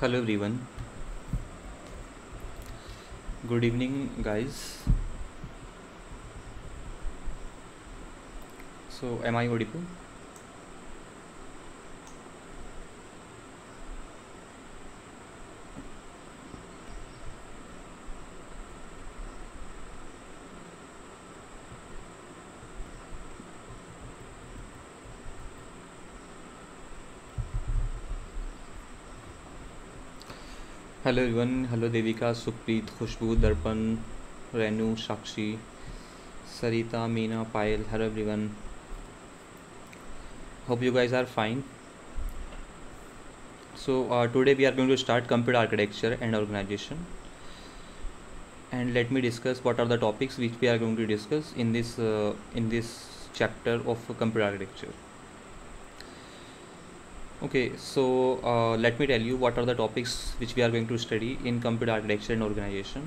Hello everyone. Good evening, guys. So, am I audible? Hello everyone. Hello Devika, Supreet, Khushbu, Darpan, Renu, Shakshi, Sarita, Meena, Payal. Hello everyone. Hope you guys are fine. So, today we are going to start computer architecture and organization. And let me discuss what are the topics which we are going to discuss in this chapter of computer architecture. Okay, so let me tell you what are the topics which we are going to study in computer architecture and organization.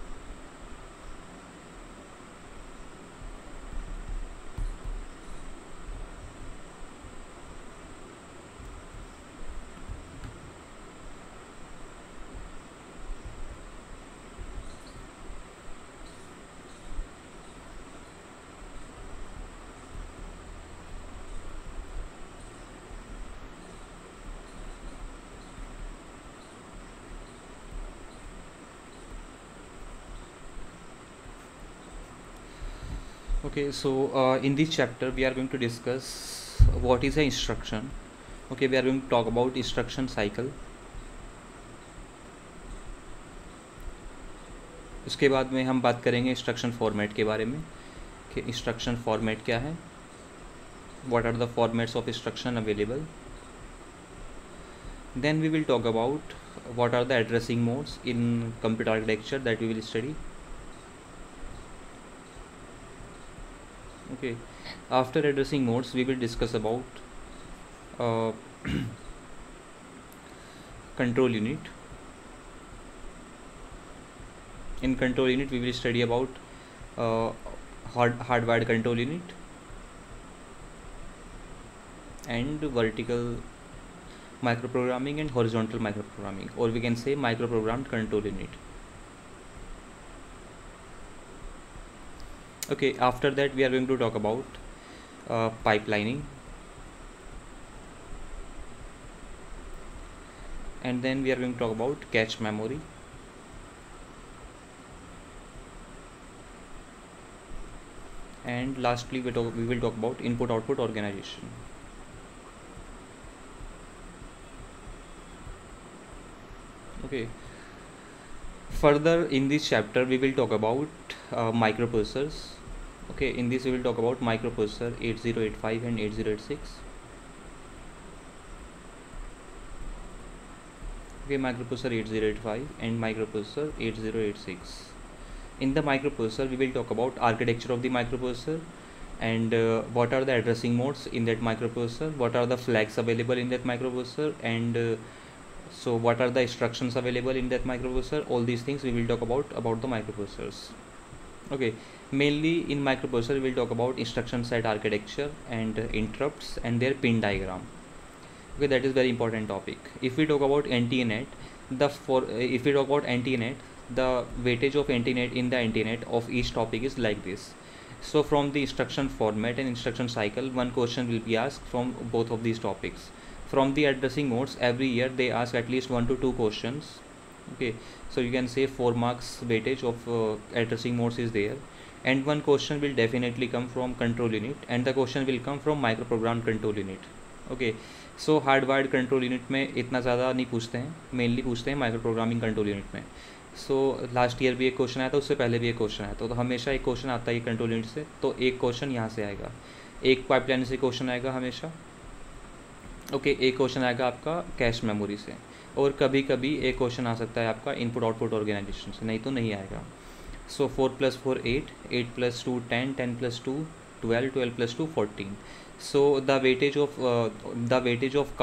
Okay, so in this chapter we are going to discuss what is a instruction. Okay, we are going to talk about instruction cycle. उसके बाद में हम बात करेंगे instruction format के बारे में कि इंस्ट्रक्शन फॉर्मेट क्या है, what are the formats of instruction available. Then we will talk about what are the addressing modes in computer architecture that we will study. Okay, after addressing modes we will discuss about uh, control unit. In control unit we will study about uh, hardwired control unit and vertical microprogramming and horizontal microprogramming, or we can say microprogrammed control unit. Okay, after that we are going to talk about pipelining, and then we are going to talk about cache memory, and lastly we will talk about input output organization. Okay, further in this chapter we will talk about microprocessors. Okay, in this we will talk about microprocessor 8085 and 8086. Okay, microprocessor 8085 and microprocessor 8086. In the microprocessor we will talk about architecture of the microprocessor and what are the addressing modes in that microprocessor, what are the flags available in that microprocessor, and so what are the instructions available in that microprocessor. All these things we will talk about the microprocessors. Okay, mainly in microprocessor we will talk about instruction set architecture and interrupts and their pin diagram. Okay, that is very important topic. If we talk about NTNet, if we talk about NTNet, the weightage of NTNet in the NTNet of each topic is like this. So from the instruction format and instruction cycle, one question will be asked from both of these topics. From the addressing modes, every year they ask at least 1 to 2 questions. Okay, so you can say 4 marks weightage of addressing modes is there, and one question will definitely come from control unit, and the question will come from microprogrammed control unit. Okay, so hardwired control unit में इतना ज़्यादा नहीं पूछते हैं, mainly पूछते हैं micro programming control unit में. So last year भी एक क्वेश्चन आया था, उससे पहले भी एक क्वेश्चन आया था, तो हमेशा एक क्वेश्चन आता है कंट्रोल यूनिट से, तो एक क्वेश्चन यहाँ से आएगा, एक पाइपलाइन से क्वेश्चन आएगा हमेशा. ओके, एक क्वेश्चन आएगा आपका कैश मेमोरी से, और कभी कभी एक क्वेश्चन आ सकता है आपका इनपुट आउटपुट ऑर्गेनाइजेशन से, नहीं तो नहीं आएगा. सो 4 + 4 8, 8 + 2 10, 10 + 2 12, 12 + 2 14. So the weightage of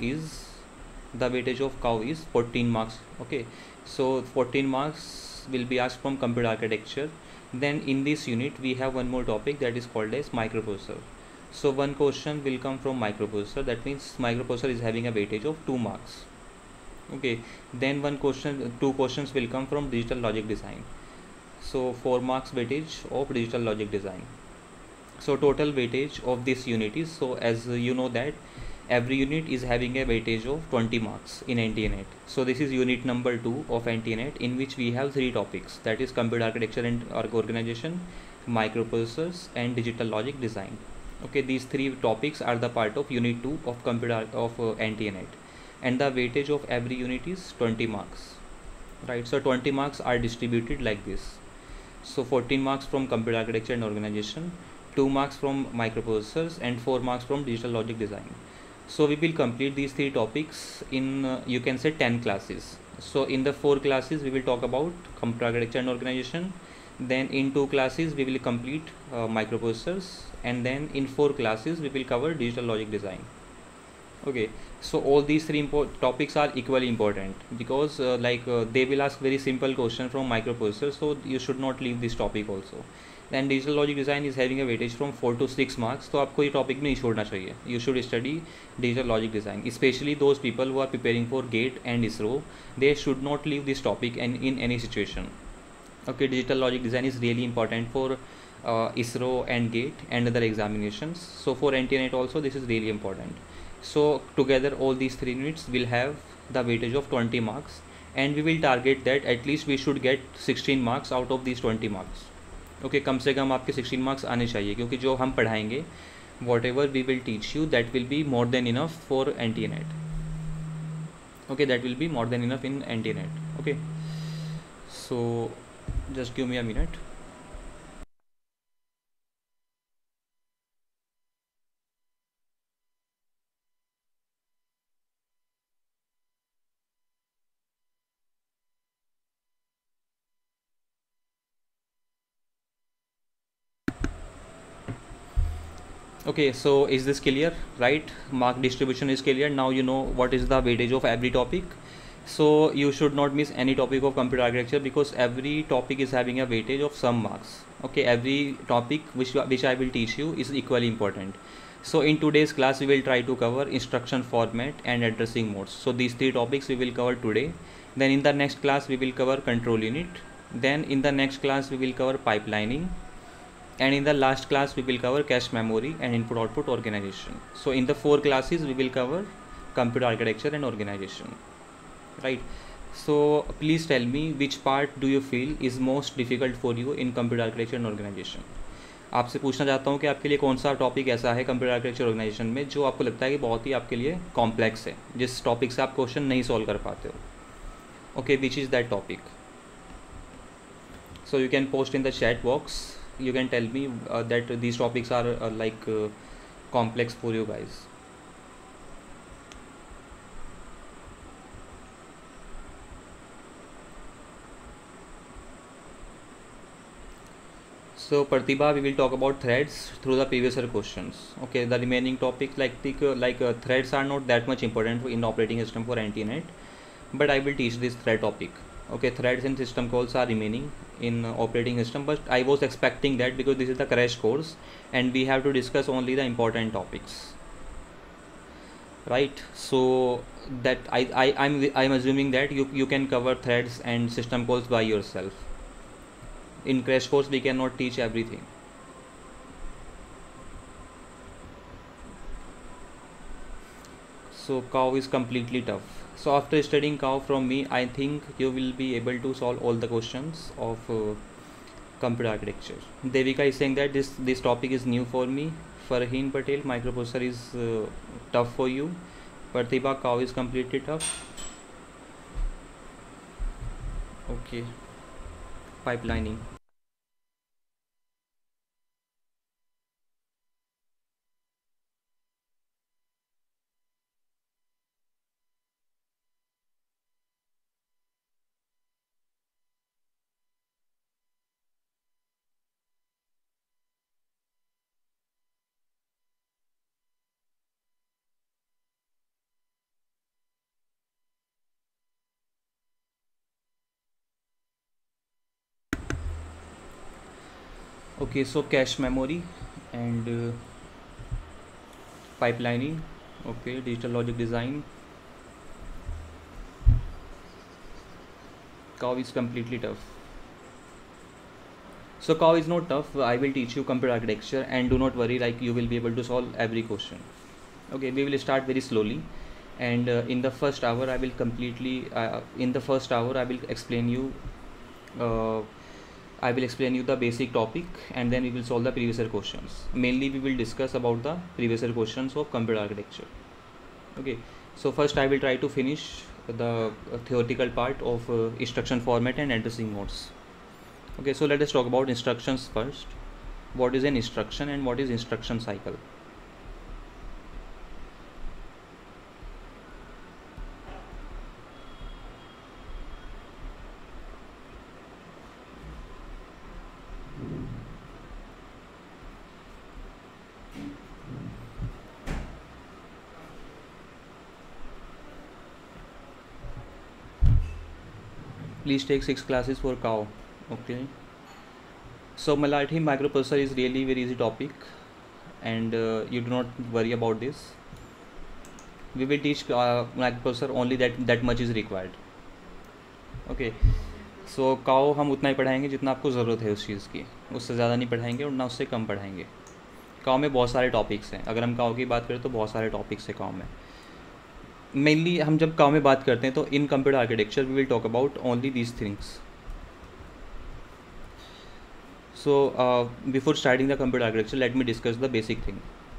cow is 14 marks. Okay, so 14 marks will be asked from computer architecture. Then in this unit we have one more topic that is called as microprocessor. So one question will come from microprocessor, that means microprocessor is having a weightage of 2 marks. Okay, then two questions will come from digital logic design. So 4 marks weightage of digital logic design. So total weightage of this unit is, so as you know that every unit is having a weightage of 20 marks in NTNet. So this is unit number 2 of NTNet, in which we have 3 topics, that is computer architecture and organization, microprocessors, and digital logic design. Okay, these 3 topics are the part of unit 2 of computer of NTNet, and the weightage of every unit is 20 marks, right? So 20 marks are distributed like this. So 14 marks from computer architecture and organization, 2 marks from microprocessors, and 4 marks from digital logic design. So we will complete these 3 topics in you can say 10 classes. So in the 4 classes we will talk about computer architecture and organization, then in 2 classes we will complete microprocessors, and then in 4 classes we will cover digital logic design. Okay, so all these 3 topics are equally important, because they will ask very simple question from microprocessor, so you should not leave this topic also. Then digital logic design is having a weightage from 4 to 6 marks, तो आपको ये topic नहीं छोड़ना चाहिए. You should study digital logic design, especially those people who are preparing for GATE and ISRO. They should not leave this topic in any situation. Okay, digital logic design is really important for ISRO and GATE and other examinations. So for NTNet also this is really important. So together all these 3 units will have the weightage of 20 marks, and we will target that at least we should get 16 marks out of these 20 marks. Okay, कम से कम आपके 16 marks आने चाहिए, क्योंकि जो हम पढ़ाएंगे whatever we will teach you, that will be more than enough for NTNet. Okay, that will be more than enough in NTNet. Okay, so just give me a minute. Okay, so is this clear, right? Mark distribution is clear. Now you know what is the weightage of every topic. So you should not miss any topic of computer architecture, because every topic is having a weightage of some marks. Okay, every topic which I will teach you is equally important. So in today's class we will try to cover instruction format and addressing modes. So these 3 topics we will cover today. Then in the next class we will cover control unit. Then in the next class we will cover pipelining, and in the last class we will cover cache memory and input output organization. So in the 4 classes we will cover computer architecture and organization, right? So please tell me, which part do you feel is most difficult for you in computer architecture and organization? आपसे पूछना चाहता हूँ कि आपके लिए कौन सा topic ऐसा है कंप्यूटर आर्किटेक्चर ऑर्गेनाइजेशन में जो आपको लगता है कि बहुत ही आपके लिए कॉम्प्लेक्स है, जिस टॉपिक से आप क्वेश्चन नहीं सॉल्व कर पाते हो. Okay, which is that topic? So you can post in the chat box. You can tell me that these topics are complex for you guys. So Pratibha, we will talk about threads through the previous year questions. Okay, the remaining topics threads are not that much important in operating system for NTNet, but I will teach this thread topic. Okay, threads and system calls are remaining in operating system, but I was expecting that because this is the crash course and we have to discuss only the important topics, right? So that I'm assuming that you can cover threads and system calls by yourself. In crash course we cannot teach everything. So cow is completely tough. So after studying cow from me, I think you will be able to solve all the questions of computer architecture. Devika is saying that this topic is new for me. Farheen Patel, microprocessor is tough for you. Pratibha, cow is completely tough. Okay, pipelining. Okay, so cache memory and pipelining. Okay, digital logic design. Cow is completely tough. So cow is not tough. I will teach you computer architecture, and do not worry, like you will be able to solve every question. Okay, we will start very slowly, and in the first hour I will explain you the basic topic, and then we will solve the previous year questions. Mainly we will discuss about the previous year questions of computer architecture. Okay, so first I will try to finish the theoretical part of instruction format and addressing modes. Okay, so let us talk about instructions first. What is an instruction and what is instruction cycle? Please take 6 classes for cow. Okay, so Marathi microprocessor is really very easy topic, and you do not worry about this. We will teach microprocessor only that much is required. Okay, so cow हम उतना ही पढ़ाएंगे जितना आपको ज़रूरत है उस चीज़ की, उससे ज़्यादा नहीं पढ़ाएंगे और ना उससे कम पढ़ाएंगे. काव में बहुत सारे टॉपिक्स हैं. अगर हम काव की बात करें तो बहुत सारे टॉपिक्स हैं काव में. मेनली हम जब काव में बात करते हैं तो in computer architecture we will talk about only these things. So before starting the computer architecture, let me discuss the basic thing.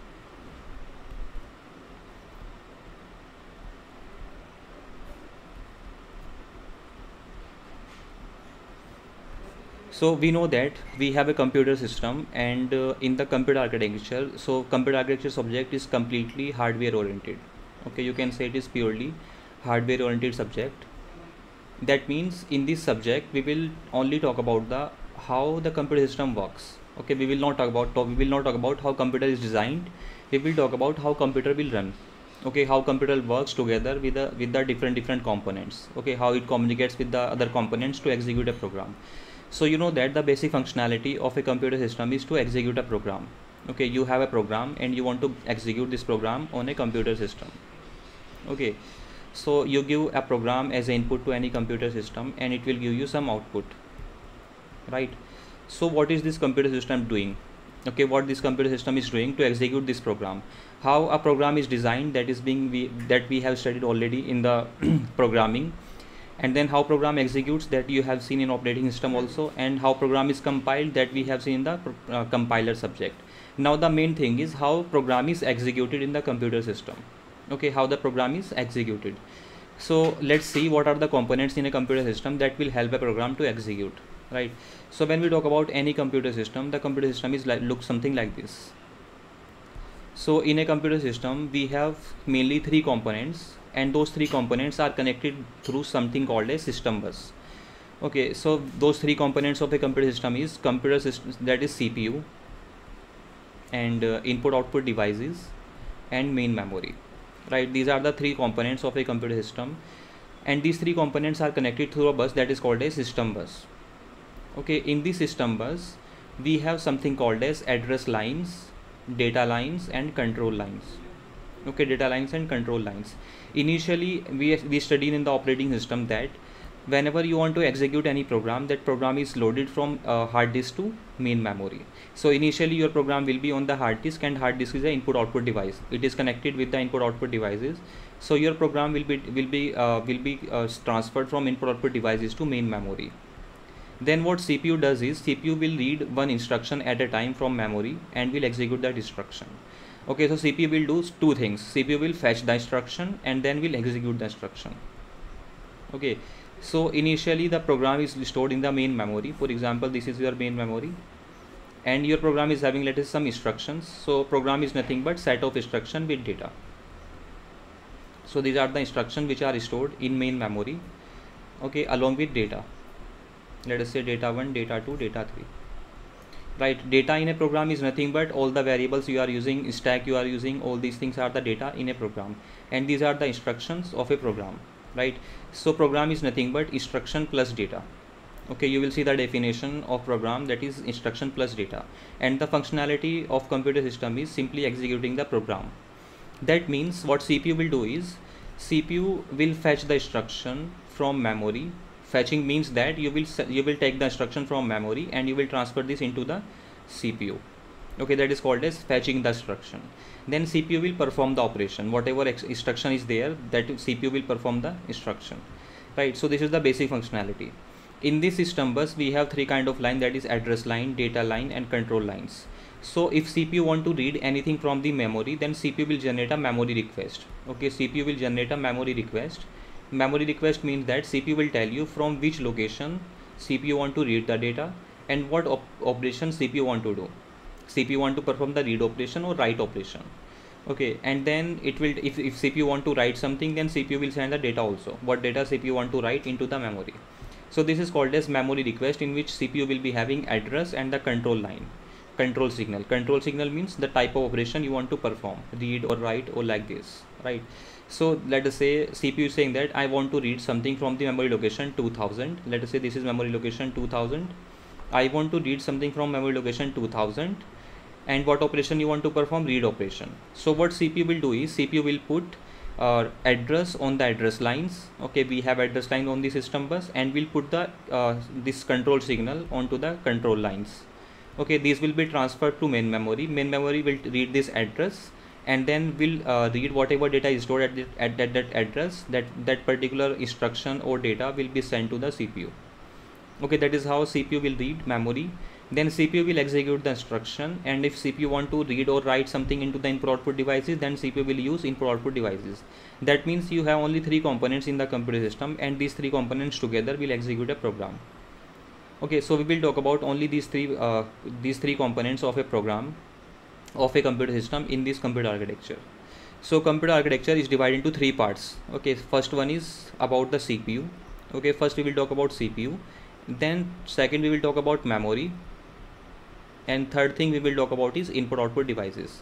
So we know that we have a computer system, and in the computer architecture, so computer architecture subject is completely hardware oriented. Okay, you can say it is purely hardware oriented subject. That means in this subject we will only talk about the how the computer system works. Okay, we will not talk about how computer is designed. We will talk about how computer will run. Okay, how computer works together with the different components. Okay, how it communicates with the other components to execute a program. So you know that the basic functionality of a computer system is to execute a program. Okay, you have a program and you want to execute this program on a computer system. Okay, so you give a program as an input to any computer system, and it will give you some output, right? So what is this computer system doing? Okay, what this computer system is doing to execute this program, how a program is designed, that we have studied already in the programming, and then how program executes, that you have seen in operating system also, and how program is compiled, that we have seen in the compiler subject. Now the main thing is how program is executed in the computer system. Okay, how the program is executed. So let's see what are the components in a computer system that will help a program to execute, right? So when we talk about any computer system, the computer system is looks something like this. So in a computer system we have mainly 3 components, and those 3 components are connected through something called a system bus. Okay, so those 3 components of a computer system is computer system, that is CPU, and input output devices, and main memory, right? These are the 3 components of a computer system, and these 3 components are connected through a bus that is called a system bus. Okay, in the system bus we have something called as address lines, data lines, and control lines. Okay, data lines and control lines. Initially we studied in the operating system that whenever you want to execute any program, that program is loaded from hard disk to main memory. So initially your program will be on the hard disk, and hard disk is an input output device. It is connected with the input output devices. So your program will be transferred from input output devices to main memory. Then what CPU does is CPU will read one instruction at a time from memory and will execute that instruction. Okay, so CPU will do 2 things. CPU will fetch the instruction and then will execute the instruction. Okay, so initially the program is stored in the main memory. For example, this is your main memory, and your program is having, let us say, some instructions. So program is nothing but set of instruction with data. So these are the instructions which are stored in main memory, okay, along with data. Let us say data 1, data 2, data 3. Right, data in a program is nothing but all the variables you are using, stack you are using, all these things are the data in a program, and these are the instructions of a program, right? So program is nothing but instruction plus data. Okay, you will see the definition of program, that is instruction plus data, and the functionality of computer system is simply executing the program. That means what CPU will do is CPU will fetch the instruction from memory Fetching means that you will take the instruction from memory and you will transfer this into the CPU. Okay, that is called as fetching the instruction. Then CPU will perform the operation, whatever instruction is there, that CPU will perform the instruction, right? So this is the basic functionality. In this system bus we have three kind of line, that is address line, data line and control lines. So if CPU want to read anything from the memory, then CPU will generate a memory request. Okay, CPU will generate a memory request. Memory request means that CPU will tell you from which location CPU want to read the data and what operation CPU want to do. CPU want to perform the read operation or write operation. Okay, and then it will, if CPU want to write something, then CPU will send the data also, what data CPU want to write into the memory. So this is called as memory request, in which CPU will be having address and the control line, control signal. Control signal means the type of operation you want to perform, read or write or like this, right? So let us say CPU is saying that I want to read something from the memory location 2000. Let us say this is memory location 2000. I want to read something from memory location 2000, and what operation you want to perform? Read operation. So what CPU will do is CPU will put address on the address lines. Okay, we have address line on the system bus, and we'll put the this control signal onto the control lines. Okay, these will be transferred to main memory. Main memory will read this address and then will read whatever data is stored at that address. That particular instruction or data will be sent to the CPU. Okay, that is how CPU will read memory. Then CPU will execute the instruction, and if CPU want to read or write something into the input output devices, then CPU will use input output devices. That means you have only three components in the computer system, and these three components together will execute a program. Okay, so we will talk about only these three components of a program of a computer system in this computer architecture. So computer architecture is divided into three parts. Okay, first one is about the CPU. Okay, first we will talk about CPU, then second we will talk about memory, and third thing we will talk about is input output devices.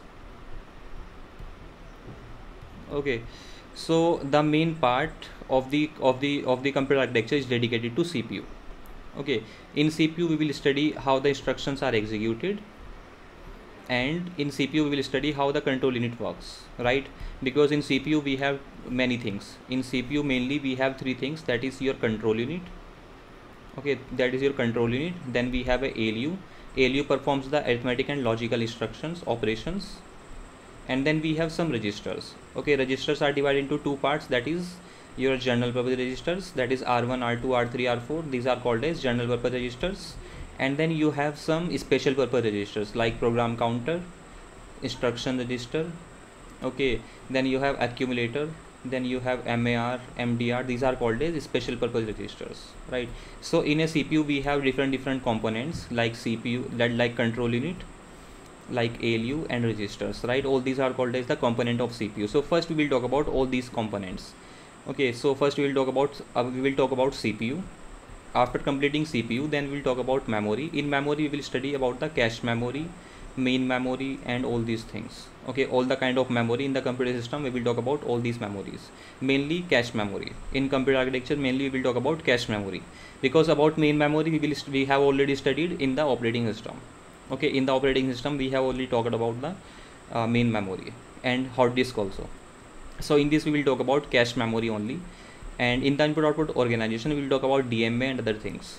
Okay, so the main part of the computer architecture is dedicated to CPU. Okay, in CPU we will study how the instructions are executed, and in CPU we will study how the control unit works, right? Because in CPU we have many things. In CPU mainly we have three things, that is your control unit. Okay, that is your control unit. Then we have a ALU. ALU performs the arithmetic and logical instructions, operations. And then we have some registers. Okay, registers are divided into two parts, that is your general purpose registers, that is R1, R2, R3, R4. These are called as general purpose registers. And then you have some special purpose registers like program counter, instruction register. Okay, then you have accumulator, then you have MAR, MDR. These are called as special purpose registers, right? So in a CPU we have different components like CPU, like control unit, like ALU and registers, right? All these are called as the component of CPU. So first we will talk about all these components. Okay, so first we will talk about CPU. After completing CPU, then we will talk about memory. In memory we will study about the cache memory, main memory and all these things. Okay, all the kind of memory in the computer system we will talk about all these memories, mainly cache memory. In computer architecture mainly we will talk about cache memory, because about main memory we have already studied in the operating system. Okay, in the operating system we have already talked about the main memory and hard disk also. So in this we will talk about cache memory only, and in the input output organization we will talk about DMA and other things.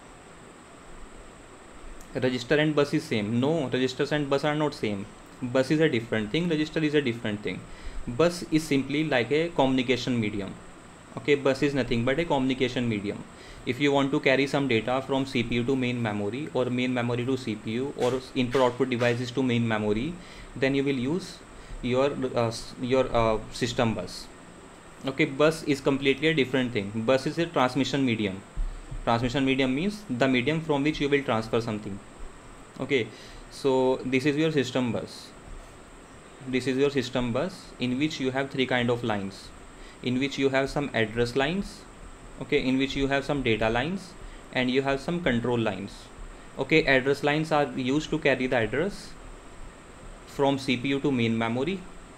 Register and bus is same? No, registers and bus are not same. Bus is a different thing, register is a different thing. Bus is simply like a communication medium. Okay, bus is nothing but a communication medium. If you want to carry some data from CPU to main memory, or main memory to CPU, or input output devices to main memory, then you will use your system bus. Okay, bus is completely a different thing. Bus is a transmission medium. Transmission medium means the medium from which you will transfer something. Okay, so this is your system bus. This is your system bus in which you have three kind of lines, in which you have some address lines, okay, in which you have some data lines, and you have some control lines. Okay, address lines are used to carry the address from CPU to main memory.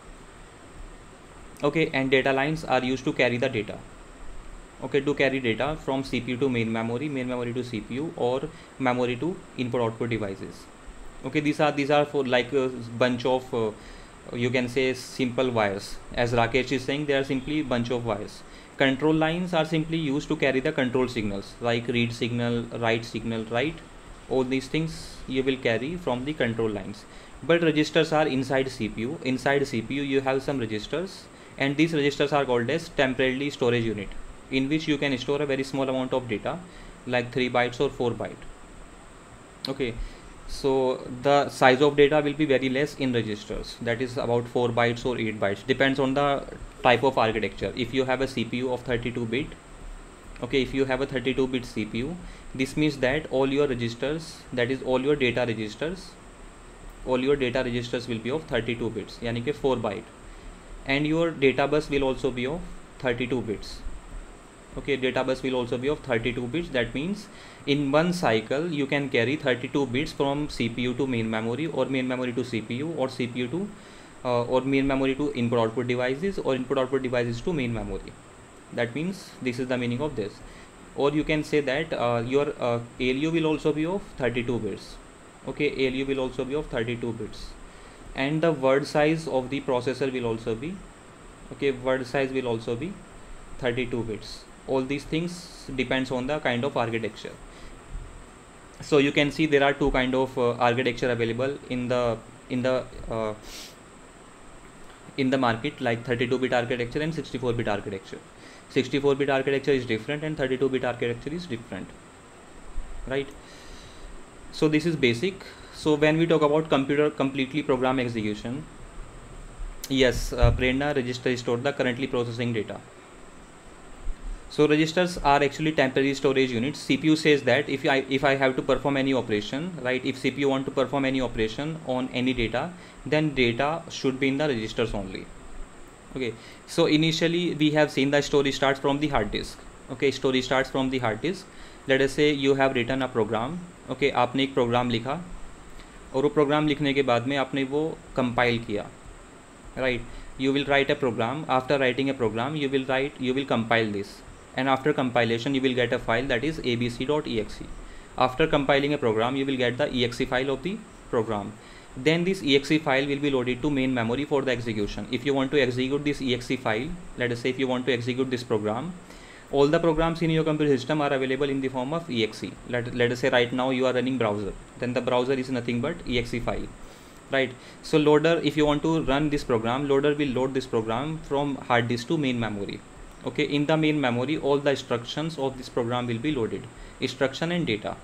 Okay, and data lines are used to carry the data. Okay, to carry data from CPU to main memory to CPU, or memory to input output devices. Okay, these are for like a bunch of you can say simple wires. As Rakesh is saying, they are simply bunch of wires. Control lines are simply used to carry the control signals like read signal, write, all these things you will carry from the control lines. But registers are inside CPU. Inside CPU you have some registers, and these registers are called as temporary storage unit, in which you can store a very small amount of data like 3 bytes or 4 bytes. Okay, so the size of data will be very less in registers, that is about 4 bytes or 8 bytes, depends on the type of architecture. If you have a CPU of 32-bit, okay, if you have a 32-bit CPU, this means that all your registers, that is all your data registers will be of 32 bits, yani कि 4 byte, and your data bus will also be of 32 bits. Okay, data bus will also be of 32 bits. That means in one cycle you can carry 32 bits from CPU to main memory, or main memory to CPU, or CPU to or main memory to input output devices, or input output devices to main memory. That means this is the meaning of this. Or you can say that your ALU will also be of 32 bits. Okay, ALU will also be of 32 bits, and the word size of the processor will also be, okay, word size will also be 32 bits. All these things depends on the kind of architecture. So you can see there are two kind of architecture available in the market, like 32-bit architecture and 64-bit architecture. 64-bit architecture is different and 32-bit architecture is different, right? So this is basic. So when we talk about computer completely program execution, yes, Prerna, register store the currently processing data. So registers are actually temporary storage units. CPU says that if I have to perform any operation, right, if CPU want to perform any operation on any data, then data should be in the registers only. Okay, so initially we have seen the story starts from the hard disk. Okay, story starts from the hard disk. Let us say you have written a program. Okay, आपने एक programme लिखा, और वो programme लिखने के बाद में आपने वो कंपाइल किया, right. You will write a program. After writing a program, you will compile this, and after compilation you will get a file that is abc.exe. After compiling a program, you will get the exe file of the program. Then this exe file will be loaded to main memory for the execution. If you want to execute this exe file, let us say if you want to execute this program, all the programs in your computer system are available in the form of exe. Let us say right now you are running browser, then the browser is nothing but exe file, right? So loader, if you want to run this program, loader will load this program from hard disk to main memory. Okay, in the main memory all the instructions of this program will be loaded, instruction and data.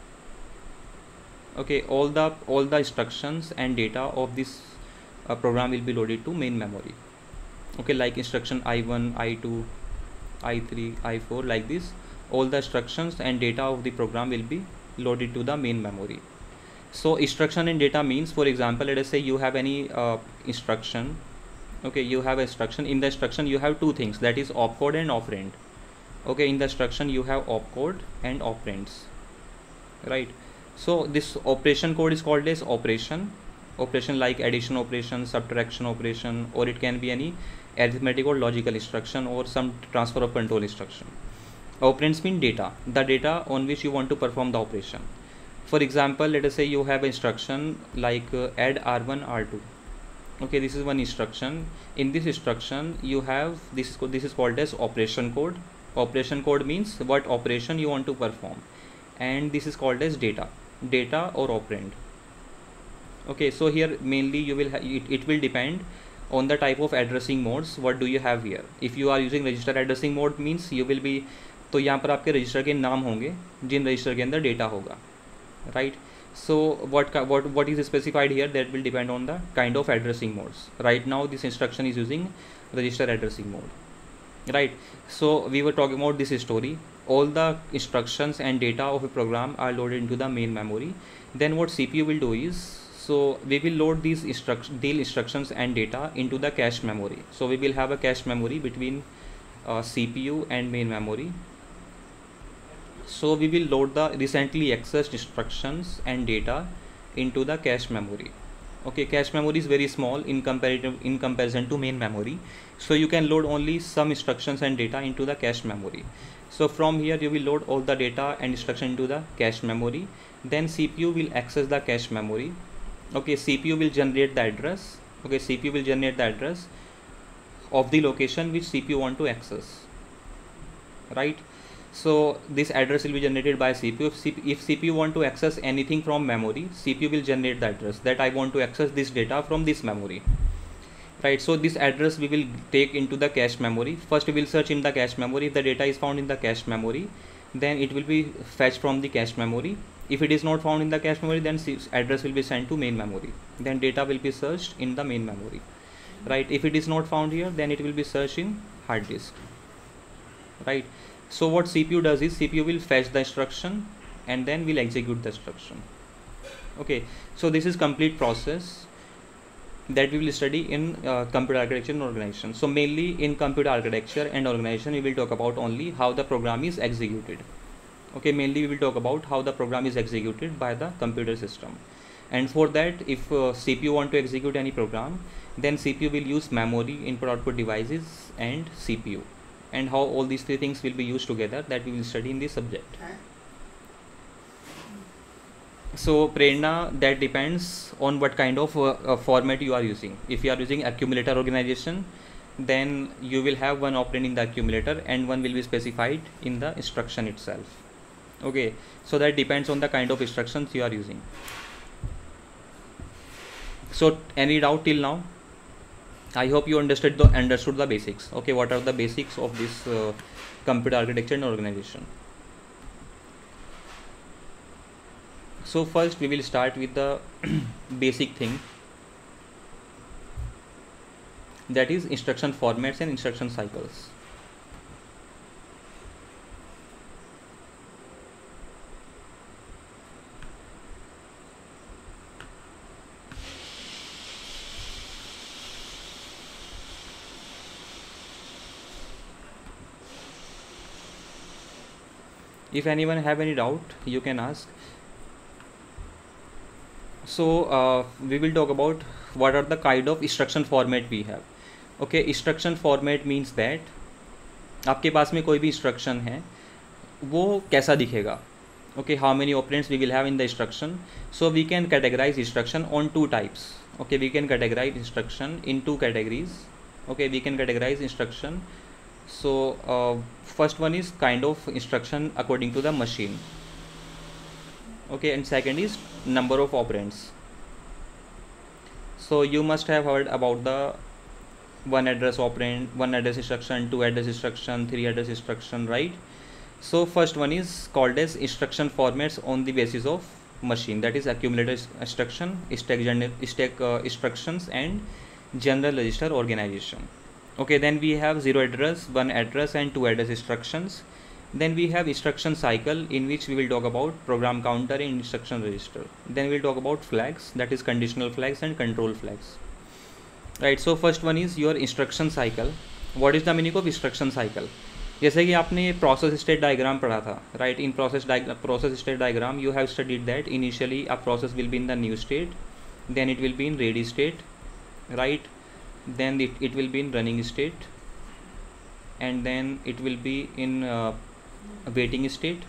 Okay, all the instructions and data of this program will be loaded to main memory. Okay, like instruction I1, I2, I3, I4, like this, all the instructions and data of the program will be loaded to the main memory. So instruction and data means, for example, let us say you have any instruction. Okay, you have instruction. In the instruction you have two things, that is opcode and operand. Okay, in the instruction you have opcode and operands, right? So this operation code is called as operation like addition operation, subtraction operation, or it can be any arithmetic or logical instruction, or some transfer of control instruction. Operands mean data, the data on which you want to perform the operation. For example, let us say you have instruction like add R1 R2. Okay, this is one instruction. In this instruction you have this is called as operation code. Operation code means what operation you want to perform, and this is called as data or operand. Okay, so here mainly you will it will depend on the type of addressing modes. What do you have here? If you are using register addressing mode means you will be, तो यहाँ पर आपके register के नाम होंगे जिन register के अंदर data होगा, right? So what is specified here, that will depend on the kind of addressing modes. Right now this instruction is using register addressing mode, right? So we were talking about this story. All the instructions and data of a program are loaded into the main memory. Then what CPU will do is, so we will load these instructions and data into the cache memory. So we will have a cache memory between CPU and main memory. So we will load the recently accessed instructions and data into the cache memory. Okay, cache memory is very small in comparison to main memory, so you can load only some instructions and data into the cache memory. So from here you will load all the data and instruction into the cache memory. Then CPU will access the cache memory. Okay, CPU will generate the address. Okay, CPU will generate the address of the location which CPU want to access. right? So this address will be generated by CPU. If CPU want to access anything from memory, CPU will generate the address that I want to access this data from this memory, right? So this address we will take into the cache memory. First we will search in the cache memory. If the data is found in the cache memory, then it will be fetched from the cache memory. If it is not found in the cache memory, then address will be sent to main memory. Then data will be searched in the main memory, right? If it is not found here, then it will be searched in hard disk, right? So what CPU does is CPU will fetch the instruction and then will execute the instruction. Okay, so this is complete process that we will study in computer architecture and organization. So mainly in computer architecture and organization, we will talk about only how the program is executed. Okay, mainly we will talk about how the program is executed by the computer system. And for that, if CPU want to execute any program, then CPU will use memory, input output devices, and CPU. And how all these three things will be used together, that we will study in this subject. So Prerna, that depends on what kind of format you are using. If you are using accumulator organization, then you will have one operand in the accumulator and one will be specified in the instruction itself. Okay, so that depends on the kind of instructions you are using. So any doubt till now? I hope you understood the basics. Okay, what are the basics of this computer architecture and organization? So first we will start with the basic thing, that is instruction formats and instruction cycles. If anyone have any doubt, you can ask. So we will talk about what are the kind of instruction format we have. Okay, instruction format means that आपके पास में कोई भी instruction है वो कैसा दिखेगा. Okay, how many operands we will have in the instruction. So we can categorize instruction on two types. Okay, we can categorize instruction in two categories. Okay, we can categorize instruction. So first one is kind of instruction according to the machine. Okay, and second is number of operands. So you must have heard about the one address operand, one address instruction, two address instruction, three address instruction, right? So first one is called as instruction formats on the basis of machine, that is accumulator instruction, stack instructions, and general register organization. Okay, then we have zero address, one address, and two address instructions. Then we have instruction cycle, in which we will talk about program counter and instruction register. Then we will talk about flags, that is conditional flags and control flags. Right, so first one is your instruction cycle. What is the meaning of instruction cycle? जैसे कि आपने process state diagram पढ़ा था, right? In process state diagram you have studied that initially a process will be in the new state, then it will be in ready state, right? Then it will be in running state, and then it will be in waiting state,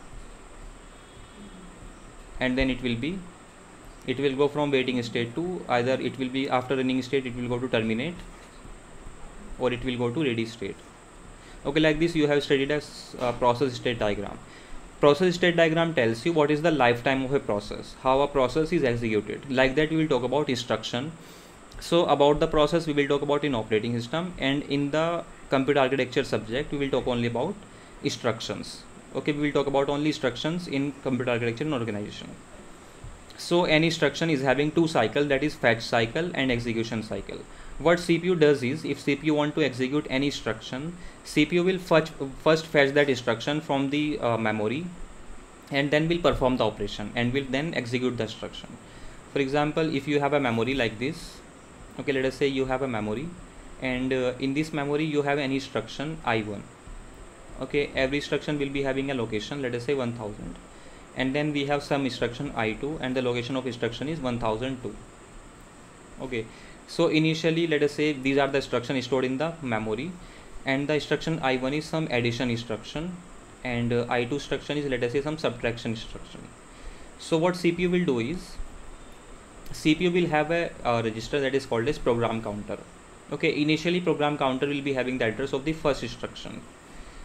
and then it will go from waiting state to either it will be after running state, it will go to terminate, or it will go to ready state. Okay, like this you have studied as process state diagram. Process state diagram tells you what is the lifetime of a process, how a process is executed. Like that we will talk about instruction. So about the process we will talk about in operating system, and in the computer architecture subject we will talk only about instructions. Okay, we will talk about only instructions in computer architecture and organization. So any instruction is having two cycles, that is fetch cycle and execution cycle. What CPU does is, if CPU want to execute any instruction, CPU will first fetch that instruction from the memory, and then will perform the operation and will then execute the instruction. For example, if you have a memory like this, okay, let us say you have a memory, and in this memory you have any instruction I1. Okay, every instruction will be having a location, let us say 1000, and then we have some instruction I2, and the location of instruction is 1002. Okay, so initially let us say these are the instructions stored in the memory, and the instruction I1 is some addition instruction, and I2 instruction is, let us say, some subtraction instruction. So what CPU will do is, CPU will have a register that is called as program counter. Okay, initially program counter will be having the address of the first instruction.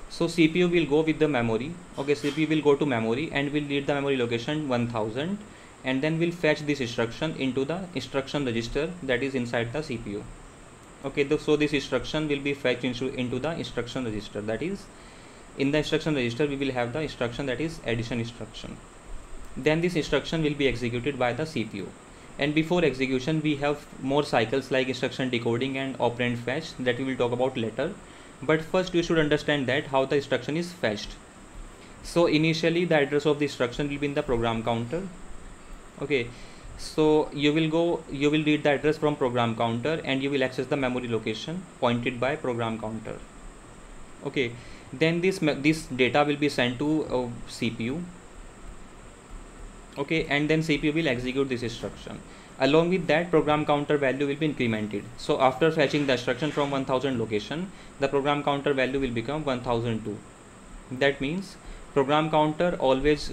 So CPU will go with the memory. Okay, CPU will go to memory and will read the memory location 1000, and then will fetch this instruction into the instruction register that is inside the CPU. Okay, so this instruction will be fetched into the instruction register. That is, in the instruction register we will have the instruction that is addition instruction. Then this instruction will be executed by the CPU. And before execution we have more cycles like instruction decoding and operand fetch that we will talk about later. But first you should understand that how the instruction is fetched. So initially the address of the instruction will be in the program counter. Okay, so you will read the address from program counter and you will access the memory location pointed by program counter. Okay, then this data will be sent to CPU. Okay, and then CPU will execute this instruction. Along with that, program counter value will be incremented. So after fetching the instruction from 1000 location, the program counter value will become 1002. That means program counter always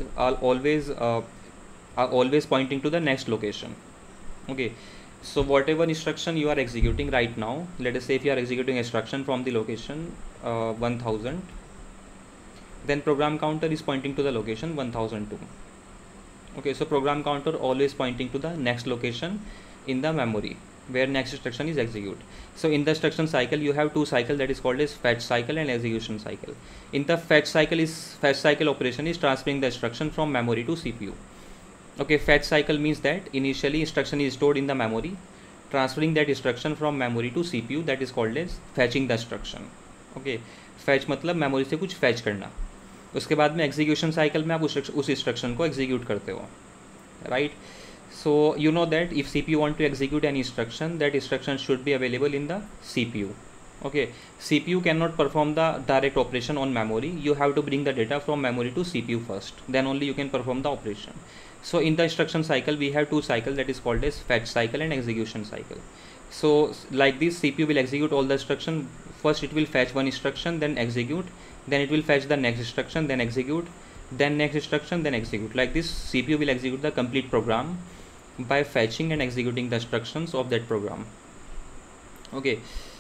pointing to the next location. Okay, so whatever instruction you are executing right now, let us say if you are executing instruction from the location 1000, then program counter is pointing to the location 1002. Okay, so program counter always pointing to the next location in the memory where next instruction is executed. So in the instruction cycle you have two cycles, that is called as fetch cycle and execution cycle. In the fetch cycle operation is transferring the instruction from memory to CPU. Okay, fetch cycle means that initially instruction is stored in the memory, transferring that instruction from memory to CPU, that is called as fetching the instruction. Okay, fetch मतलब memory से कुछ fetch करना. उसके बाद में execution cycle में आप उस इंस्ट्रक्शन को एग्जीक्यूट करते हो, right. So you know that if CPU want to execute any instruction, that instruction should be available in the CPU. Okay, CPU cannot perform the direct operation on memory. You have to bring the data from memory to CPU first, then only you can perform the operation. So in the instruction cycle we have two cycles, that is called as fetch cycle and execution cycle. So like this, CPU will execute all the instruction. First it will fetch one instruction, then execute, then it will fetch the next instruction, then execute, then next instruction, then execute. Like this, CPU will execute the complete program by fetching and executing the instructions of that program. Okay,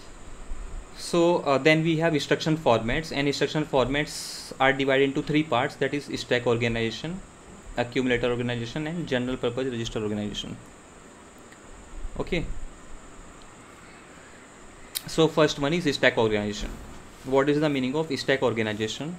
so then we have instruction formats, and instruction formats are divided into three parts, that is stack organization, accumulator organization, and general purpose register organization. Okay, so first one is stack organization. What is the meaning of stack organization?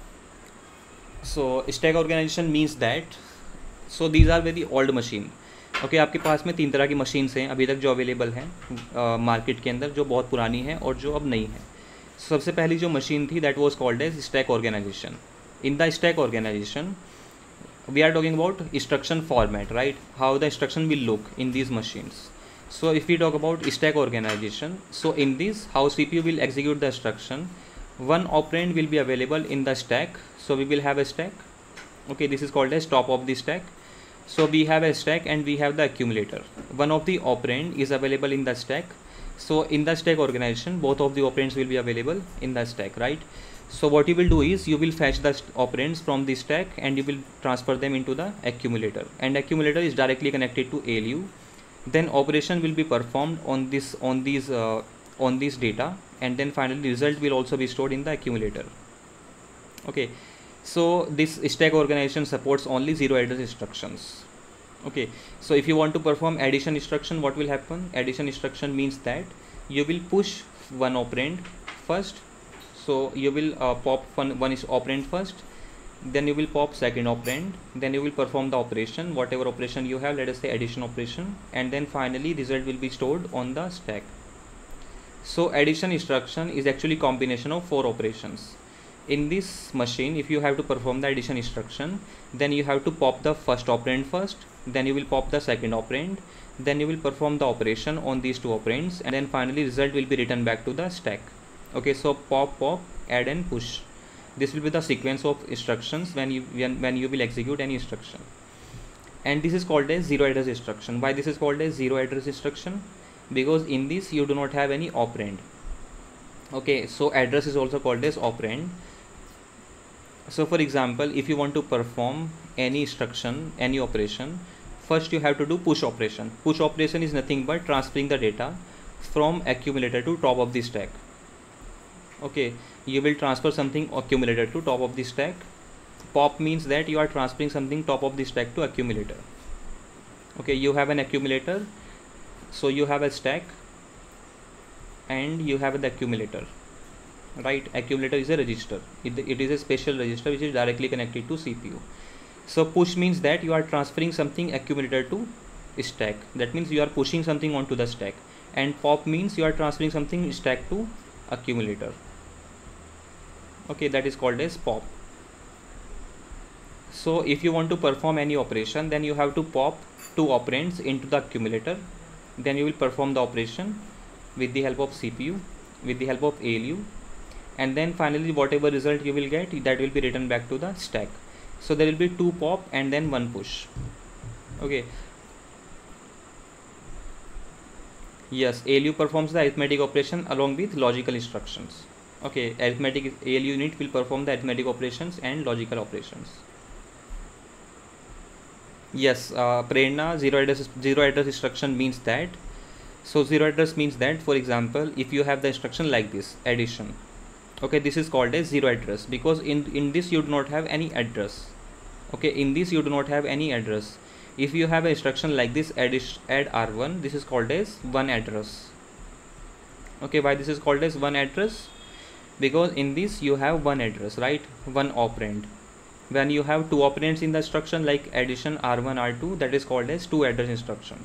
So stack organization means that, so these are very old machine. Okay, आपके पास में तीन तरह की machines हैं अभी तक जो अवेलेबल हैं मार्केट के अंदर, जो बहुत पुरानी है और जो अब नई है. सबसे पहली जो मशीन थी that was called as stack organization. In the stack organization we are talking about instruction format, right, how the instruction will look in these machines. So if we talk about stack organization, so in this, how CPU will execute the instruction, one operand will be available in the stack. So we will have a stack. Okay, this is called as top of the stack. So we have a stack and we have the accumulator. One of the operand is available in the stack. So in the stack organization, both of the operands will be available in the stack, right? So what you will do is you will fetch the operands from the stack and you will transfer them into the accumulator, and accumulator is directly connected to ALU. Then operation will be performed on these data, and then finally result will also be stored in the accumulator. Okay, so this stack organization supports only zero address instructions. Okay, so if you want to perform addition instruction, what will happen? Addition instruction means that you will push one operand first. So you will pop one operand first, then you will pop second operand, then you will perform the operation, whatever operation you have, let us say addition operation, and then finally result will be stored on the stack. So addition instruction is actually combination of four operations. In this machine, if you have to perform the addition instruction, then you have to pop the first operand first, then you will pop the second operand, then you will perform the operation on these two operands, and then finally result will be returned back to the stack. Okay, so pop, add and push. This will be the sequence of instructions when you will execute any instruction, and this is called as zero address instruction. Why this is called as zero address instruction? Because in this you do not have any operand. Okay, so address is also called as operand. So for example, if you want to perform any instruction, any operation, first you have to do push operation. Push operation is nothing but transferring the data from accumulator to top of the stack. Okay, you will transfer something accumulator to top of the stack. Pop means that you are transferring something top of the stack to accumulator. Okay, you have an accumulator, so you have a stack and you have the accumulator, right? Accumulator is a register. It is a special register which is directly connected to CPU. So push means that you are transferring something accumulator to stack. That means you are pushing something onto the stack. And pop means you are transferring something stack to accumulator. Okay, that is called as pop. So if you want to perform any operation, then you have to pop two operands into the accumulator. Then you will perform the operation with the help of CPU, with the help of ALU, and then finally whatever result you will get, that will be written back to the stack. So there will be two pop and then one push. Okay. Yes, ALU performs the arithmetic operation along with logical instructions. Okay, arithmetic ALU unit will perform the arithmetic operations and logical operations. Yes, Prerna, zero address instruction means that. So zero address means that, for example, if you have the instruction like this, addition. Okay, this is called as zero address because in this you do not have any address. Okay, in this you do not have any address. If you have an instruction like this, add R1, this is called as one address. Okay, why this is called as one address? Because in this you have one address, right? One operand. When you have two operands in the instruction like addition R1, R2, that is called as two address instruction.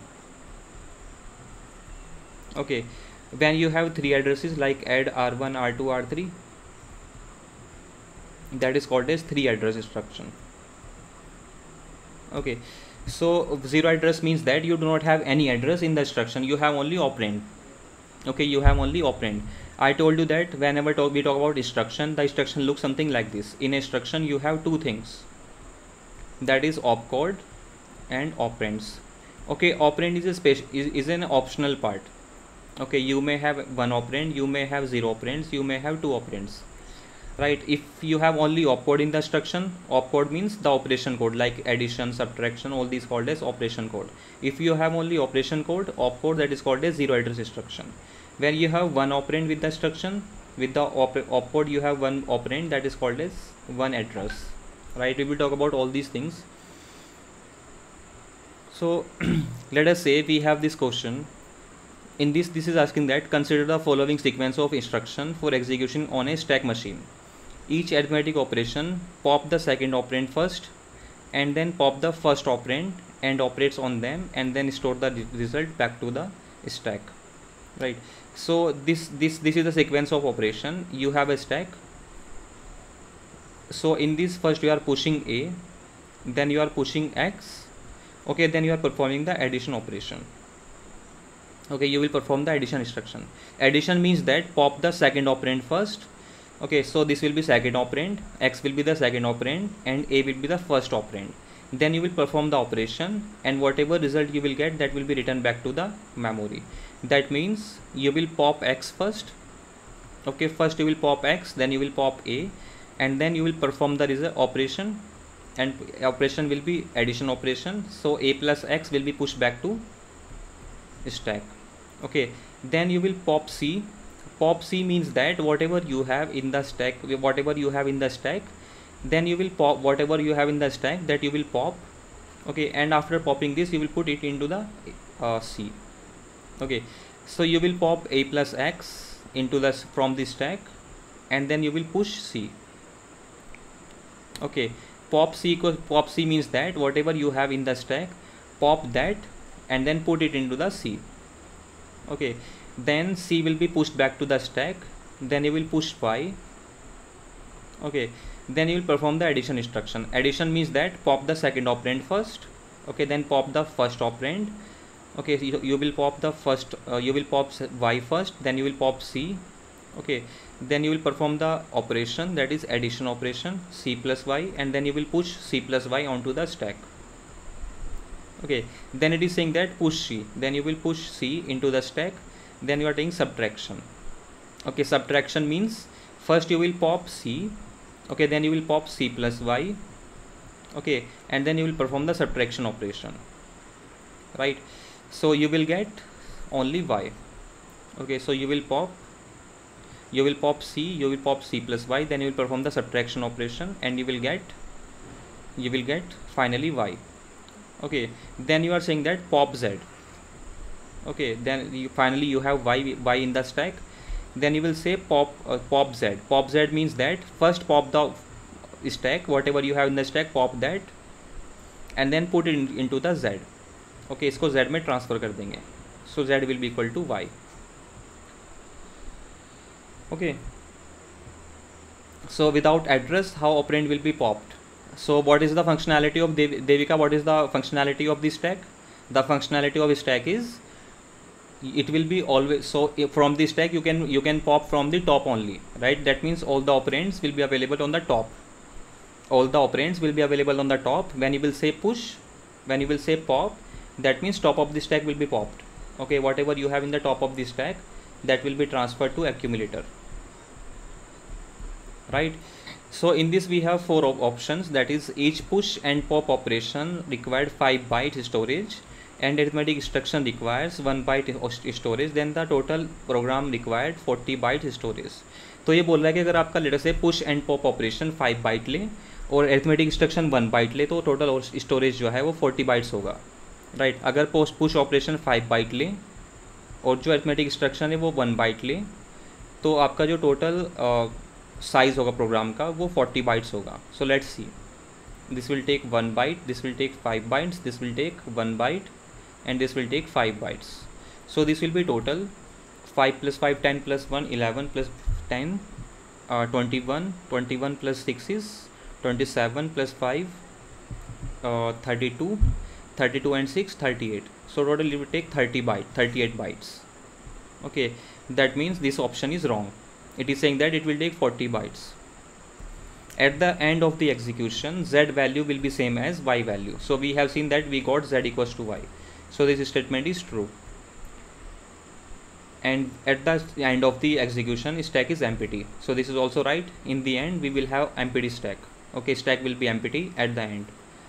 Okay, when you have three addresses like add R1, R2, R3, that is called as three address instruction. Okay, so zero address means that you do not have any address in the instruction, you have only operand. Okay, you have only operand. I told you that whenever we talk about instruction, the instruction looks something like this. In instruction you have two things, that is opcode and operands. Okay, operand is an optional part. Okay, you may have one operand, you may have zero operands, you may have two operands, right? If you have only opcode in the instruction, opcode means the operation code like addition, subtraction, all these called as operation code. If you have only operation code, opcode, that is called as zero address instruction. When you have one operand with the instruction, with the opcode you have one operand, that is called as one address, right? We will talk about all these things. So let us say we have this question. In this is asking that consider the following sequence of instruction for execution on a stack machine. Each arithmetic operation, pop the second operand first and then pop the first operand and operates on them and then store the result back to the stack, right? So this is the sequence of operation. You have a stack. So in this, first you are pushing A, then you are pushing X. Okay, then you are performing the addition operation. Okay, you will perform the addition instruction. Addition means that pop the second operand first. Okay, so this will be second operand, X will be the second operand and A will be the first operand. Then you will perform the operation and whatever result you will get, that will be written back to the memory. That means you will pop X first. Okay, first you will pop X, then you will pop A, and then you will perform the result operation, and operation will be addition operation. So A plus X will be pushed back to stack. Okay, then you will pop C. Pop C means that whatever you have in the stack, then you will pop whatever you have in the stack, that you will pop. Okay, and after popping this you will put it into the C. Okay, so you will pop A plus X into the from the stack and then you will push C. Okay, pop C means that whatever you have in the stack, pop that and then put it into the C. Okay, then C will be pushed back to the stack, then you will push Y. Okay, then you will perform the addition instruction. Addition means that pop the second operand first. Okay, then pop the first operand. Okay, so you will pop the first, you will pop Y first, then you will pop C. Okay, then you will perform the operation, that is addition operation, C plus Y, and then you will push C plus Y onto the stack. Okay, then it is saying that push C, then you will push C into the stack, then you are taking subtraction. Okay, subtraction means first you will pop C, okay, then you will pop C plus Y, okay, and then you will perform the subtraction operation, right? So you will get only Y. Okay, so you will pop you will pop C plus Y, then you will perform the subtraction operation and you will get finally Y. Okay, then you are saying that pop Z. Okay, then finally you have Y in the stack. Then you will say pop Z. Pop Z means that first pop the stack, whatever you have in the stack, pop that and then put it into the Z. Okay, इसको Z में transfer कर देंगे. So Z will be equal to Y. Okay, so without address, how operand will be popped? So what is the functionality of Devika? What is the functionality of the stack? The functionality of stack is it will be always, so from the stack you can pop from the top only, right? That means all the operands will be available on the top. All the operands will be available on the top. When you will say push, when you will say pop, that means top of the stack will be popped. Okay, whatever you have in the top of the stack, that will be transferred to accumulator, right? So in this we have 4 options, that is each push and pop operation required 5 byte storage and arithmetic instruction requires 1 byte storage, then the total program required 40 byte storage. तो ये बोल रहा है कि अगर आपका letter से push and pop operation 5 byte ले और अरिथमेटिक इंस्ट्रक्शन 1 बाइट ले तो टोटल स्टोरेज जो है वो 40 बाइट्स होगा, राइट? अगर पोस्ट पुश ऑपरेशन 5 बाइट ले और जो अरिथमेटिक इंस्ट्रक्शन है वो 1 बाइट ले तो आपका जो टोटल साइज होगा प्रोग्राम का वो 40 बाइट्स होगा. So let's see, this will take 1 byte, this will take 5 bytes, this will take 1 byte and this will take 5 bytes. So this will be total 5 plus 5 10 plus 1 11 plus 10 21, 21 plus 6 is 27 plus 5 32, 32 and 6 38. So total it will take 38 bytes. Okay, that means this option is wrong. It is saying that it will take 40 bytes. At the end of the execution, Z value will be same as Y value. So we have seen that we got Z equals to Y. So this statement is true. And at the end of the execution, stack is empty. So this is also right. In the end, we will have empty stack. Okay, stack will be empty at the end.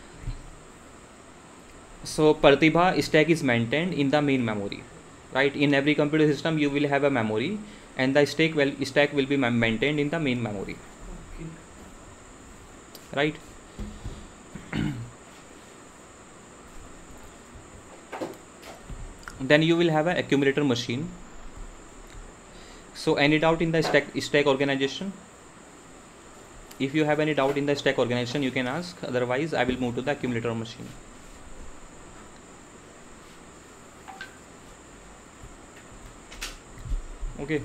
So Pratibha, stack is maintained in the main memory, right? In every computer system, you will have a memory, and the stack will be maintained in the main memory, right? Then you will have an accumulator machine. So any doubt in the stack organization? If you have any doubt in the stack organization, you can ask. Otherwise, I will move to the accumulator machine. Okay.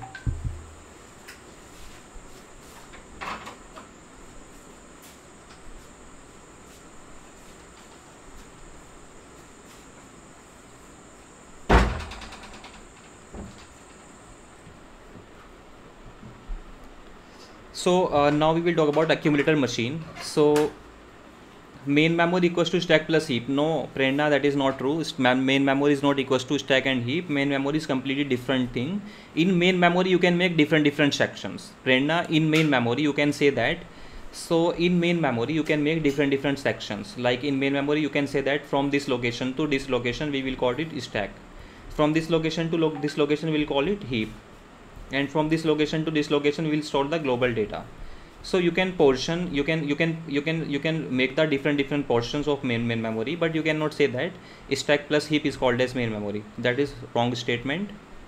So now we will talk about accumulator machine. So main memory equals to stack plus heap. No, Prerna, that is not true. Main memory is not equals to stack and heap. Main memory is completely different thing. In main memory you can make different sections. Prerna, in main memory you can say that. So in main memory you can make different sections. Like in main memory you can say that from this location to this location we will call it stack. From this location to this location we will call it heap. And from this location to this location we will store the global data. So you can portion, you can make the different portions of main memory, but you cannot say that stack plus heap is called as main memory. That is wrong statement.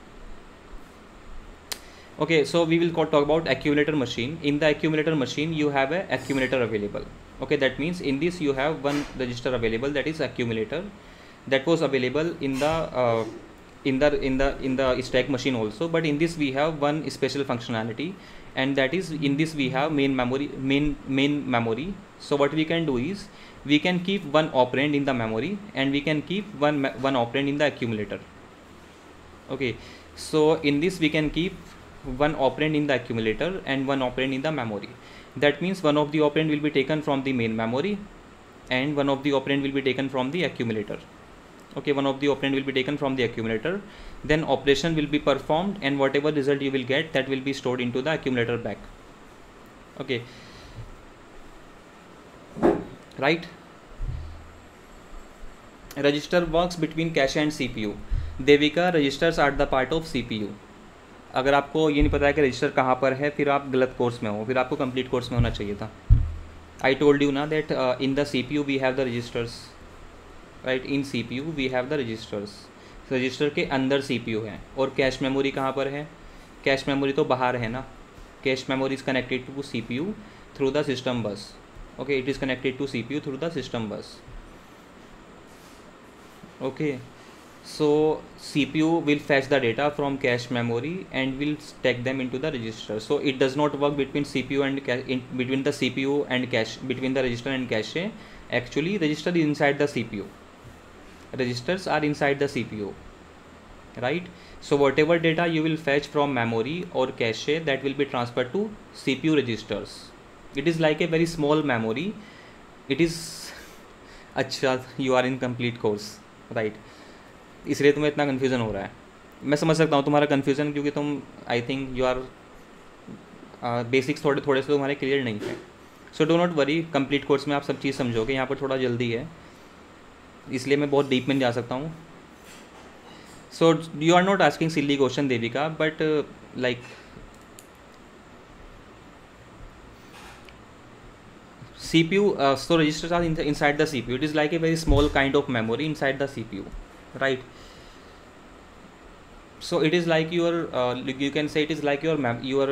Okay, so we will talk about accumulator machine. In the accumulator machine you have a accumulator available. Okay, that means in this you have one register available, that is accumulator, that was available in the stack machine also, but in this we have one special functionality, and that is in this we have main memory. So what we can do is we can keep one operand in the memory and we can keep one operand in the accumulator. Okay, so in this we can keep one operand in the accumulator and one operand in the memory. That means one of the operand will be taken from the main memory and one of the operand will be taken from the accumulator. Okay, one of the operand will be taken from the accumulator, then operation will be performed and whatever result you will get, that will be stored into the accumulator back. Okay, right? Register works between cache and CPU. Devika, registers are the part of CPU. अगर आपको ये नहीं पता है कि register कहाँ पर है, फिर आप गलत कोर्स में हो, फिर आपको कंप्लीट कोर्स में होना चाहिए था. आई टोल्ड यू ना that in the CPU we have the registers, right. In CPU we have the registers. Register के अंदर CPU है. और कैश मेमोरी कहाँ पर है? कैश मेमोरी तो बाहर है ना. Cache memory is connected to CPU through the system bus. Okay, it is connected to CPU through the system bus. Okay, so CPU will fetch the data from cache memory and will stack them into the register. So it does not work between CPU and between the CPU and cache, between the register and cache. Actually, register is inside the CPU. Registers are inside the CPU, right? So whatever data you will fetch from memory or cache, that will be transferred to CPU registers. It is like a very small memory. It is अच्छा, you are in complete course, right. इसलिए तुम्हें इतना confusion हो रहा है. मैं समझ सकता हूँ तुम्हारा कन्फ्यूज़न, क्योंकि तुम I think you are basics थोड़े से तुम्हारे क्लियर नहीं है. So do not worry, complete course में आप सब चीज़ समझोगे. यहाँ पर थोड़ा जल्दी है, इसलिए मैं बहुत डीप में जा सकता हूँ. So you are not asking silly question Devika, but like CPU, so registers are inside the CPU. It is like a very small kind of memory inside the CPU, right? So it is like your you can say it is like your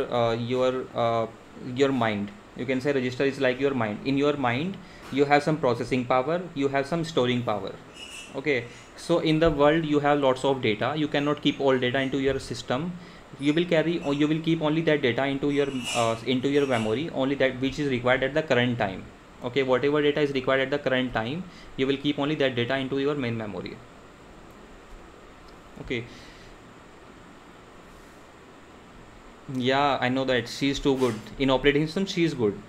mind. You can say register is like your mind. In your mind you have some processing power, you have some storing power. Okay, so in the world you have lots of data. You cannot keep all data into your system. You will carry, or you will keep only that data into your memory, only that which is required at the current time. Okay, whatever data is required at the current time, you will keep only that data into your main memory. Okay, yeah, I know that she is too good in operating system. She is good.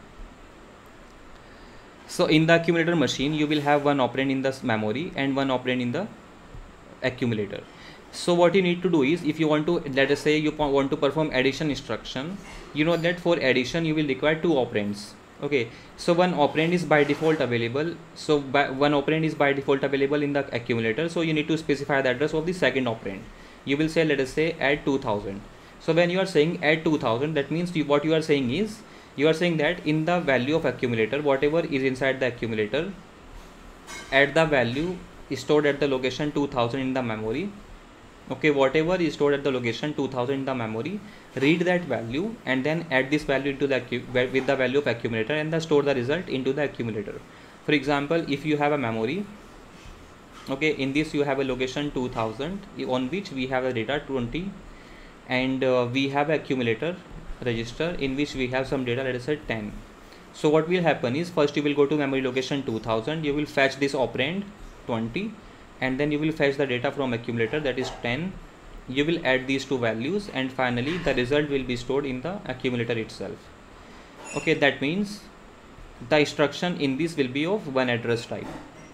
So in the accumulator machine you will have one operand in the memory and one operand in the accumulator. So what you need to do is, if you want to, let us say you want to perform addition instruction, you know that for addition you will require two operands. Okay, so one operand is by default available. So one operand is by default available in the accumulator. So you need to specify the address of the second operand. You will say, let us say add 2000. So when you are saying add 2000, that means what you are saying is, you are saying that in the value of accumulator, whatever is inside the accumulator, add the value stored at the location 2000 in the memory. Okay, whatever is stored at the location 2000 in the memory, read that value and then add this value into the with the value of accumulator, and then store the result into the accumulator. For example, if you have a memory, okay, in this you have a location 2000 on which we have a data 20, and we have a accumulator register in which we have some data, let us say 10. So what will happen is, first you will go to memory location 2000, you will fetch this operand 20, and then you will fetch the data from accumulator, that is 10. You will add these two values, and finally the result will be stored in the accumulator itself. Okay, that means the instruction in this will be of one address type.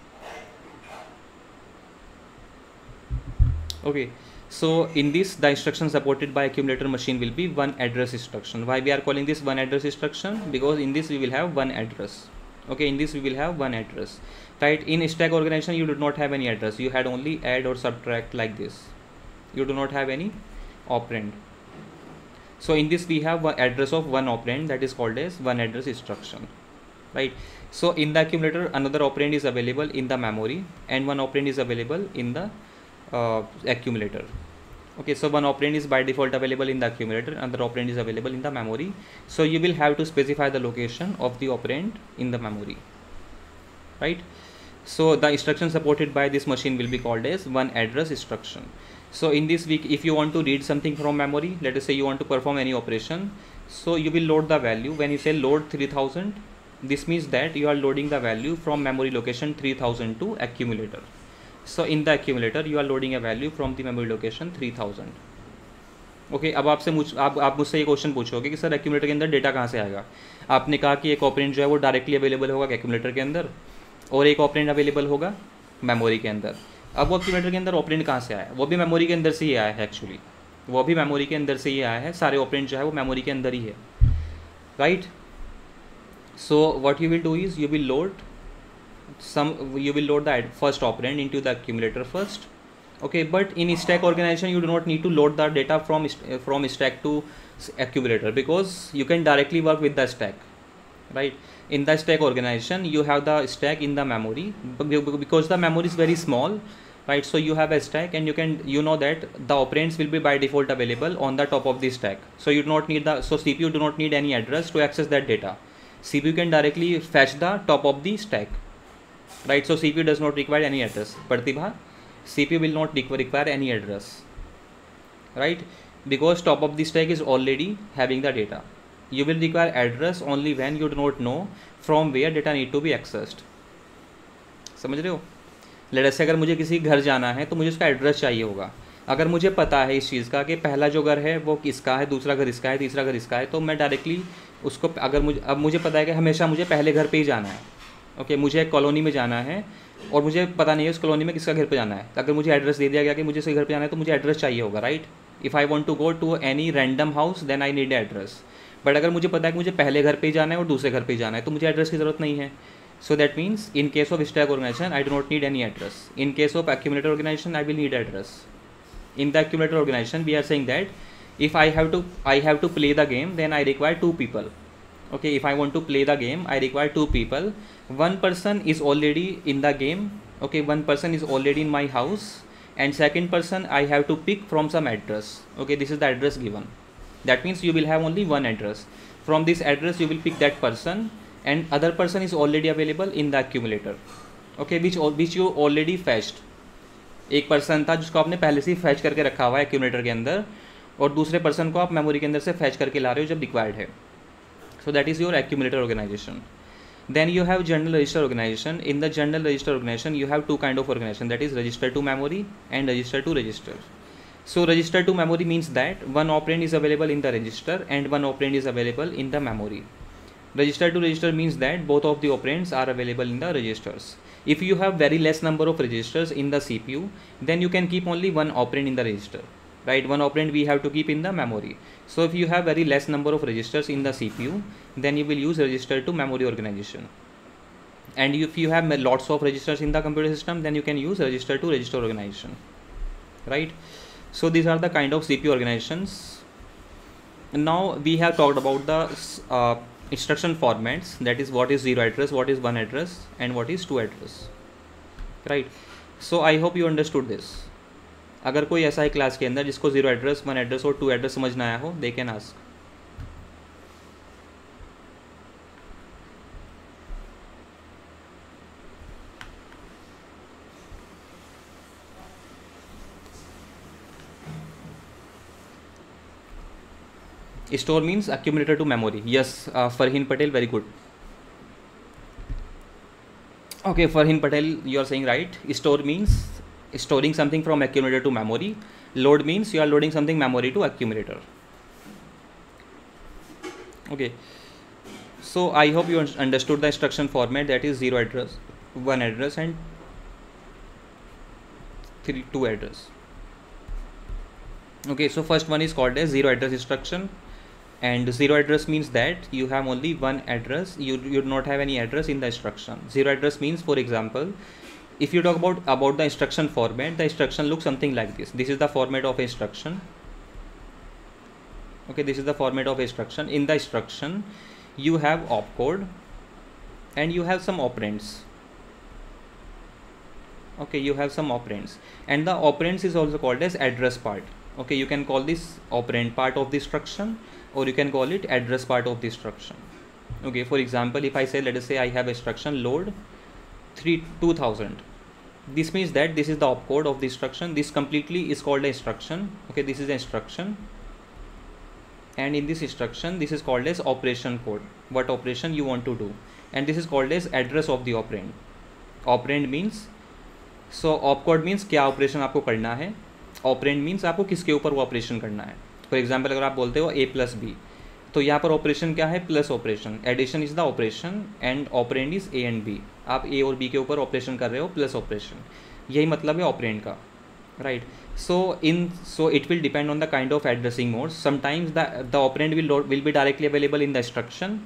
Okay, so in this the instruction supported by accumulator machine will be one address instruction. Why we are calling this one address instruction? Because in this we will have one address. Okay, in this we will have one address, right? In stack organization you do not have any address, you had only add or subtract like this. You do not have any operand. So in this we have one address of one operand, that is called as one address instruction, right? So in the accumulator another operand is available in the memory, and one operand is available in the accumulator. Okay, so one operand is by default available in the accumulator, another operand is available in the memory. So you will have to specify the location of the operand in the memory, right? So the instruction supported by this machine will be called as one address instruction. So in this week, if you want to read something from memory, let us say you want to perform any operation, so you will load the value. When you say load 3000, this means that you are loading the value from memory location 3000 to accumulator. So in the accumulator you are loading a value from the memory location 3000. Okay, अब आप मुझसे ये question पूछोगे कि sir accumulator के अंदर data कहाँ से आएगा. आपने कहा कि एक ऑपरेंड जो है वो डायरेक्टली अवेलेबल होगा एक्यूमुलेटर के अंदर, और एक ऑपरेंड अवेलेबल होगा मेमोरी के अंदर. अब वो एक्यूमुलेटर के अंदर ऑपरेंड कहाँ से आया? वो भी मेमोरी के अंदर से ही आया है. एक्चुअली वो भी मेमोरी के अंदर से ही आया है. सारे ऑपरेंड जो है वो मेमोरी के अंदर ही है, right? So what you will do is, you will load the first operand into the accumulator first, Okay, but in stack organization you do not need to load the data from stack to accumulator, because you can directly work with the stack, right? In the stack organization you have the stack in the memory, because the memory is very small, right? So you have a stack, and you know that the operands will be by default available on the top of the stack, so you do not need the CPU do not need any address to access that data. CPU can directly fetch the top of the stack, right? So CPU does not require any address. Pratibha, CPU will not require any address, right? Because top of the stack is already having the data. You will require address only when you do not know from where data need to be accessed. समझ रहे हो? Let's say अगर मुझे किसी घर जाना है तो मुझे उसका एड्रेस चाहिए होगा. अगर मुझे पता है इस चीज़ का कि पहला जो घर है वो इसका है, दूसरा घर इसका है, तीसरा घर इसका है, तो मैं डायरेक्टली उसको, अगर मुझे पता है कि हमेशा मुझे पहले घर पे ही जाना है. ओके, मुझे एक कॉलोनी में जाना है और मुझे पता नहीं है उस कॉलोनी में किसका घर पे जाना है. अगर मुझे एड्रेस दे दिया गया कि मुझे इस घर पे जाना है तो मुझे एड्रेस चाहिए होगा, right? If I want to go to any random house then I need address. But अगर मुझे पता है कि मुझे पहले घर पे ही जाना है और दूसरे घर पे ही जाना है तो मुझे एड्रेस की ज़रूरत नहीं है. So that means in case of stack organization I do not need any address. In case of accumulator organization I will need address. In the accumulator organization we are saying that if I have to play the game, then I require two people. Okay, if I want to play the game I require two people. One person is already in the game. Okay, one person is already in my house, and second person I have to pick from some address. Okay, this is the address given. That means you will have only one address. From this address you will pick that person, and other person is already available in the accumulator. Okay, which you already fetched. एक person था जिसको आपने पहले से ही fetch करके रखा हुआ है एक्यूमुलेटर के अंदर, और दूसरे पर्सन को आप मेमोरी के अंदर से फैच करके ला रहे हो जब रिक्वायर्ड है. So that is your accumulator organization. Then you have general register organization. In the general register organization you have two kind of organization, that is register to memory and register to register. So register to memory means that one operand is available in the register and one operand is available in the memory. Register to register means that both of the operands are available in the registers. If you have very less number of registers in the CPU, then you can keep only one operand in the register, right? One operand we have to keep in the memory. So if you have very less number of registers in the CPU, then you will use register to memory organization. And if you have lots of registers in the computer system, then you can use register to register organization, right? So these are the kind of CPU organizations. Now we have talked about the instruction formats, that is what is 0 address, what is 1 address, and what is 2 address, right? So I hope you understood this. अगर कोई ऐसा है class के अंदर जिसको 0 address, 1 address और 2 address समझ ना आया हो, they can ask. Store means accumulator to memory. Yes, Farhin Patel, very good. Okay, Farhin Patel, you are saying right. Store means storing something from accumulator to memory. Load means you are loading something memory to accumulator. Okay, so I hope you understood the instruction format, that is 0 address, 1 address, and 2 address. Okay, so first one is called as 0 address instruction. And 0 address means that you have only one address, you do not have any address in the instruction. 0 address means, for example, if you talk about the instruction format, the instruction looks something like this. This is the format of instruction. Okay, this is the format of instruction. In the instruction you have opcode and you have some operands. Okay, you have some operands, and the operands is also called as address part. Okay, you can call this operand part of the instruction, or you can call it address part of the instruction. Okay, for example, if I say, let us say I have instruction load 2000, this means that this is the opcode of the instruction. This completely is called an instruction. Okay, this is the instruction, and in this instruction this is called as operation code, what operation you want to do, and this is called as address of the operand. Operand means, so opcode means क्या operation आपको करना है, operand means आपको किसके ऊपर वो operation करना है. फॉर एग्जांपल अगर आप बोलते हो a प्लस बी, तो यहाँ पर ऑपरेशन क्या है, plus operation. Addition is the operation and operand is a and b. आप a और b के ऊपर ऑपरेशन कर रहे हो, प्लस ऑपरेशन, यही मतलब है ऑपरेंड का, right? So it will depend on the kind of addressing mode. Sometimes the operand will be directly available in the instruction,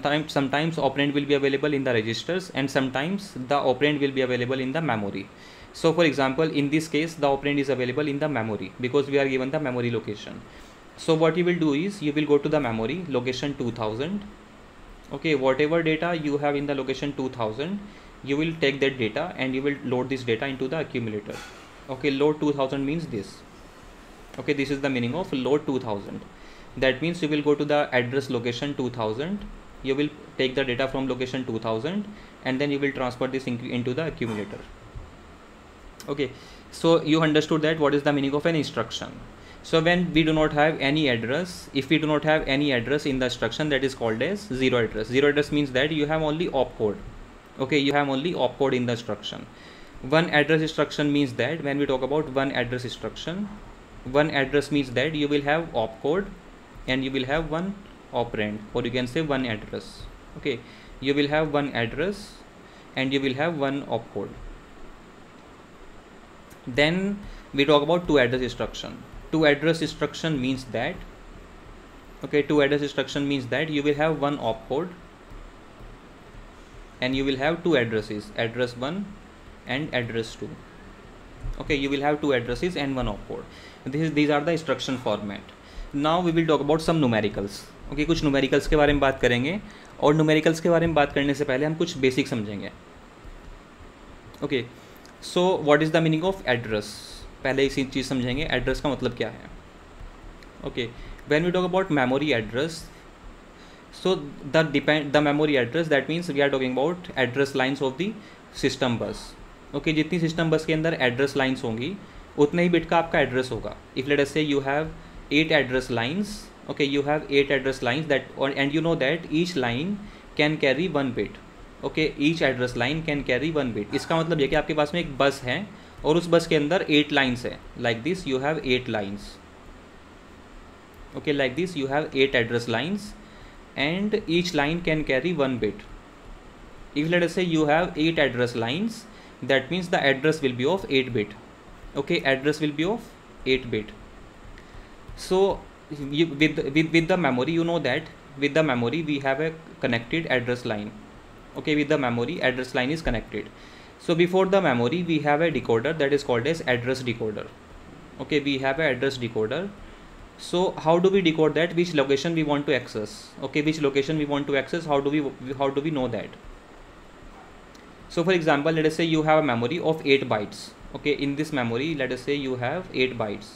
sometimes operand will be available in the registers, and sometimes the operand will be available in the memory. So for example, in this case the operand is available in the memory because we are given the memory location. So what you will do is you will go to the memory location 2000. Okay, whatever data you have in the location 2000, you will take that data and you will load this data into the accumulator. Okay, load 2000 means this. Okay, this is the meaning of load 2000. That means you will go to the address location 2000, you will take the data from location 2000 and then you will transfer this into the accumulator. Okay, so you understood that what is the meaning of an instruction. So when we do not have any address, if we do not have any address in the instruction, that is called as zero address. Zero address means that you have only opcode. Okay, you have only opcode in the instruction. One address instruction means that when we talk about one address instruction, one address means that you will have opcode and you will have one operand, or you can say one address. Okay, you will have one address and you will have one opcode. Then we talk about two address instruction. Two address instruction means that, okay, two address instruction means that you will have one opcode and you will have two addresses, address 1 and address 2. Okay, you will have two addresses and one opcode. These are the instruction format. Now we will talk about some numericals. Okay, कुछ numericals के बारे में बात करेंगे और numericals के बारे में बात करने से पहले हम कुछ basic समझेंगे. Okay, so what is the meaning of address? पहले इसी चीज़ समझेंगे एड्रेस का मतलब क्या है. Okay, when we talk about memory address, so the memory address that means we are talking about address lines of the system bus. Okay, जितनी system bus के अंदर एड्रेस लाइंस होंगी उतने ही बिट का आपका एड्रेस होगा. If let us say you have 8 address lines, okay, you have 8 address lines that and you know that each line can carry 1 bit. Okay, each address line can carry 1 bit. इसका मतलब ये कि आपके पास में एक बस है और उस बस के अंदर 8 लाइन्स है. Like this you have 8 lines. Okay, like this you have 8 address lines and each line can carry 1 bit. If let us say you have 8 address lines, that means the address will be of 8 bit. Okay, address will be of 8 bit. So with the memory, you know that with the memory we have a connected address line. Okay, with the memory address line is connected. So before the memory we have a decoder that is called as address decoder. Okay, we have a address decoder. So how do we decode that? Which location we want to access? Okay, which location we want to access? How do we know that? So for example, let us say you have a memory of 8 bytes. Okay, in this memory let us say you have 8 bytes.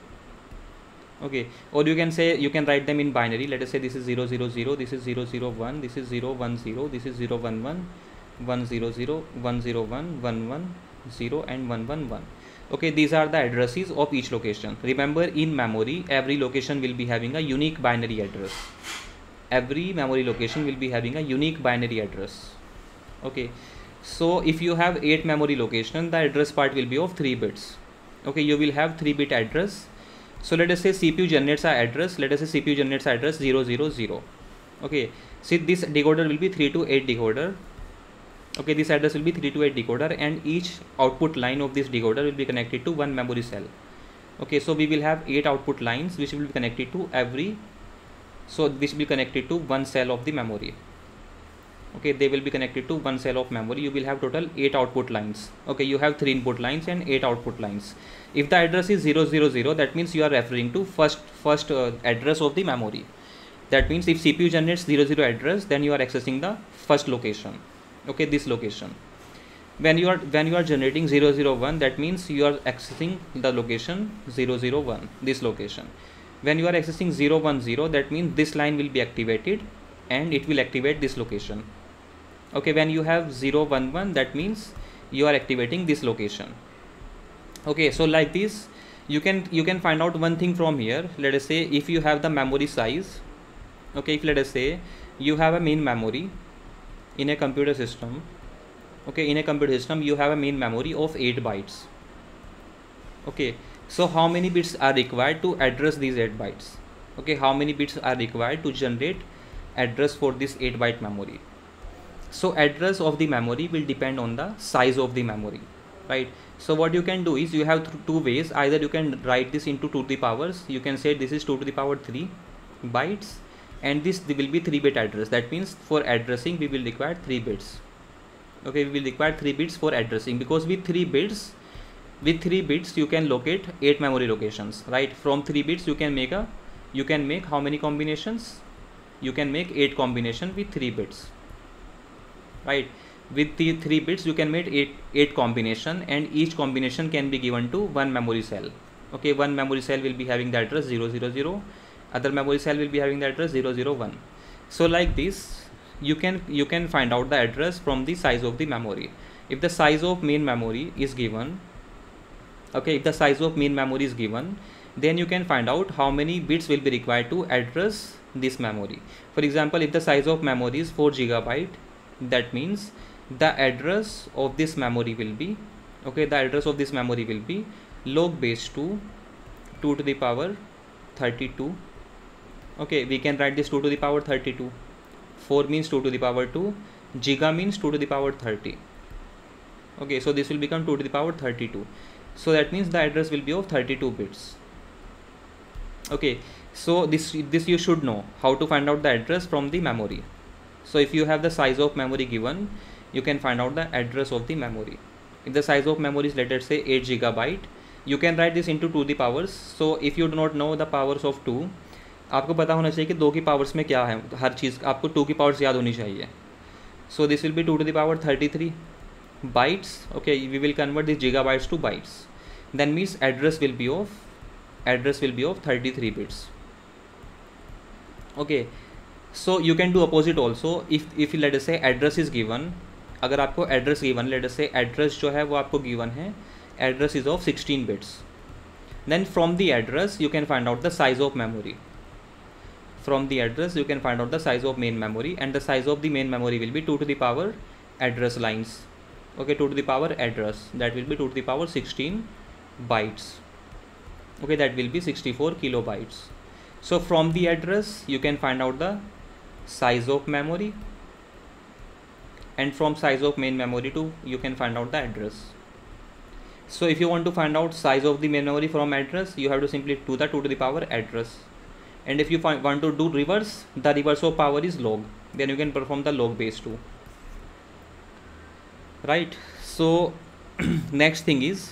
Okay, or you can say, you can write them in binary. Let us say this is 000, this is 001, this is 010, this is 011, 100, 101, 110 and 111. Okay, these are the addresses of each location. Remember, in memory every location will be having a unique binary address. Every memory location will be having a unique binary address. Okay, so if you have 8 memory location, the address part will be of 3 bits. Okay, you will have 3-bit address. So let us say CPU generates our address. Let us say CPU generates address 000. Okay, see this decoder will be 3 to 8 decoder. Okay, this address will be 3 to 8 decoder and each output line of this decoder will be connected to one memory cell. Okay, so we will have 8 output lines which will be connected to every, so this will be connected to one cell of the memory. Okay, they will be connected to one cell of memory. You will have total 8 output lines. Okay, you have 3 input lines and 8 output lines. If the address is 000, that means you are referring to first address of the memory. That means if CPU generates 00 address, then you are accessing the first location. Okay, this location. When you are generating 001, that means you are accessing the location 001, this location. When you are accessing 010, that means this line will be activated and it will activate this location. Okay, when you have 011, that means you are activating this location. Okay, so like this you can find out one thing from here. Let us say if you have the memory size. Okay, if let us say you have a main memory in a computer system. Okay, in a computer system you have a main memory of 8 bytes. Okay, so how many bits are required to address these 8 bytes? Okay, how many bits are required to generate address for this 8 byte memory? So address of the memory will depend on the size of the memory, right? So what you can do is you have two ways. Either you can write this into 2 to the powers. You can say this is 2 to the power 3 bytes and this will be 3-bit address. That means for addressing we will require 3 bits. Okay, we will require 3 bits for addressing, because with 3 bits with 3 bits you can locate 8 memory locations, right? From 3 bits you can make how many combinations? You can make 8 combination with 3 bits, right? With the 3 bits you can make 8 combination, and each combination can be given to one memory cell. Okay, one memory cell will be having the address 000, other memory cell will be having the address 001. So like this you can find out the address from the size of the memory. If the size of main memory is given, okay, if the size of main memory is given, then you can find out how many bits will be required to address this memory. For example, if the size of memory is 4 GB, that means the address of this memory will be, okay, the address of this memory will be log base 2 to the power 32. Okay, we can write this 2 to the power 32. 4 means 2 to the power 2, giga means 2 to the power 30. Okay, so this will become 2 to the power 32. So that means the address will be of 32 bits. Okay, so this you should know how to find out the address from the memory. So if you have the size of memory given, you can find out the address of the memory. If the size of memory is, let us say, 8 GB, you can write this into 2 the powers. So if you do not know the powers of 2, आपको पता होना चाहिए कि 2 की powers में क्या है, हर चीज़ आपको 2 की पावर्स याद होनी चाहिए. So this will be 2 to the power 33 bytes. Okay, we will convert these gigabytes to bytes. Then means address will be of 33 bits. Okay, so you can do opposite also. If let us say address is given, अगर आपको address given, let us say address जो है वो आपको given है, address is of 16 bits. Then from the address you can find out the size of memory. From the address you can find out the size of main memory, and the size of the main memory will be 2 to the power address lines. Okay, 2 to the power address, that will be 2 to the power 16 bytes. Okay, that will be 64 kilobytes. So from the address you can find out the size of memory, and from size of main memory too you can find out the address. So if you want to find out size of the main memory from address, you have to simply do the 2 to the power address. And if you want to do reverse, the reverse of power is log, then you can perform the log base 2, right? So next thing is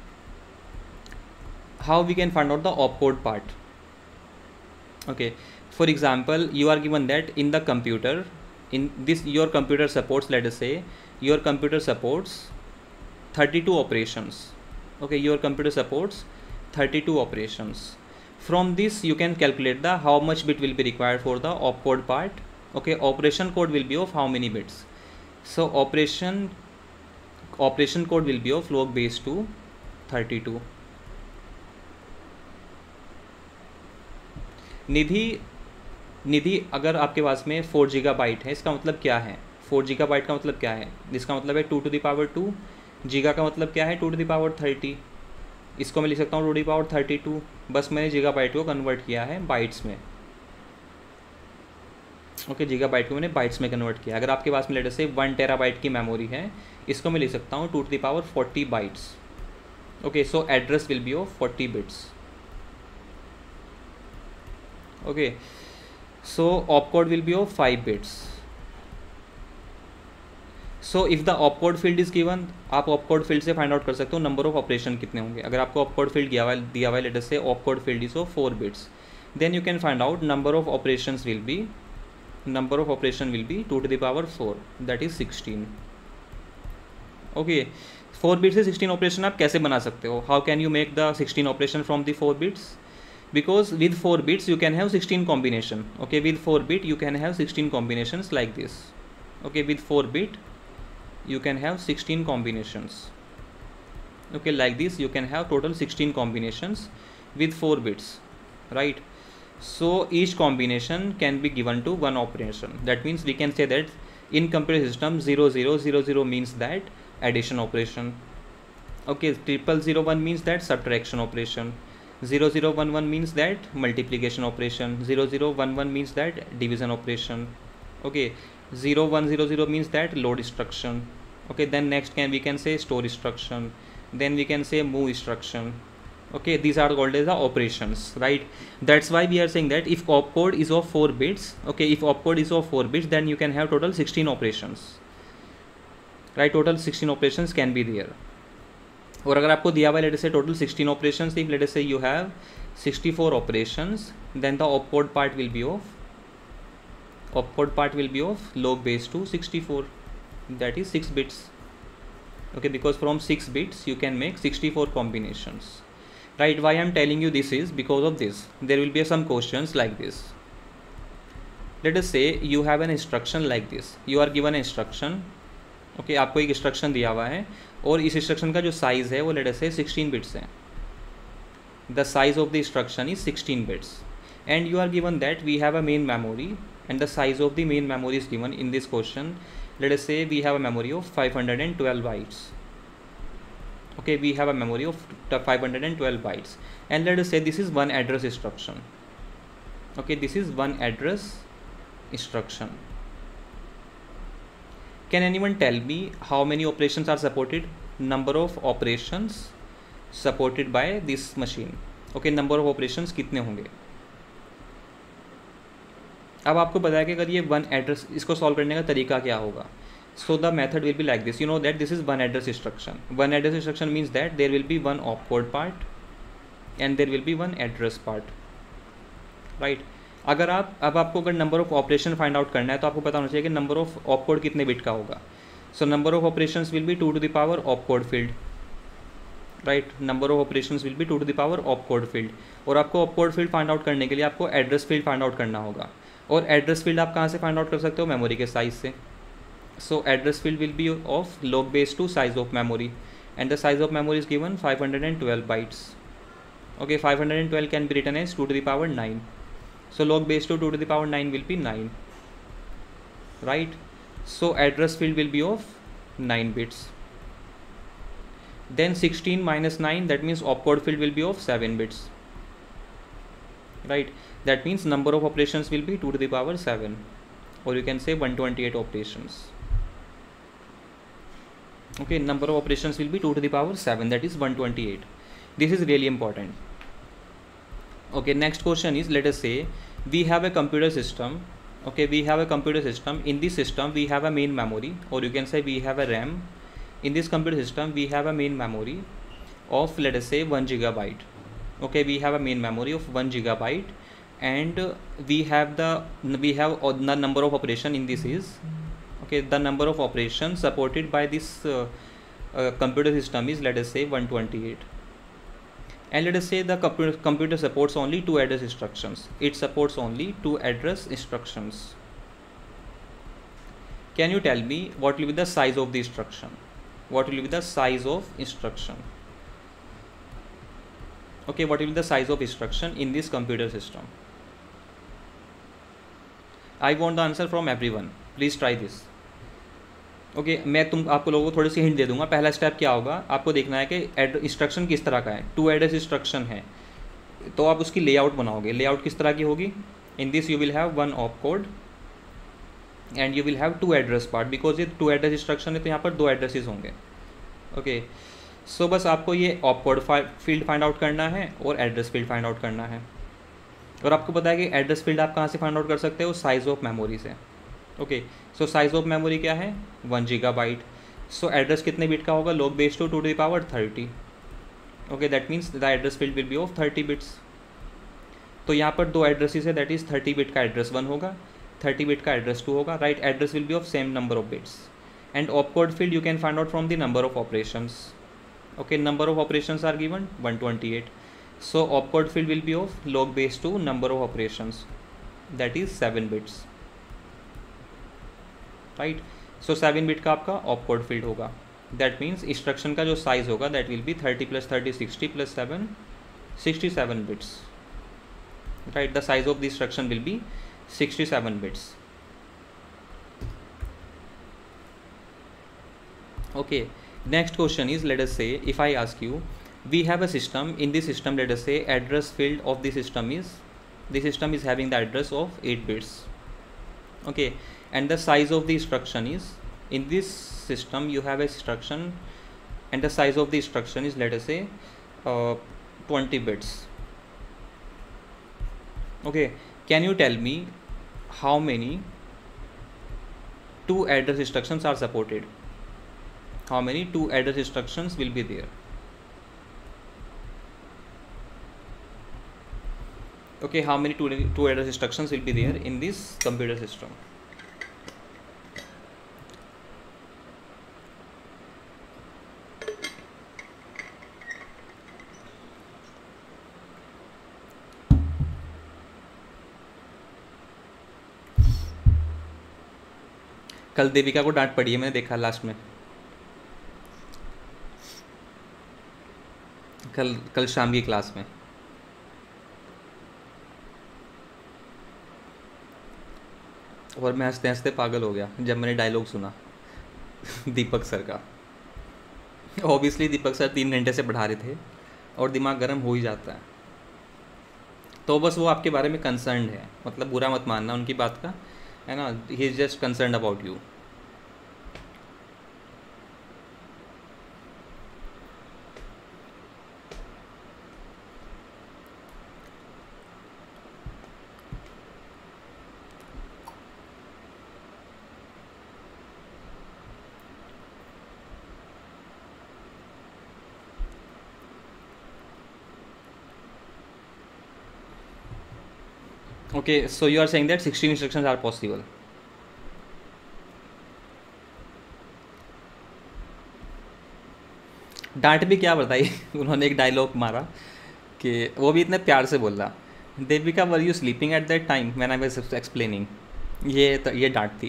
how we can find out the opcode part. Okay, for example, you are given that in the computer, in this your computer supports, let us say your computer supports 32 operations. Okay, your computer supports 32 operations. From this you can calculate the how much bit will be required for the opcode part. Okay, operation code will be of how many bits? So operation code will be of log base 2 32. निधि अगर आपके पास में 4 GB है, इसका मतलब क्या है? 4 GB का मतलब क्या है? इसका मतलब है 2 to the power 2. जीगा का मतलब क्या है? 2 to the power 30. इसको मैं लिख सकता हूँ 2 to the power 32. बस मैंने गीगाबाइट को कन्वर्ट किया है बाइट्स में. ओके, गीगाबाइट को मैंने बाइट्स में कन्वर्ट किया. अगर आपके पास में लेट से 1 टेराबाइट की मेमोरी है, इसको मैं लिख सकता हूँ 2 to the power 40 bytes. Okay, so address will be of 40 bits. Okay, so opcode will be of 5 bits. So if the opcode field is given, आप ऑपकोड फील्ड से फाइंड आउट कर सकते हो नंबर ऑफ ऑपरेशन कितने होंगे. अगर आपको opcode field दिया हुआ है let us say opcode field is of 4 bits, then you can find out number of operation will be 2 to the power 4, that is 16. Okay, 4 bits से 16 ऑपरेशन आप कैसे बना सकते हो? How can you make the 16 operation from the 4 bits? Because with 4 bits you can have 16 combination. Okay, with 4 bit you can have 16 combinations like this. Okay, with 4 bit you can have 16 combinations. Okay, like this you can have total 16 combinations with 4 bits, right? So each combination can be given to one operation. That means we can say that in computer system 0000 means that addition operation. Okay, 0001 means that subtraction operation. 0011 means that multiplication operation. 0011 means that division operation. Okay, 0100 means that load instruction. Okay, then next we can say store instruction, then we can say move instruction. Okay, these are called as the operations, right? That's why we are saying that if opcode is of 4 bits, okay, if opcode is of 4 bits, then you can have total 16 operations, right? Total 16 operations can be there. और अगर आपको दिया हुआ है let say total 16 operations, if let say you have 64 operations, then the opcode part will be of log base 2 64, that is 6 bits. Okay, because from 6 bits you can make 64 combinations, right? Why I am telling you this is because of this. There will be some questions like this. Let us say you have an instruction like this. You are given an instruction. Okay, आपको एक instruction दिया हुआ है और इस instruction का जो size है वो let us say 16 bits है. The size of the instruction is 16 bits, and you are given that we have a main memory, and the size of the main memory is given in this question. Let us say we have a memory of 512 bytes. Okay, we have a memory of 512 bytes, and let us say this is one address instruction. Okay, this is one address instruction. Can anyone tell me how many operations are supported? Number of operations supported by this machine. Okay, number of operations कितने होंगे? अब आपको पता है कि अगर ये one address, इसको सॉल्व करने का तरीका क्या होगा. So the method will be like this. You know that this is one address instruction. One address instruction means that there will be one opcode part and there will be one address part, right. अगर आपको अगर number of operation find out करना है तो आपको पता होना चाहिए कि नंबर ऑफ ऑपकोड कितने बिट का होगा. So number of operations will be 2 to the power opcode field, right. Number of operations will be 2 to the power opcode field. और आपको ऑपकोड फील्ड फाइंड आउट करने के लिए आपको एड्रेस फील्ड फाइंड आउट करना होगा. और एड्रेस फील्ड आप कहाँ से फाइंड आउट कर सकते हो? मेमोरी के साइज से. So address field will be of log base 2 size of memory, and the size of memory is given 512 bytes. Okay, 512 can be written as 2 to the power 9. So log base 2 to the power 9 will be 9, right? So address field will be of 9 bits. Then 16 minus 9, that means opcode field will be of 7 bits, right? That means number of operations will be 2 to the power 7, or you can say 128 operations. Okay, number of operations will be 2 to the power 7, that is 128. This is really important. Okay, next question is, let us say we have a computer system. Okay, we have a computer system. In this system we have a main memory, or you can say we have a RAM. In this computer system we have a main memory of, let us say, 1 gigabyte. Okay, we have a main memory of 1 gigabyte, and we have the number of operation in this is, okay, the number of operations supported by this computer system is, let us say, 128. And let us say the computer supports only 2 address instructions. It supports only 2 address instructions. Can you tell me what will be the size of the instruction? What will be the size of instruction? Okay, what will be the size of instruction in this computer system? I want the answer from everyone. Please try this. Okay, मैं आपको लोगों को थोड़ी सी hint दे दूंगा. पहला step क्या होगा, आपको देखना है कि इंस्ट्रक्शन किस तरह का है. 2 एड्रेस इंस्ट्रक्शन है, तो आप उसकी लेआउट बनाओगे. लेआउट किस तरह की होगी? In this you will have 1 opcode and you will have 2 address part. Because ये 2 एड्रेस इंस्ट्रक्शन है तो यहाँ पर 2 एड्रेसेस होंगे. ओके, सो बस आपको ये ऑपकोड फील्ड फाइंड आउट करना है और एड्रेस फील्ड फाइंड आउट करना है. और आपको पता है कि एड्रेस फील्ड आप कहाँ से फाइंड आउट कर सकते हो? साइज ऑफ मेमोरी से. Okay, so size of memory क्या है? 1 gigabyte. सो एड्रेस कितने बिट का होगा? log base 2 to the power 30. Okay, that means the address field will be of 30 bits. तो यहाँ पर 2 एड्रेसेस है, दैट इज 30 बिट का एड्रेस 1 होगा, 30 बिट का एड्रेस 2 होगा, right. Address will be of same number of bits. And opcode field you can find out from the number of operations. Okay, number of operations are given 128. So opcode field will be of log base 2 number of operations, that is 7 bits, right. So 7 bit का आपका opcode field होगा. That means instruction का जो size होगा that will be 30 + 30 60 + 7 67 bits, right. The size of the instruction will B 67 bits. Okay, next question is, let us say if I ask you, we have a system. In this system let us say address field of the system is having the address of 8 bits. Okay, and the size of the instruction is, in this system you have a instruction and the size of the instruction is, let us say, 20 bits. Okay, can you tell me how many 2 address instructions are supported? How many 2 address instructions will be there? Okay, how many two address instructions will be there in this computer system? कल देविका को डांट पड़ी है, मैंने देखा last में, कल शाम की क्लास में। और मैं हंसते हंसते पागल हो गया जब मैंने डायलॉग सुना दीपक सर का। ऑब्वियसली दीपक सर 3 घंटे से पढ़ा रहे थे और दिमाग गर्म हो ही जाता है। तो बस वो आपके बारे में कंसर्न्ड है, मतलब बुरा मत मानना उनकी बात का, है ना। He is just concerned about you. Okay, so you are saying that 16 instructions are possible. डांट भी क्या बताई उन्होंने एक डायलॉग मारा कि वो भी इतने प्यार से बोल रहा, Devika were you sleeping at that time when I was explaining. ये डांट थी।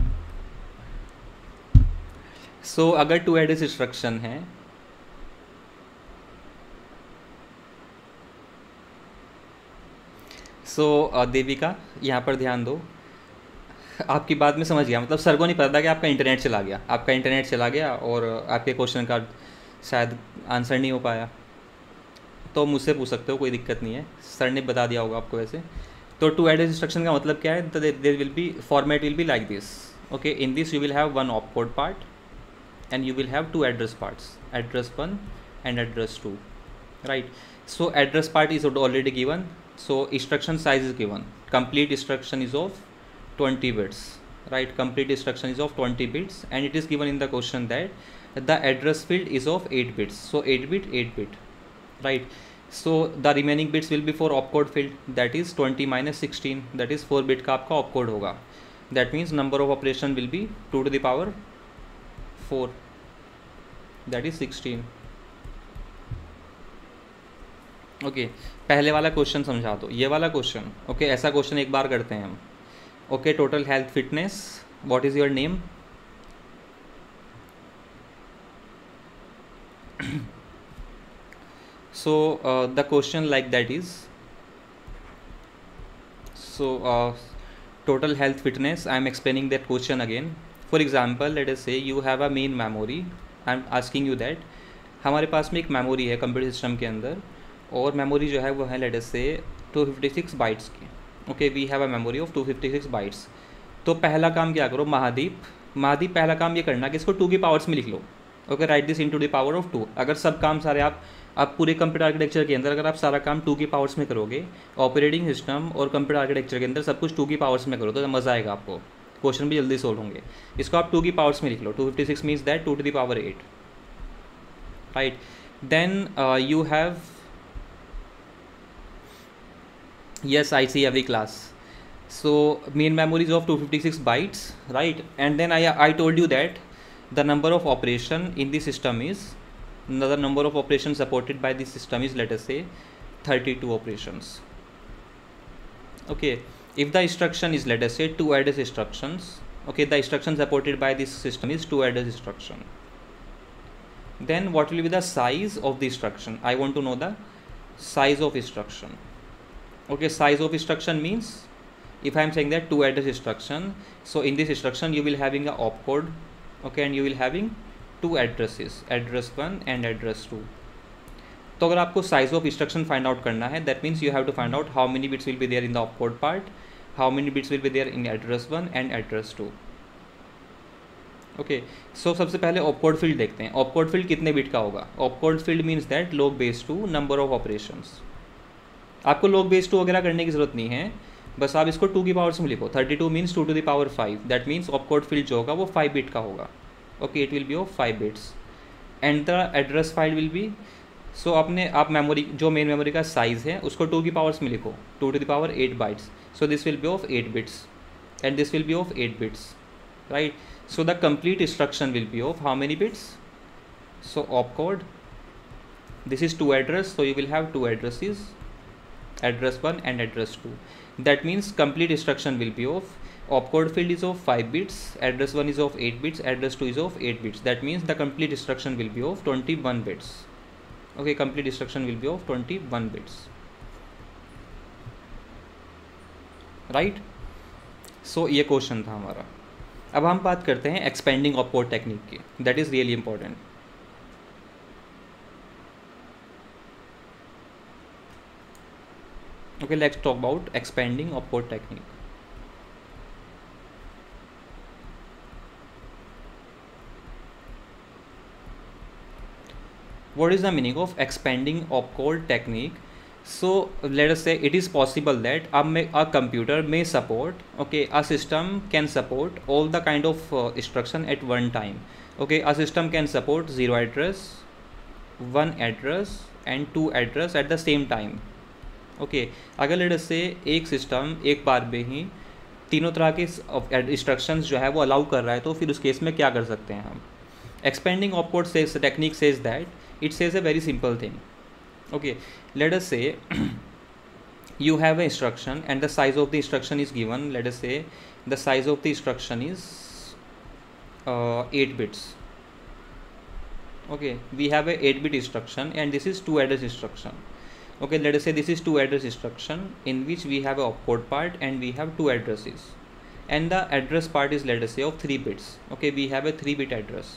सो अगर 2 एड्रेस इंस्ट्रक्शन है, देविका यहाँ पर ध्यान दो। आपकी बात में समझ गया, मतलब सर को नहीं पता था कि आपका इंटरनेट चला गया, आपका इंटरनेट चला गया और आपके क्वेश्चन का शायद आंसर नहीं हो पाया। तो मुझसे पूछ सकते हो, कोई दिक्कत नहीं है, सर ने बता दिया होगा आपको वैसे। तो 2 एड्रेस इंस्ट्रक्शन का मतलब क्या है? There will be format will be like this. Okay, in this you will have 1 opcode part and you will have 2 address parts, address 1 and address 2, right? So address part is already given, so instruction size is given, complete instruction is of 20 bits, right? Complete instruction is of 20 bits and it is given in the question that the address field is of 8 bits, so 8 bit, right? So the remaining bits will be for opcode field, that is 20 minus 16, that is 4 bit का आपका opcode होगा। That means number of operation will be 2 to the power 4, that is 16। Okay, पहले वाला question समझा दो, ये वाला question. Okay, ऐसा क्वेश्चन एक बार करते हैं हम। Okay, total health fitness, what is your name? So the question like that is, so total health fitness, I am explaining that question again. For example, let us say you have a main memory, I am asking you that हमारे पास में एक memory है computer system के अंदर, और memory जो है वो है लेट अस से 256 बाइट्स की। Okay, we have a memory of 256 bytes. तो पहला काम क्या करो, महादीप पहला काम ये करना कि इसको 2 की पावर्स में लिख लो। Okay, write this into the power of 2। अगर सब काम सारे आप पूरे कंप्यूटर आर्किटेक्चर के अंदर अगर आप सारा काम 2 की पावर्स में करोगे, ऑपरेटिंग सिस्टम और कंप्यूटर आर्किटेक्चर के अंदर सब कुछ 2 की पावर्स में करो, तो मज़ा आएगा आपको, क्वेश्चन भी जल्दी सोल्व होंगे। इसको आप 2 की पावर्स में लिख लो, 256 means that 2 to the power 8, right. Then you have, yes, I see every class. So main memory is of 256 bytes, right? And then I told you that the number of operation in the system is, the number of operations supported by the system is, let us say 32 operations. Okay, if the instruction is, let us say 2 address instructions, okay, the instruction supported by this system is 2 address instruction. Then what will be the size of the instruction? I want to know the size of instruction. Okay, size of instruction means if I am saying that 2 address instruction, so in this instruction you will having a opcode, okay, and you will having 2 addresses, address 1 and address 2. तो अगर आपको size of instruction find out करना है, that means you have to find out how many bits will be there in the opcode part, how many bits will be there in address 1 and address 2. Okay, so सबसे पहले opcode field देखते हैं। Opcode field कितने bit का होगा? Opcode field means that log base 2 number of operations. आपको log base 2 वगैरह करने की जरूरत नहीं है, बस आप इसको 2 की पावर्स में लिखो। 32 means 2 to the power 5, that means opcode field जो होगा वो 5 बिट का होगा। Okay, it will be of 5 bits and the address file will be so आपने आप मेमोरी जो मेन मेमोरी का साइज़ है उसको 2 की पावर्स में लिखो, 2 to the power 8 bytes. So this will be of 8 bits and this will be of 8 bits, right? So the complete instruction will be of how many bits? So opcode, this is 2 address, so you will have 2 addresses, address 1 and address 2. That means complete instruction will be of opcode field is of 5 bits, address 1 is of 8 bits, address 2 is of 8 bits. That means the complete instruction will be of 21 bits. Okay, complete instruction will be of 21 bits, right? So ये question था हमारा. अब हम बात करते हैं expanding opcode technique की. That is really important. Okay, let's talk about expanding opcode technique. What is the meaning of expanding opcode technique? So let us say it is possible that a computer may support, okay, a system can support all the kind of instruction at one time. Okay, a system can support 0 address, 1 address and 2 address at the same time. Okay, अगर let us say एक system एक बार में ही तीनों तरह के instructions जो है वो अलाउ कर रहा है, तो फिर उस केस में क्या कर सकते हैं हम? Expanding opcode technique says that it says a very simple thing. Okay, let us say you have an instruction and the size of the instruction is given. Let us say the size of the instruction is 8 bits. Okay, we have a 8-bit instruction and this is 2 address instruction. Okay, let us say this is 2 address instruction in which we have a opcode part and we have 2 addresses, and the address part is, let us say, of 3 bits. Okay, we have a 3-bit address.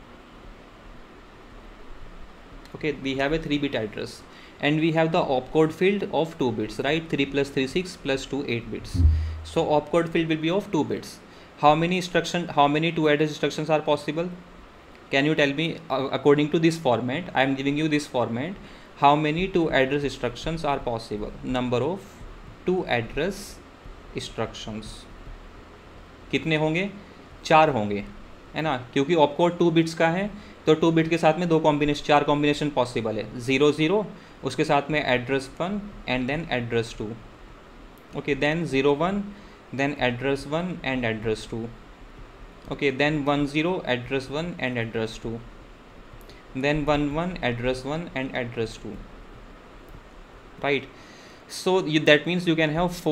Okay, we have a 3-bit address and we have the opcode field of 2 bits, right? 3 plus 3 6 plus 2 8 bits. So opcode field will be of 2 bits. How many 2 address instructions are possible? Can you tell me, according to this format, I am giving you this format, how many 2 address instructions are possible? Number of 2 address instructions कितने होंगे? 4 होंगे, है ना, क्योंकि opcode 2 bits का है, तो 2 bit के साथ में 4 कॉम्बिनेशन पॉसिबल है. 0 0 उसके साथ में address 1 and then address 2. Okay, then 0 1 then address 1 and address 2. Okay, then 1 0 address 1 and address 2. Then 1 1 address 1 and address 2. Right. So that means you can have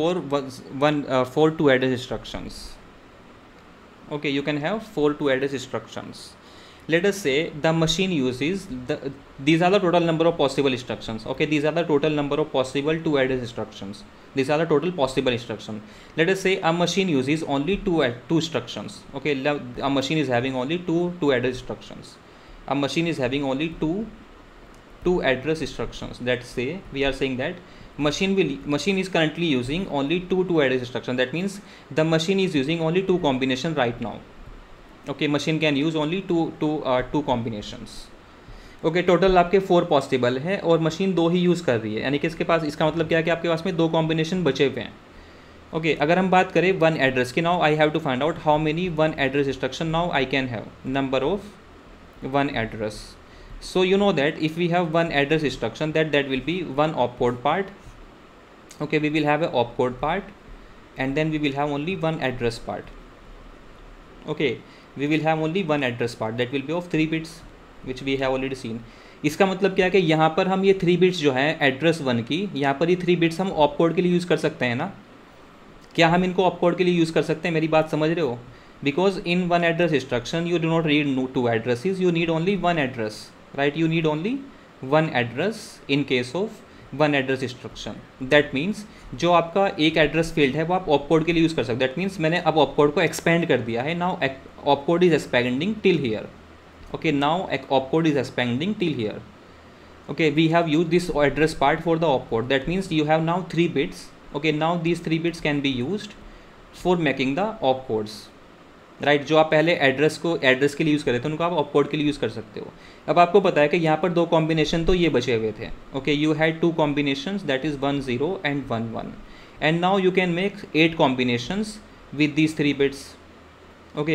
4 2 address instructions. Okay, you can have 4 2 address instructions. Let us say the machine uses these are the total number of possible instructions. Okay, these are the total number of possible 2 address instructions. These are the total possible instructions. Let us say a machine uses only 2 instructions. Okay, a machine is having only 2 address instructions. A machine is having only 2 address instructions. Let's say we are saying that machine is currently using only 2 address instructions. That means the machine is using only 2 combination right now. Okay, machine can use only two combinations. Okay, total आपके 4 possible है और machine 2 ही use कर रही है, यानी कि इसके पास, इसका मतलब क्या है कि आपके पास में 2 कॉम्बिनेशन बचे हुए हैं. ओके, अगर हम बात करें 1 एड्रेस की, now I have to find out how many 1 address instruction now I can have. Number of 1 address. So you know that if we have 1 address instruction that will be 1 opcode part. Okay, we will have a opcode part and then we will have only 1 address part. Okay, we will have only 1 address part that will be of 3 bits which we have already seen. इसका मतलब क्या है कि यहाँ पर हम ये 3 bits जो है एड्रेस 1 की, यहाँ पर ये 3 बिट्स हम ऑपकोड के लिए यूज़ कर सकते हैं ना. क्या हम इनको ऑपकोड के लिए यूज़ कर सकते हैं? मेरी बात समझ रहे हो? Because in 1 address instruction you do not read 2 addresses, you need only 1 address, right? You need only 1 address in case of 1 address instruction. That means जो आपका एक एड्रेस फील्ड है वो आप ऑपकोड के लिए यूज़ कर सकते. दैट मीन्स मैंने अब ऑपकोड को एक्सपेंड कर दिया है. Now opcode is expanding till here. Okay, now opcode is expanding till here. Okay, we have used this address part for the opcode. That means you have now 3 bits. Okay, now these 3 bits can be used for making the opcodes, right? जो आप पहले address के लिए use कर रहे थे उनको आप ऑपकोड के लिए यूज़ कर सकते हो. अब आपको पता है कि यहाँ पर 2 कॉम्बिनेशन तो ये बचे हुए थे. Okay, you had 2 combinations, that is 1 0 and 1 1, and now you can make 8 combinations with these 3 bits. Okay,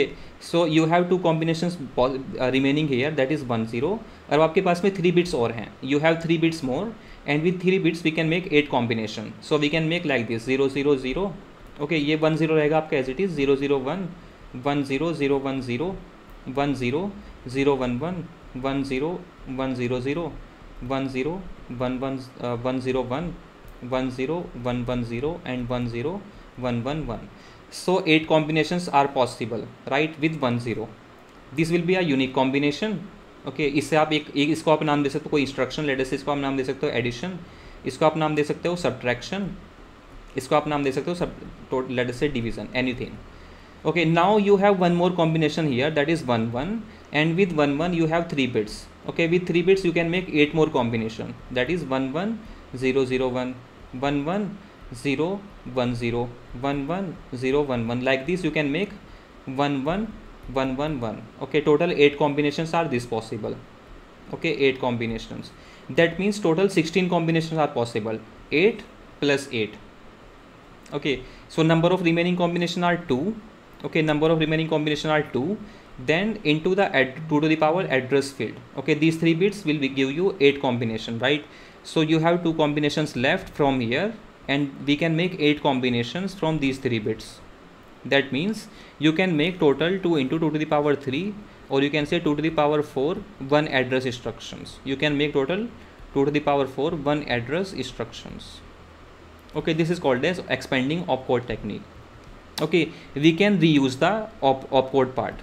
so you have two combinations remaining here, that is 1 0. और आपके पास में 3 बिट्स और हैं, you have 3 bits more, and with 3 bits we can make 8 combination. So we can make like this 0 0 0. Okay, ये 1 0 रहेगा आपका as it is, 0 0 1 1 0 0 1 0 1 0 0 1 1 1 0 1 0 0 1 0 1 1 1 0 1 1 0 1 1 0 and 1 0 1 1 1. So 8 combinations are possible, right, with 1 0. This will be a unique combination. Okay, इससे आप एक इसको आप नाम दे सकते हो कोई इंस्ट्रक्शन, लेटर से इसको आप नाम दे सकते हो एडिशन, इसको आप नाम दे सकते हो सब्ट्रैक्शन, इसको आप नाम दे सकते हो सब लेटर से division, anything. Okay, now you have one more combination here, that is 1 1, and with 1 1 you have 3 bits. Okay, with 3 bits you can make 8 more combination, that is 1 1 0 0 1 1 1 0 1 0 1 1 0 1 1. Like this you can make 1 1 1 1 1. Okay, total 8 combinations are this possible. Okay, 8 combinations, that means total 16 combinations are possible, 8 plus 8. Okay, so number of remaining combination are 2. Okay, number of remaining combination are 2. Then into the 2 to the power address field. Okay, these 3 bits will give you 8 combination, right? So you have 2 combinations left from here, and we can make 8 combinations from these 3 bits. That means you can make total 2 into 2 to the power 3, or you can say 2 to the power 4 1 address instructions. You can make total 2 to the power 4 1 address instructions. Okay, this is called as expanding opcode technique. Okay, we can reuse the opcode part.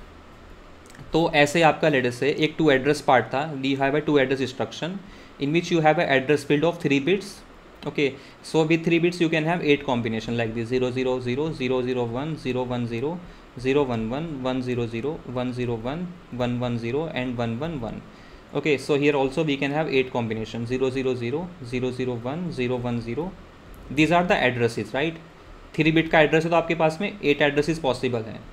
तो ऐसे आपका letter से एक 2 address part था, we have a 2 address instruction in which you have a address field of 3 bits. Okay, so with 3 bits you can have 8 combination like this 0 0 0 0 0 1 0 1 0 0 1 1 1 0 0 1 0 1 1 1 0 and 1 1 1. Okay, so here also we can have 8 combinations 0 0 0 0 0 1 0 1 0. These are the addresses, right? 3 bit का address है तो आपके पास में 8 addresses possible हैं.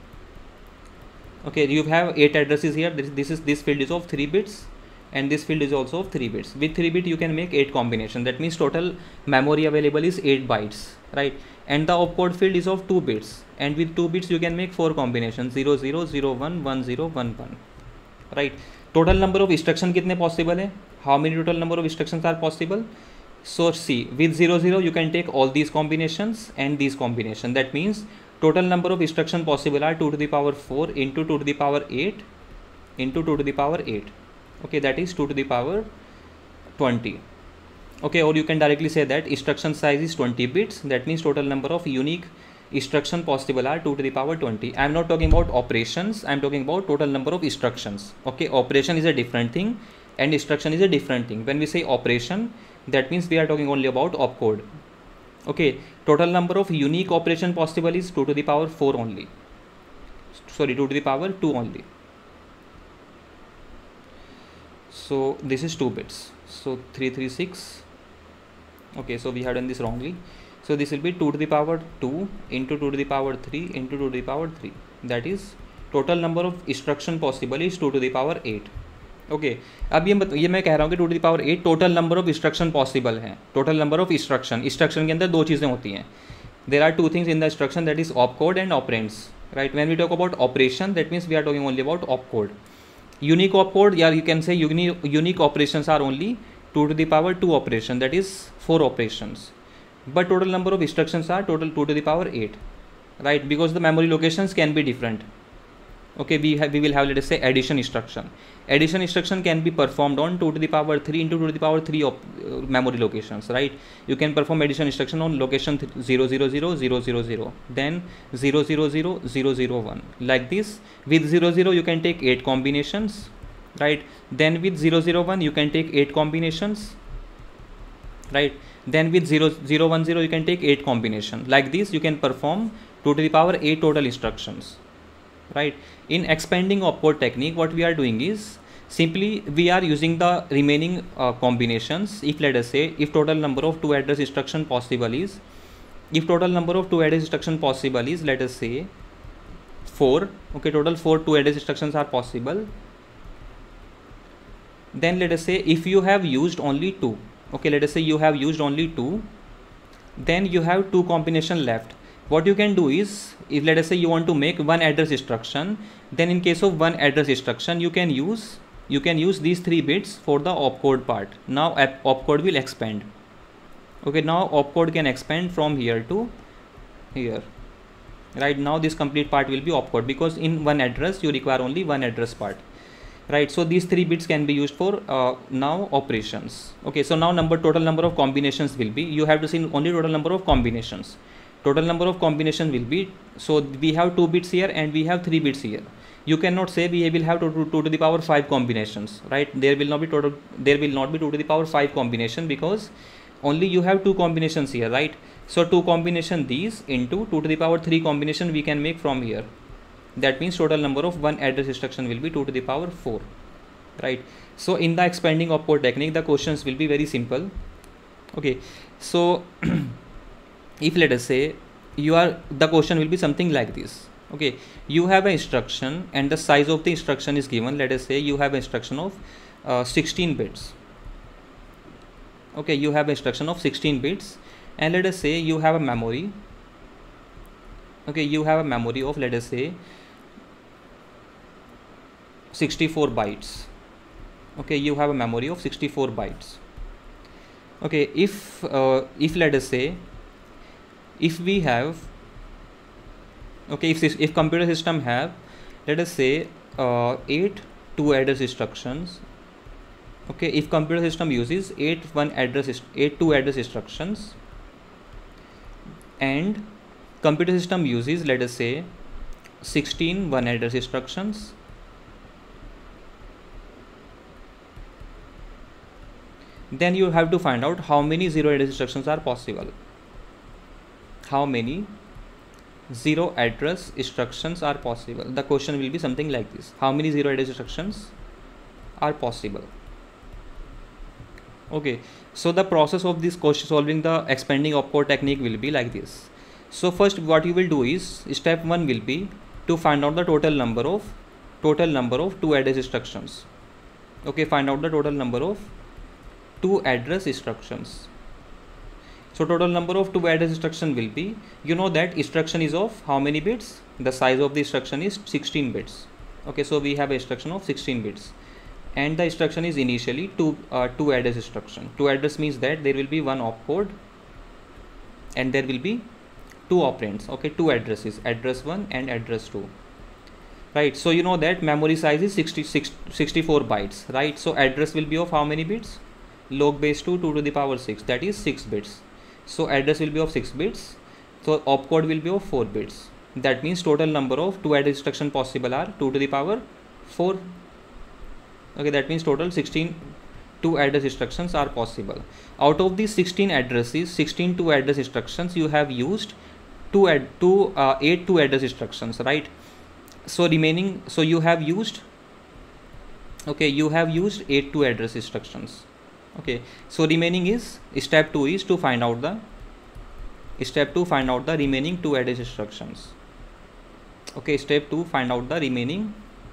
Okay, you have 8 addresses here. This field is of 3 bits and this field is also of 3 bits. With 3 bit you can make 8 combination, that means total memory available is 8 bytes, right? And the opcode field is of 2 bits, and with 2 bits you can make 4 combination 0 0 0 1 1 0 1 1, right? Total number of instruction कितने possible है? How many total number of instructions are possible? So see, with 0 0 you can take all these combinations and these combination. That means total number of instruction possible are 2 to the power 4 into 2 to the power 8 into 2 to the power 8. Okay, that is 2 to the power 20. Okay, or you can directly say that instruction size is 20 bits. That means total number of unique instruction possible are 2 to the power 20. I am not talking about operations, I am talking about total number of instructions. Okay, operation is a different thing and instruction is a different thing. When we say operation, that means we are talking only about opcode. Okay, total number of unique operation possible is 2 to the power 4 only, sorry 2 to the power 2 only. So this is 2 bits, so 336. Okay, so we have done this wrongly, so this will be 2 to the power 2 into 2 to the power 3 into 2 to the power 3. That is total number of instruction possible is 2 to the power 8. Okay, अब ये मैं कह रहा हूँ कि 2 to the power 8 total number of instruction possible हैं. Total number of instruction के अंदर 2 चीज़ें होती हैं. There are 2 things in the instruction, that is opcode and operands, right? When we talk about operation, that means we are talking only about opcode. Unique opcode, या you can say unique operations are only 2 to the power 2 operation, that is 4 operations. But total number of instructions are total 2 to the power 8, right? Because the memory locations can be different. Okay, we will have, let us say, addition instruction. Addition instruction can be performed on 2 to the power 3 into 2 to the power 3 of memory locations, right? You can perform addition instruction on location 0 0 0 0 0 0, then 0 0 0 0 0 1. Like this, with 0 0 you can take 8 combinations, right? Then with 0 0 1 you can take 8 combinations, right? Then with 0 0 1 0 you can take 8 combination. Like this you can perform 2 to the power 8 total instructions, right? In expanding opcode technique, what we are doing is simply we are using the remaining combinations. If let us say, if total number of 2 address instruction possible is, if total number of 2 address instruction possible is, let us say 4. Okay, total 4 2 address instructions are possible. Then let us say if you have used only 2. Okay, let us say you have used only 2. Then you have 2 combination left. what you can do is, if let us say you want to make one address instruction, then in case of one address instruction you can use these 3 bits for the opcode part. Now opcode will expand. Okay, now opcode can expand from here to here. Right now this complete part will be opcode, because in one address you require only one address part. Right, so these 3 bits can be used for now operations. Okay, so now total number of combinations will be, you have to see only total number of combinations. Total number of combination will be, so we have 2 bits here and we have 3 bits here. You cannot say we will have 2 to the power 5 combinations, right? There will not be 2 to the power 5 combination, because only you have 2 combinations here, right? So 2 combination these into 2 to the power 3 combination we can make from here. That means total number of one address instruction will be 2 to the power 4, right? So in the expanding opcode technique, the questions will be very simple. Okay, so if let us say the question will be something like this. Okay, you have an instruction and the size of the instruction is given. Let us say you have an instruction of 16 bits. Okay, you have an instruction of 16 bits, and let us say you have a memory. Okay, you have a memory of, let us say, 64 bytes. Okay, you have a memory of 64 bytes. Okay, if let us say, if we have, okay, if computer system have, let us say 8 2 address instructions. Okay, if computer system uses 8 2 address instructions, and computer system uses, let us say, 16 1 address instructions, then you have to find out how many 0 address instructions are possible. How many 0 address instructions are possible? The question will be something like this: how many 0 address instructions are possible? Okay, so the process of this question, solving the expanding opcode technique, will be like this. So first what you will do is, step 1 will be to find out the total number of 2 address instructions. Okay, find out the total number of 2 address instructions. So total number of 2 address instruction will be, you know that instruction is of how many bits? The size of the instruction is 16 bits. Okay, so we have an instruction of 16 bits, and the instruction is initially 2 address instruction. 2 address means that there will be one opcode and there will be 2 operands. Okay, 2 addresses, address 1 and address 2. Right, so you know that memory size is 64 bytes, right? So address will be of how many bits? Log base 2 to the power 6, that is 6 bits. So address will be of 6 bits. So opcode will be of 4 bits. That means total number of 2 address instruction possible are 2 to the power 4. Okay, that means total 16 2 address instructions are possible. Out of these 16 addresses, 16 2 address instructions, you have used 8 2 address instructions, right? So remaining, so you have used, okay, you have used 8 2 address instructions. Okay, so remaining is, step 2 is to find out the remaining 2 address instructions. Okay, step 2, find out the remaining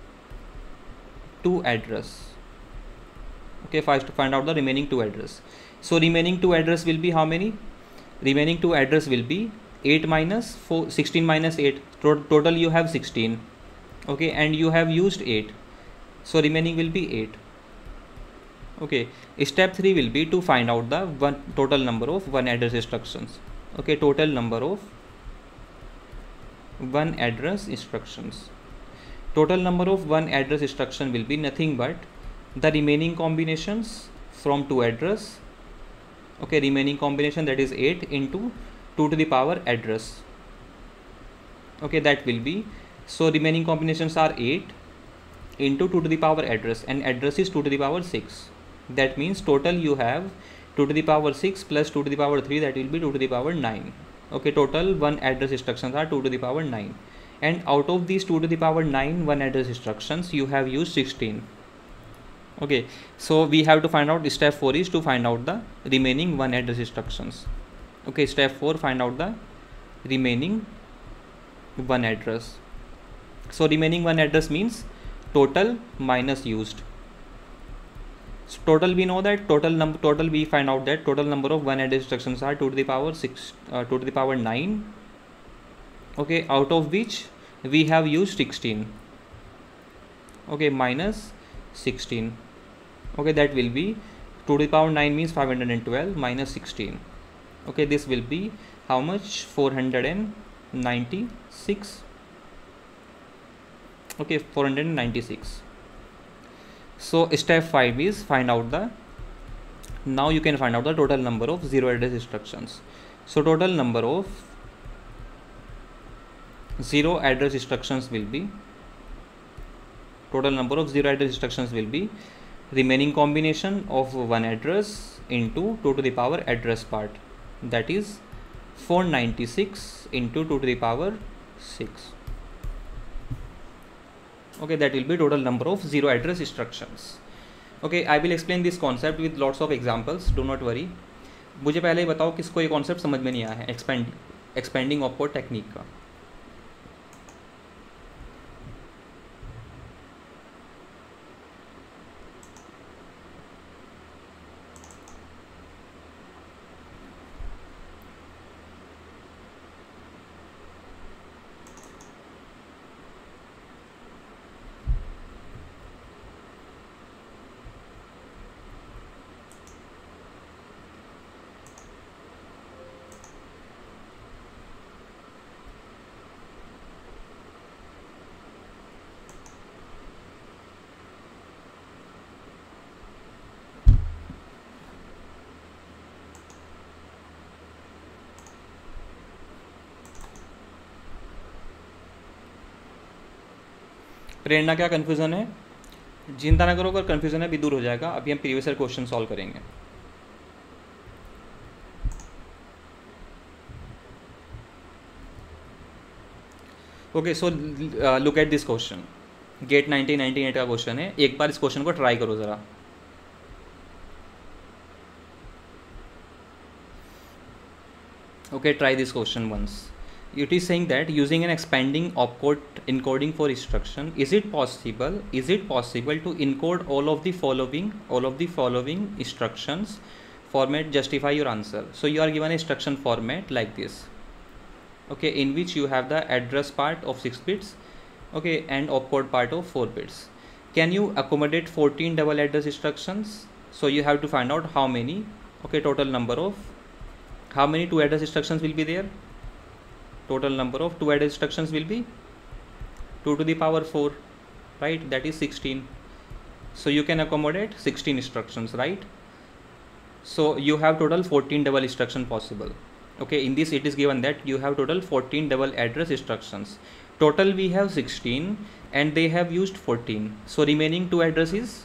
2 address. Okay, first to find out the remaining 2 address. So remaining 2 address will be how many? Remaining 2 address will be 8 minus 4, 16 minus 8. Total you have 16. Okay, and you have used 8. So remaining will be 8. Okay, step 3 will be to find out the total number of 1 address instructions. Okay, total number of 1 address instructions. Total number of 1 address instruction will be nothing but the remaining combinations from 2 address. Okay, remaining combination, that is 8 into 2 to the power address. Okay, that will be, so remaining combinations are 8 into 2 to the power address, and address is 2 to the power 6. That means total you have 2 to the power 6 plus 2 to the power 3, that will be 2 to the power 9. Okay, total 1 address instructions are 2 to the power 9, and out of these 2 to the power 9 1 address instructions, you have used 16. Okay, so we have to find out, step 4 is to find out the remaining 1 address instructions. Okay, step 4, find out the remaining 1 address. So remaining 1 address means total minus used. So total, we know that total we find out that total number of 1 address instructions are 2 to the power 6, 2 to the power 9 Okay, out of which we have used 16. Okay, minus 16. Okay, that will be 2 to the power 9 means 512 minus 16. Okay, this will be how much? 496. Okay, 496. So step 5 is find out the, now you can find out the total number of zero address instructions. So total number of zero address instructions will be, remaining combination of one address into 2 to the power address part, that is 496 into 2 to the power 6. Okay, that will be total number of zero address instructions. Okay, I will explain this concept with lots of examples, do not worry. मुझे पहले ही बताओ किसको ये concept समझ में नहीं आया है एक्सपेंडिंग ऑपकोड टेक्निक का. प्रेरणा क्या कन्फ्यूज़न है? चिंता ना करो, अगर कन्फ्यूज़न है भी दूर हो जाएगा. अभी हम प्रीवियस ईयर क्वेश्चन सॉल्व करेंगे. Okay, so look at this question. GATE 1998 का क्वेश्चन है. एक बार इस क्वेश्चन को ट्राई करो ज़रा. Okay, try this question once. It is saying that using an expanding opcode encoding for instruction, is it possible to encode all of the following instructions format? Justify your answer. So you are given a instruction format like this. Okay, in which you have the address part of 6 bits, okay, and opcode part of 4 bits. Can you accommodate 14 double address instructions? So you have to find out how many. Okay, total number of, how many two address instructions will be there? Total number of two address instructions will be 2 to the power 4, right? That is 16. So you can accommodate 16 instructions, right? So you have total 14 double instruction possible. Okay, in this it is given that you have total 14 double address instructions. Total we have 16 and they have used 14. So remaining two addresses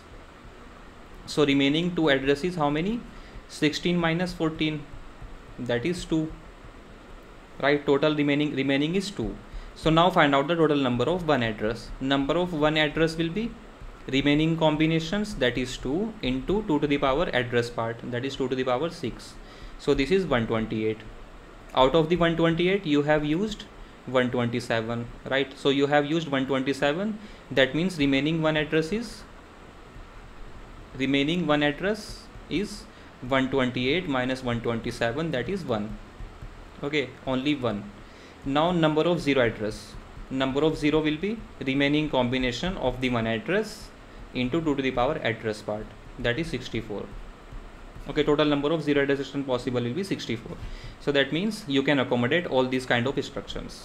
how many? 16 minus 14, that is 2, right? Total remaining is 2. So now find out the total number of one address. Number of one address will be remaining combinations, that is 2 into 2 to the power address part, that is 2 to the power 6. So this is 128. Out of the 128 you have used 127, right? So you have used 127. That means remaining one address is 128 minus 127, that is 1. Okay, only 1. Now number of zero address. Number of zero will be remaining combination of the one address into 2 to the power address part, that is 64. Okay, total number of zero address instruction possible will be 64. So that means you can accommodate all these kind of instructions.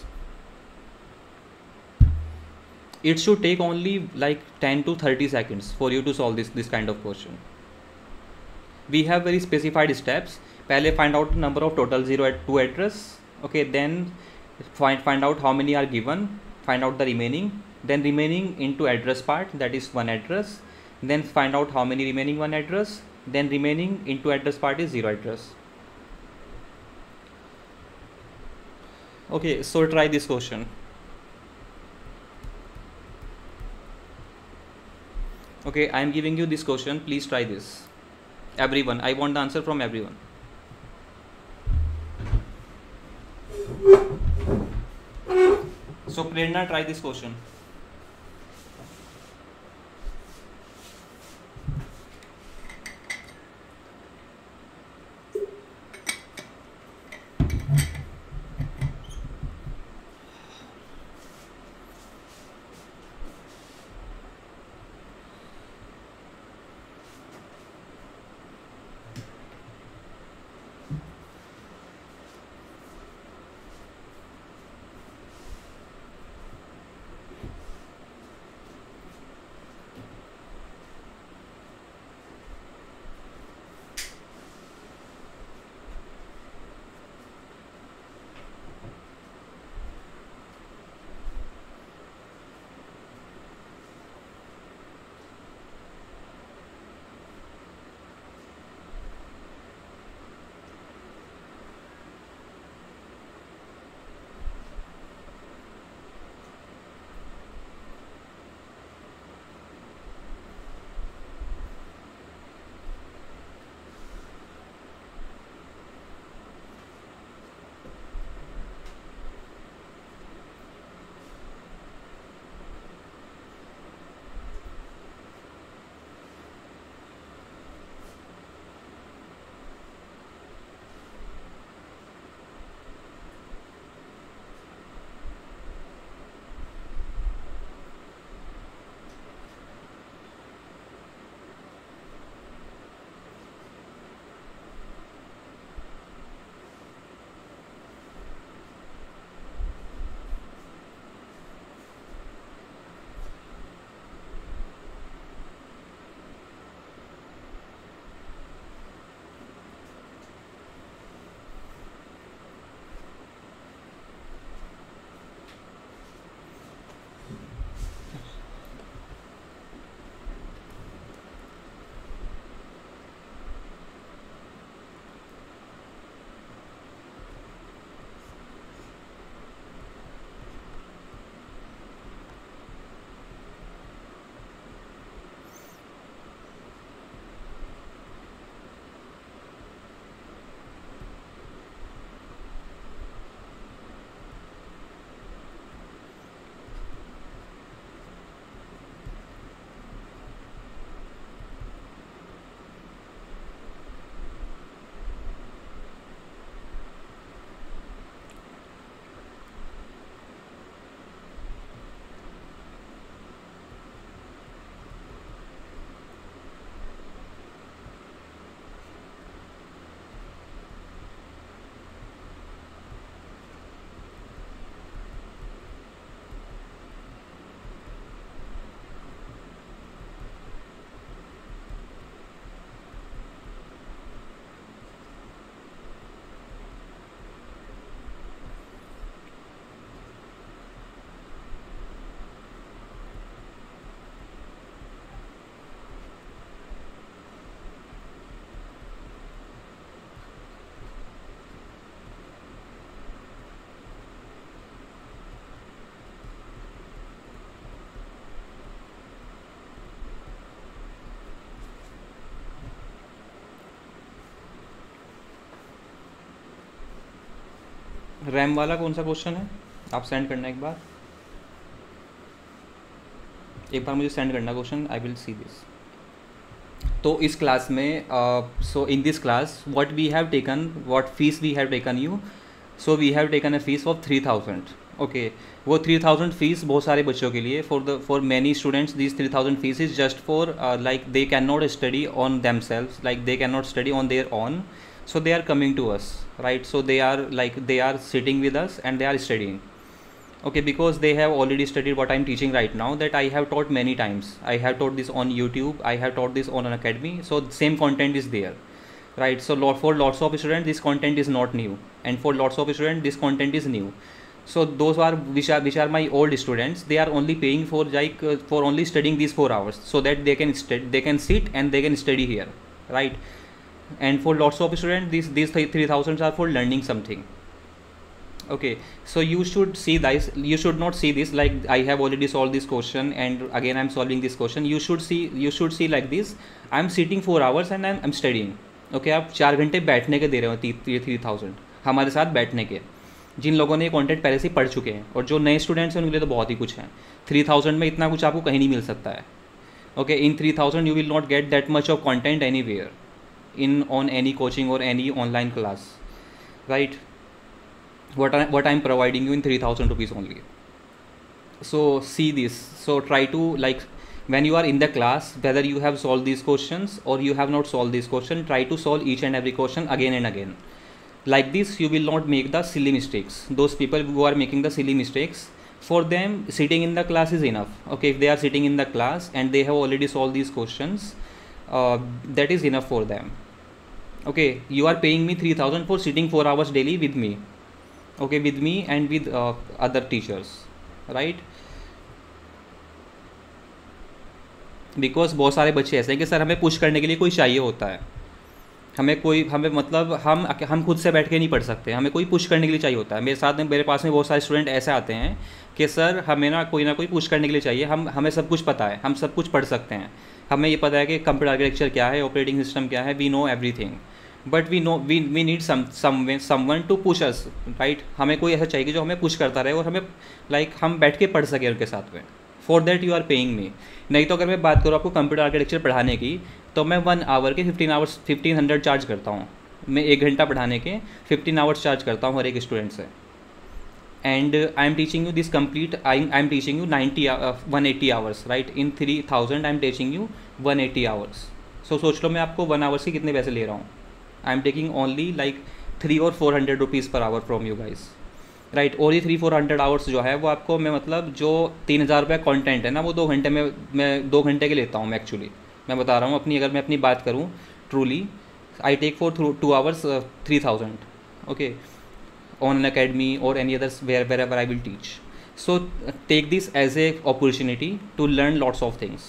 It should take only like 10 to 30 seconds for you to solve this kind of question. We have very specified steps. पहले find out number of total zero at two address. Okay, then find out how many are given, find out the remaining, then remaining into address part, that is one address, then find out how many remaining one address, then remaining into address part is zero address. Okay, so try this question. Okay, I am giving you this question, please try this. Everyone, I want the answer from everyone. So Prerna, try this question. RAM वाला कौन सा question है, आप send करना एक बार मुझे send करना question, I will see this. तो इस क्लास में so in this class what we have taken, what fees we have taken you, so we have taken a fees of 3000। Okay, वो 3000 फीस बहुत सारे बच्चों के लिए, for many students this 3000 fees is just for like they can not study on themselves, like they can not study on their own, so they are coming to us, right? So they are sitting with us and they are studying, okay, because they have already studied what I'm teaching right now, that I have taught many times. I have taught this on YouTube, I have taught this on an academy, so same content is there, right? So for lots of students this content is not new, and for lots of students this content is new. So those are which are my old students, they are only paying for for only studying these 4 hours, so that they can sit and they can study here, right? And for lots of students these 3000 are for learning something. Okay, so you should see this, you should not see this like I have already solved this question and again I'm solving this question. You should see like this, I'm sitting 4 hours and I'm studying. Okay, आप 4 घंटे बैठने के दे रहे हो 3000 हमारे साथ बैठने के, जिन लोगों ने ये कंटेंट पहले से पढ़ चुके हैं, और जो नए स्टूडेंट्स हैं उनके लिए तो बहुत ही कुछ है। 3000 में इतना कुछ आपको कहीं नहीं मिल सकता है। Okay, in 3000 you will not get that much of content anywhere on any coaching or any online class, right? What I'm providing you in 3000 rupees only. So see this, so try to, like, when you are in the class, whether you have solved these questions or you have not solved this question, try to solve each and every question again and again. Like this you will not make the silly mistakes. Those people who are making the silly mistakes, for them sitting in the class is enough. Okay, if they are sitting in the class and they have already solved these questions, that is enough for them. Okay, you are paying me 3000 for sitting 4 hours daily with me, okay, with me and with other teachers, right? Because बहुत सारे बच्चे ऐसे हैं कि sir हमें push करने के लिए कोई चाहिए होता है, हमें मतलब हम खुद से बैठ के नहीं पढ़ सकते, हमें कोई पुश करने के लिए चाहिए होता है। मेरे पास में बहुत सारे स्टूडेंट ऐसे आते हैं कि सर हमें ना कोई पुश करने के लिए चाहिए, हमें सब कुछ पता है, हम सब कुछ पढ़ सकते हैं, हमें ये पता है कि कंप्यूटर आर्किटेक्चर क्या है, ऑपरेटिंग सिस्टम क्या है, we know everything, but we need someone to push us, right? हमें कोई ऐसा चाहिए जो हमें पुश करता रहे और हमें हम बैठ के पढ़ सकें उनके साथ में। For that you are paying me. नहीं तो अगर मैं बात करूँ आपको कंप्यूटर आर्किटेक्चर पढ़ाने की, तो मैं 1 आवर के 1500 चार्ज करता हूँ। मैं 1 घंटा पढ़ाने के 15 आवर्स चार्ज करता हूँ हर एक स्टूडेंट से। And I am teaching you this complete, I am teaching you 180 hours, right? In 3000 I am teaching you 180 hours. So सोच लो मैं आपको 1 आवर्स के कितने पैसे ले रहा हूँ। I am taking only 300 or 400 rupees per hour from you guys, right? और ये 300-400 आवर्स जो है वो आपको मैं जो 3000 रुपये कॉन्टेंट है ना, वो 2 घंटे में मैं 2 घंटे के लेता हूँ मैं एक्चुअली। मैं बता रहा हूँ अगर मैं अपनी बात करूँ truly, I take for 2 hours 3000, okay, on an academy और any others wherever I will teach. So take this as a opportunity to learn lots of things,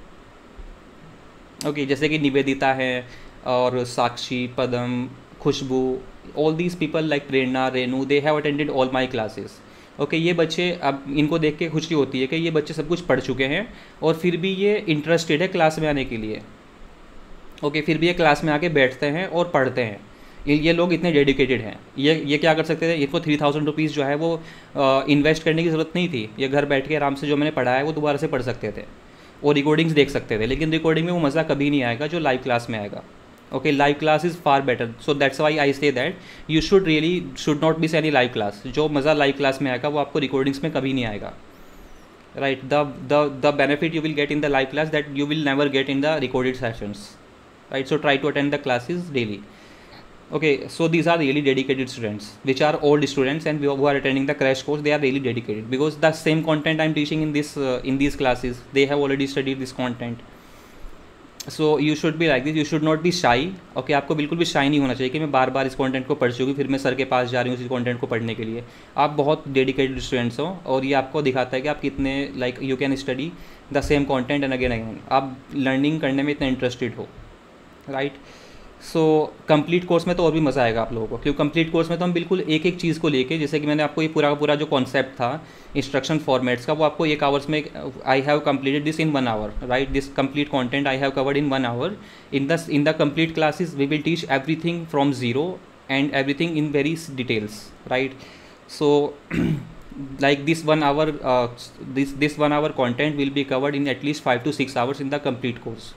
okay. जैसे कि निवेदिता है और साक्षी, पदम, खुशबू, all these people like Prerna, Renu, they have attended all my classes, okay। ये बच्चे, अब इनको देख के खुशी होती है कि ये बच्चे सब कुछ पढ़ चुके हैं और फिर भी ये इंटरेस्टेड है क्लास में आने के लिए, ओके। फिर भी ये क्लास में आके बैठते हैं और पढ़ते हैं। ये लोग इतने डेडिकेटेड हैं। ये क्या कर सकते थे, इनको 3000 रुपीज़ जो है वो इन्वेस्ट करने की ज़रूरत नहीं थी। ये घर बैठ के आराम से जो मैंने पढ़ा है वो दोबारा से पढ़ सकते थे और रिकॉर्डिंग्स देख सकते थे। लेकिन रिकॉर्डिंग में वो मज़ा कभी नहीं आएगा जो लाइव क्लास में आएगा, okay। Live class is far better, so that's why I say that you should not miss any live class। जो मज़ा live class में आएगा वो आपको recordings में कभी नहीं आएगा, right? The benefit you will get in the live class that you will never get in the recorded sessions, right? So try to attend the classes daily, okay। So these are really dedicated students, which are old students and who are attending the crash course, they are really dedicated because the same content I am teaching in these classes, they have already studied this content। So you should be like this, you should not be shy, okay. आपको बिल्कुल भी शाई नहीं होना चाहिए कि मैं बार बार इस कंटेंट को पढ़ चुकी, फिर मैं सर के पास जा रही हूँ इस कंटेंट को पढ़ने के लिए। आप बहुत डेडिकेटेड स्टूडेंट्स हो और ये आपको दिखाता है कि आप कितने you can study the same content and again, आप लर्निंग करने में इतने इंटरेस्टेड हो, राइट? सो कंप्लीट कोर्स में तो और भी मज़ा आएगा आप लोगों को, क्योंकि कंप्लीट कोर्स में तो हम बिल्कुल एक एक चीज़ को लेके, जैसे कि मैंने आपको ये पूरा जो कॉन्सेप्ट था इंस्ट्रक्शन फॉर्मेट्स का, वो आपको 1 आवर्स में, I have completed this in 1 hour, right? This complete content I have covered in 1 hour. In the complete classes we will teach everything from zero and everything in very details, right? So like this 1 hour this 1 hour content will be covered in at least 5 to 6 hours in the complete course,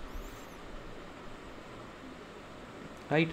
right?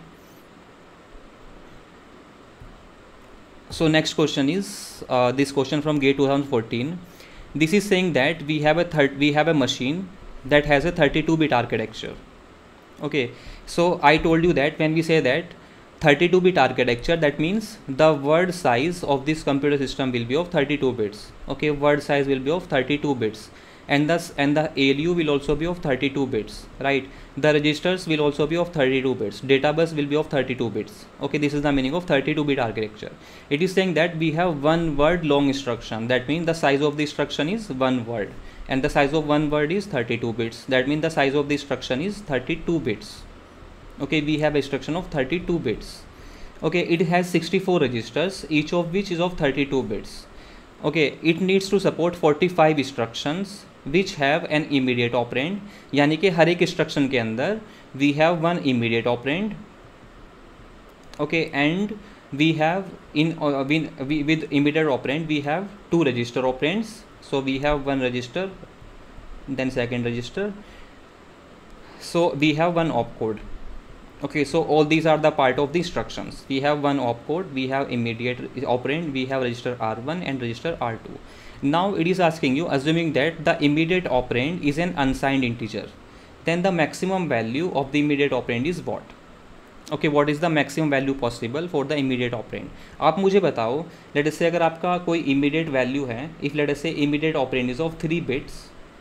So next question is this question from GATE 2014. This is saying that we have a machine that has a 32-bit architecture. Okay, so I told you that when we say that 32-bit architecture, that means the word size of this computer system will be of 32 bits. Okay, word size will be of 32 bits, and the ALU will also be of 32 bits, right? The registers will also be of 32 bits. Data bus will be of 32 bits. Okay, this is the meaning of 32-bit architecture. It is saying that we have one word long instruction. That means the size of the instruction is one word, and the size of one word is 32 bits. That means the size of the instruction is 32 bits. Okay, we have instruction of 32 bits. Okay, it has 64 registers, each of which is of 32 bits. Okay, it needs to support 45 instructions which have an immediate operand. यानी कि हर एक instruction के अंदर we have one immediate operand. Okay, and we have with immediate operand we have two register operands. So we have one register, then second register. So we have one opcode. Okay, so all these are the part of the instructions. We have one opcode, we have immediate operand, we have register R1 and register R2. Now it is asking you, assuming that the immediate operand is an unsigned integer, then the maximum value of the immediate operand is what? Okay, what is the maximum value possible for the immediate operand? आप मुझे बताओ, let us say अगर आपका कोई immediate value है, if let us say immediate operand is of 3 bits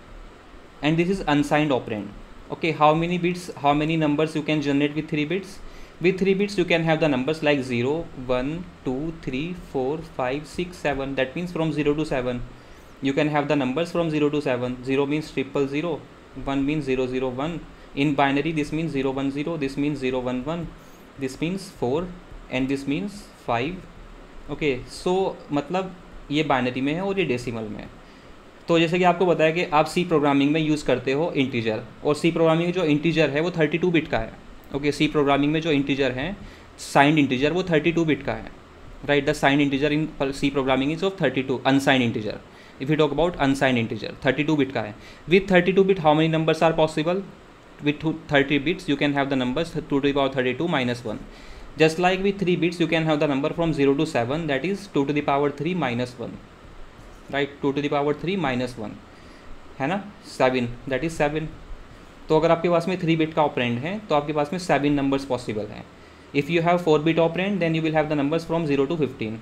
and this is unsigned operand. Okay, how many bits, how many numbers you can generate with 3 bits? With 3 bits you can have the numbers like 0, 1, 2, 3, 4, 5, 6, 7. That means from 0 to 7 you can have the numbers from 0 to 7. 0 means 000, 1 means 001. In binary this means 010, this means 011, this means 4 and this means 5. Okay, so मतलब ये binary में है और ये decimal में है. तो जैसे कि आपको बताया कि आप सी प्रोग्रामिंग में यूज़ करते हो इंटीजर, और सी प्रोग्रामिंग में जो इंटीजर है वो 32 बिट का है. ओके, सी प्रोग्रामिंग में जो इंटीजर है साइंड इंटीजर वो 32 बिट का है, right? The signed integer in C programming is of 32. Unsigned integer, if you talk about unsigned integer 32 bit का है. With 32 bit how many numbers are possible? With 30 bits you can have the numbers 2 to the power 32 minus 1. Just like with 3 bits you can have the number from 0 to 7, that is 2 to the power 3 minus 1, right? 2 to the power 3 minus 1 है ना, 7, that is 7. तो अगर आपके पास में 3 bit का operand है तो आपके पास में 7 नंबर्स पॉसिबल हैं. If you have 4 bit operand then you will have the numbers from 0 to 15,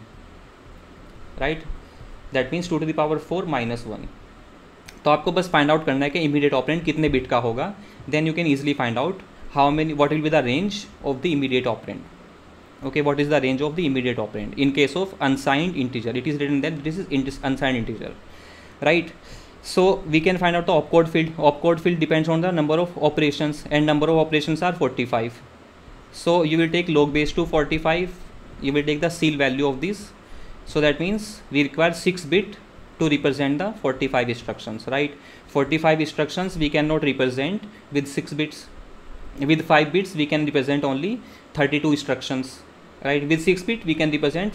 right? That means 2 to the power 4 minus 1. तो आपको बस फाइंड आउट करना है कि इमीडिएट ऑपरेंड कितने बिट का होगा. Then you can easily find out how many, what will be the range of the immediate operand. Okay, what is the range of the immediate operand in case of unsigned integer? It is written that this is unsigned integer, right? So we can find out the opcode field. Opcode field depends on the number of operations, and number of operations are 45. So you will take log base to 45. You will take the ceil value of this. So that means we require 6 bit to represent the 45 instructions, right? 45 instructions we cannot represent with 6 bits. With 5 bits we can represent only 32 instructions, right? With 6 bit we can represent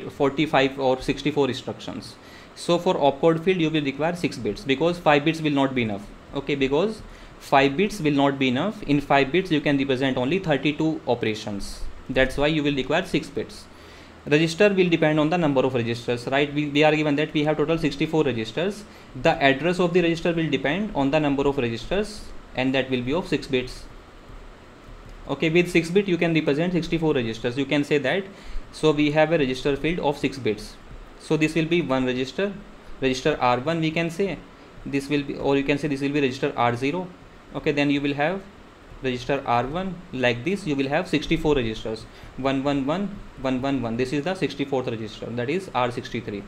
45 or 64 instructions. So for opcode field you will require 6 bits because 5 bits will not be enough. Okay, because 5 bits will not be enough. In 5 bits you can represent only 32 operations. That's why you will require 6 bits. Register will depend on the number of registers, right? We are given that we have total 64 registers. The address of the register will depend on the number of registers, and that will be of 6 bits. Okay, with 6 bit you can represent 64 registers. You can say that. So we have a register field of 6 bits. So this will be one register, register R1 we can say. This will be, or you can say this will be register R0. Okay, then you will have register R1 like this. You will have 64 registers, 111, 111. This is the 64th register, that is R63.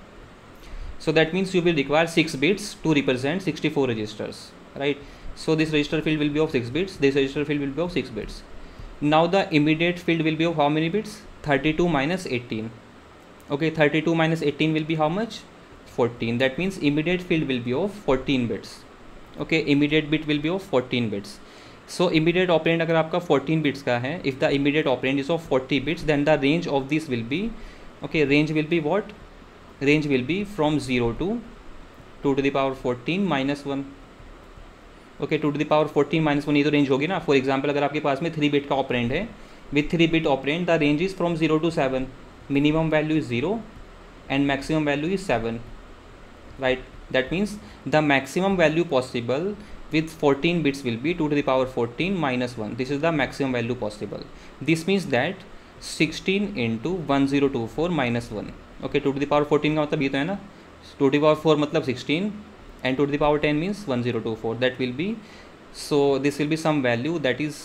So that means you will require 6 bits to represent 64 registers, right? So this register field will be of 6 bits. This register field will be of 6 bits. Now the immediate field will be of how many bits? 32 minus 18. Okay, 32 minus 18 will be how much? 14. That means immediate field will be of 14 bits. Okay, immediate bit will be of 14 bits. So immediate operand अगर आपका 14 bits का है, if the immediate operand is of 40 bits, then the range of this will be, okay, range will be what? range will be from 0 to 2 to the power 14 minus 1. Okay 2 to the power 14 minus 1 ये तो range होगी ना. For example अगर आपके पास में 3 bit का operand है, with 3 bit operand the range is from 0 to 7. Minimum value is 0 and maximum value is 7. Right, that means the maximum value possible with 14 bits will be 2 to the power 14 minus 1. This is the maximum value possible. This means that 16 into 1024 minus 1. Okay, 2 to the power 14 का मतलब ये तो है ना, 2 to the power 4 मतलब 16 and 2 to the power 10 means 1024. That will be, so this will be some value that is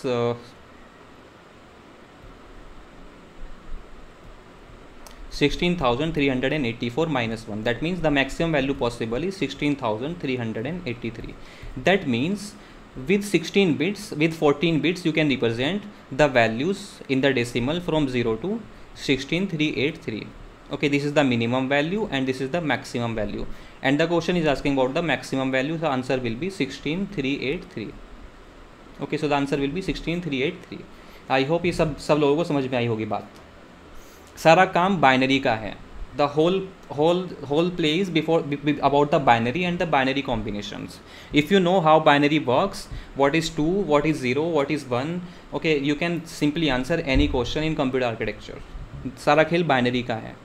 16,384 minus 1. That means the maximum value possible is 16,383. That means with 16 bits, with 14 bits, you can represent the values in the decimal from 0 to 16383. Okay, this is the minimum value and this is the maximum value. And the question is asking about the maximum value. The answer will be 16383. Okay, so the answer will be 16383. I hope ये सब लोगों को समझ में आई होगी बात. सारा काम बाइनरी का है. The whole play is before about the binary and the binary combinations. If you know how binary works, what is 2, what is 0, what is 1, okay, you can simply answer any question in computer architecture. सारा खेल binary का है.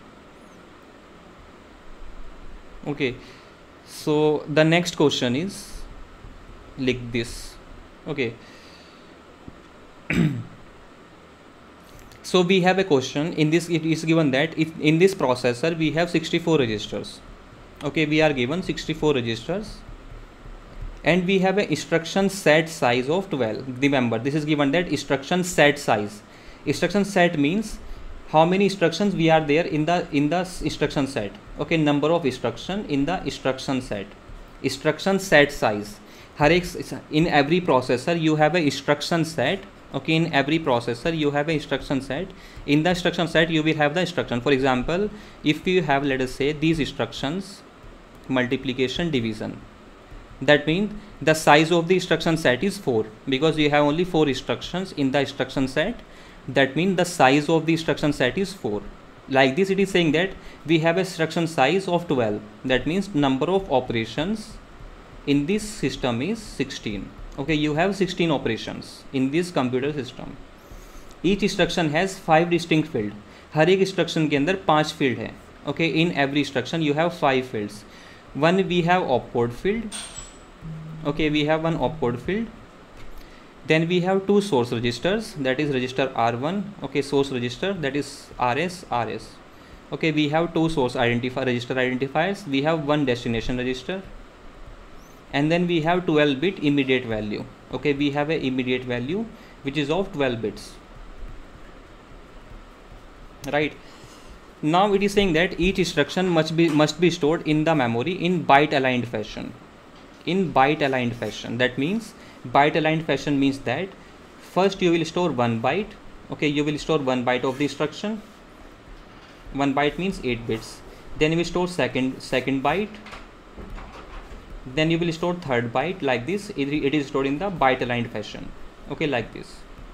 Okay, so the next question is लिख this. Okay, so we have a question in this. It is given that if in this processor we have 64 registers. Okay, we are given 64 registers and we have a instruction set size of 12. Remember, this is given that instruction set size. Instruction set means how many instructions we are there in the instruction set. Okay, number of instruction in the instruction set. Instruction set size. हर एक in every processor you have a instruction set. Okay, in every processor you have a instruction set. In the instruction set you will have the instruction. For example, if you have, let us say, these instructions, multiplication, division, that means the size of the instruction set is 4 because you have only 4 instructions in the instruction set. That means the size of the instruction set is 4. Like this, it is saying that we have a instruction size of 12. That means number of operations in this system is 16. Okay, you have 16 operations in this computer system. Each instruction has 5 distinct fields. हर एक instruction के अंदर 5 field है. Okay, in every instruction you have 5 fields. One we have opcode field. Okay, we have one opcode field. Then we have 2 source registers, that is register R1. Okay, source register, that is RS. Okay, we have 2 source register identifiers. We have 1 destination register. And then we have 12-bit immediate value. Okay, we have a immediate value which is of 12 bits. Right, now it is saying that each instruction must be stored in the memory in byte aligned fashion. In byte aligned fashion, that means byte aligned fashion means that first you will store 1 byte. Okay, you will store 1 byte of the instruction. 1 byte means 8 bits. Then you will store second byte. Then you will store third byte. Like this, it is stored in the byte aligned fashion. Okay, like this.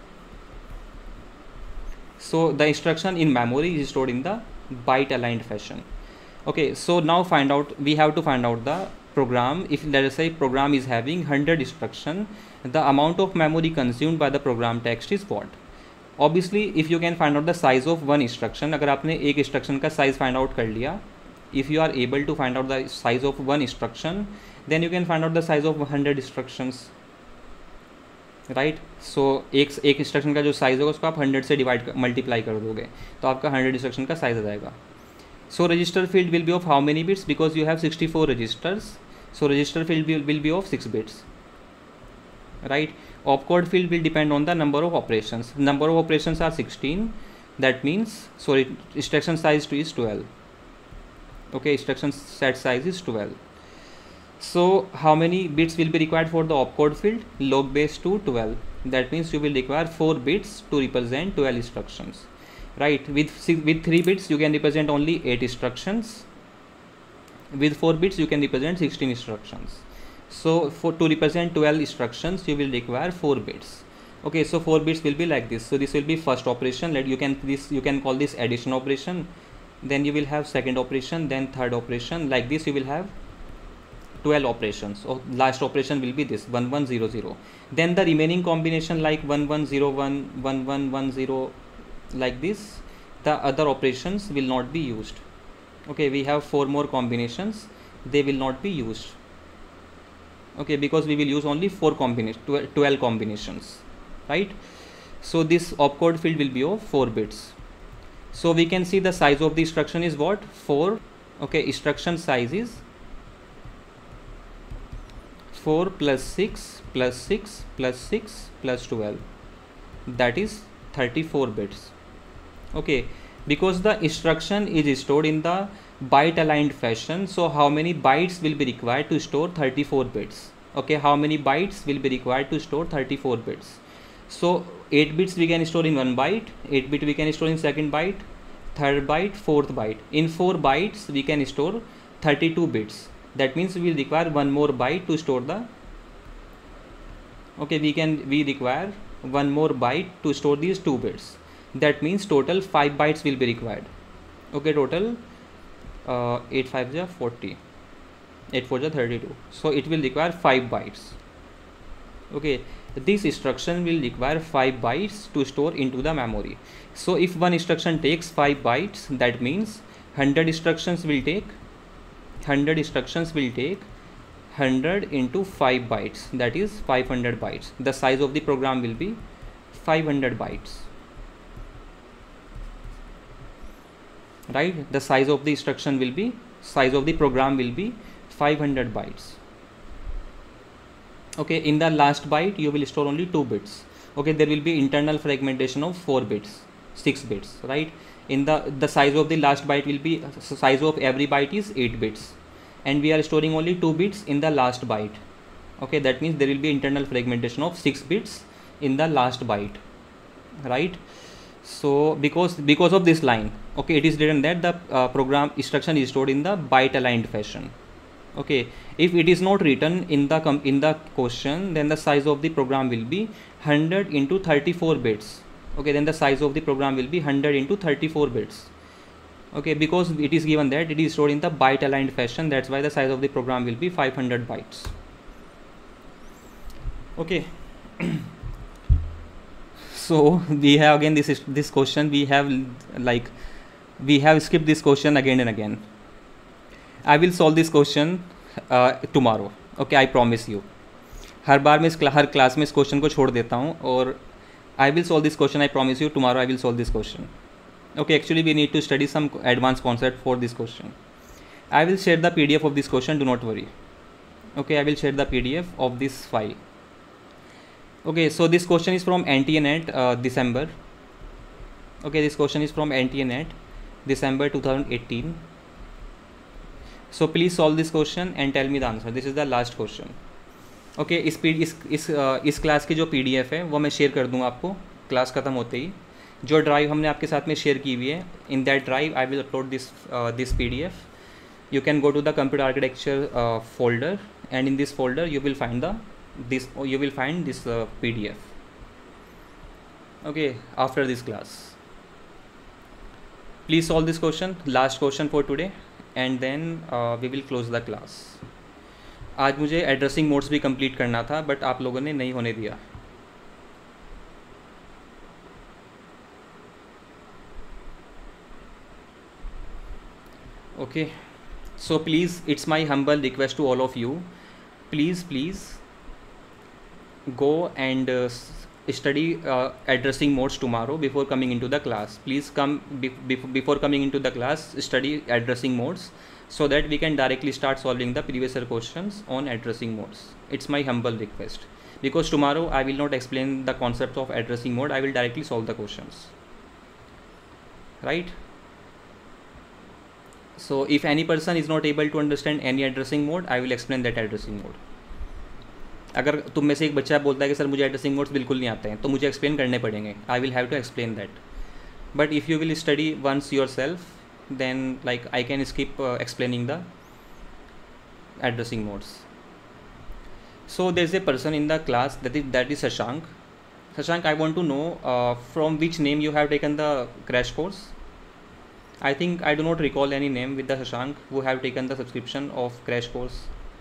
So the instruction in memory is stored in the byte aligned fashion. Okay, so now we have to find out the program. If let us say program is having 100 instruction, the amount of memory consumed by the program text is what? Obviously, if you can find out the size of one instruction, अगर आपने एक instruction का size find out कर लिया, if you are able to find out the size of one instruction, then you can find out the size of 100 instructions. Right, so एक instruction का जो size होगा उसको आप 100 से multiply कर दोगे तो आपका 100 instruction का size आ जाएगा. So register field will be of how many bits? Because you have 64 registers, so register field will be of 6 bits. Right, opcode field will depend on the number of operations. Number of operations are 16. That means, sorry, instruction size is 12. Okay, instruction set size is 12. So how many bits will be required for the opcode field? Log base to 12. That means you will require 4 bits to represent 12 instructions. Right, with 3 bits you can represent only 8 instructions. With 4 bits you can represent 16 instructions. So to represent 12 instructions you will require 4 bits. Okay, so 4 bits will be like this. So this will be first operation. You can call this addition operation. then you will have second operation, then third operation. Like this you will have 12 operations. So last operation will be this 1100. Then the remaining combination like 1101, 1110, like this, the other operations will not be used. Okay, we have 4 more combinations, they will not be used. Okay, because we will use only 12 combinations, right? So this opcode field will be of 4 bits. So we can see the size of the instruction is what? 4. Okay, instruction size is 4 plus 6 plus 6 plus 6 plus 12, that is 34 bits. Okay, because the instruction is stored in the byte aligned fashion, so how many bytes will be required to store 34 bits? Okay, how many bytes will be required to store 34 bits? So 8 bits we can store in 1 byte, 8 bit we can store in second byte, third byte, fourth byte. In 4 bytes we can store 32 bits. That means we will require 1 more byte to store the, okay, we require 1 more byte to store these 2 bits. That means total 5 bytes will be required. Okay, total 8 5 is 40, 8 4 is 32. So it will require 5 bytes. Okay, this instruction will require 5 bytes to store into the memory. So if one instruction takes 5 bytes, that means 100 instructions will take 100 into 5 bytes, that is 500 bytes. The size of the program will be 500 bytes. Right, the size of the instruction will be, size of the program will be 500 bytes. Okay, in the last byte you will store only 2 bits. Okay, there will be internal fragmentation of 4 bits, 6 bits, right? In the size of the last byte will be, size of every byte is 8 bits, and we are storing only 2 bits in the last byte. Okay, that means there will be internal fragmentation of 6 bits in the last byte, right? So because of this line, okay, it is written that the program instruction is stored in the byte aligned fashion. Okay, if it is not written in the question, then the size of the program will be 100 into 34 bits. Okay, then the size of the program will be 100 into 34 bits. Okay, because it is given that it is stored in the byte aligned fashion, that's why the size of the program will be 500 bytes. Okay. So we have again this question, we have skipped this question again and again. I will solve this question tomorrow. Okay, I promise you. हर बार मैं हर class में इस question को छोड़ देता हूँ, और I will solve this question, I promise you. Tomorrow I will solve this question. Okay, actually we need to study some advanced concept for this question. I will share the PDF of this question, do not worry. Okay, I will share the PDF of this file. Okay, so this question is from NTA-NET December. Okay, this question is from NTA-NET December 2018. So please solve this question and tell me the answer. This is the last question. Okay, इस class की जो PDF है वो मैं share कर दूँगा आपको class ख़त्म होते ही. जो ड्राइव हमने आपके साथ में शेयर की हुई है, in that drive I will upload this PDF. You can go to the computer architecture folder, and in this folder you will find this PDF. Okay, after this class. Please solve this question, last question for today, and then we will close the class. आज मुझे addressing modes भी complete करना था, but आप लोगों ने नहीं होने दिया. Okay, so please, it's my humble request to all of you, please go and study addressing modes tomorrow before coming into the class. Please come before coming into the class, study addressing modes, so that we can directly start solving the previous year questions on addressing modes. It's my humble request, because tomorrow I will not explain the concept of addressing mode, I will directly solve the questions, right? So if any person is not able to understand any addressing mode, I will explain that addressing mode. अगर तुम में से एक बच्चा बोलता है कि sir मुझे एड्रेसिंग मोड्स बिल्कुल नहीं आते हैं, तो मुझे एक्सप्लेन करने पड़ेंगे. I will have to explain that. But if you will study once yourself, then like I can skip explaining the addressing modes. So there is a person in the class that is Shashank. Shashank, I want to know from which name you have taken the crash course. I think I do not recall any name with the Shashank who have taken the subscription of crash course.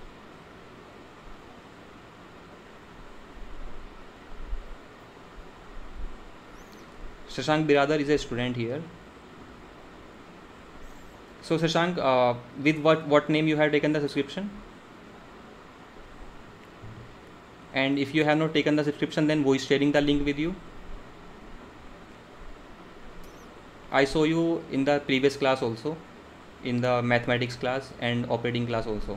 Shashank Biradar is a student here. So Shashank, with what name you have taken the subscription? And if you have not taken the subscription, then who is sharing the link with you? I saw you in the previous class also, in the mathematics class and operating class also.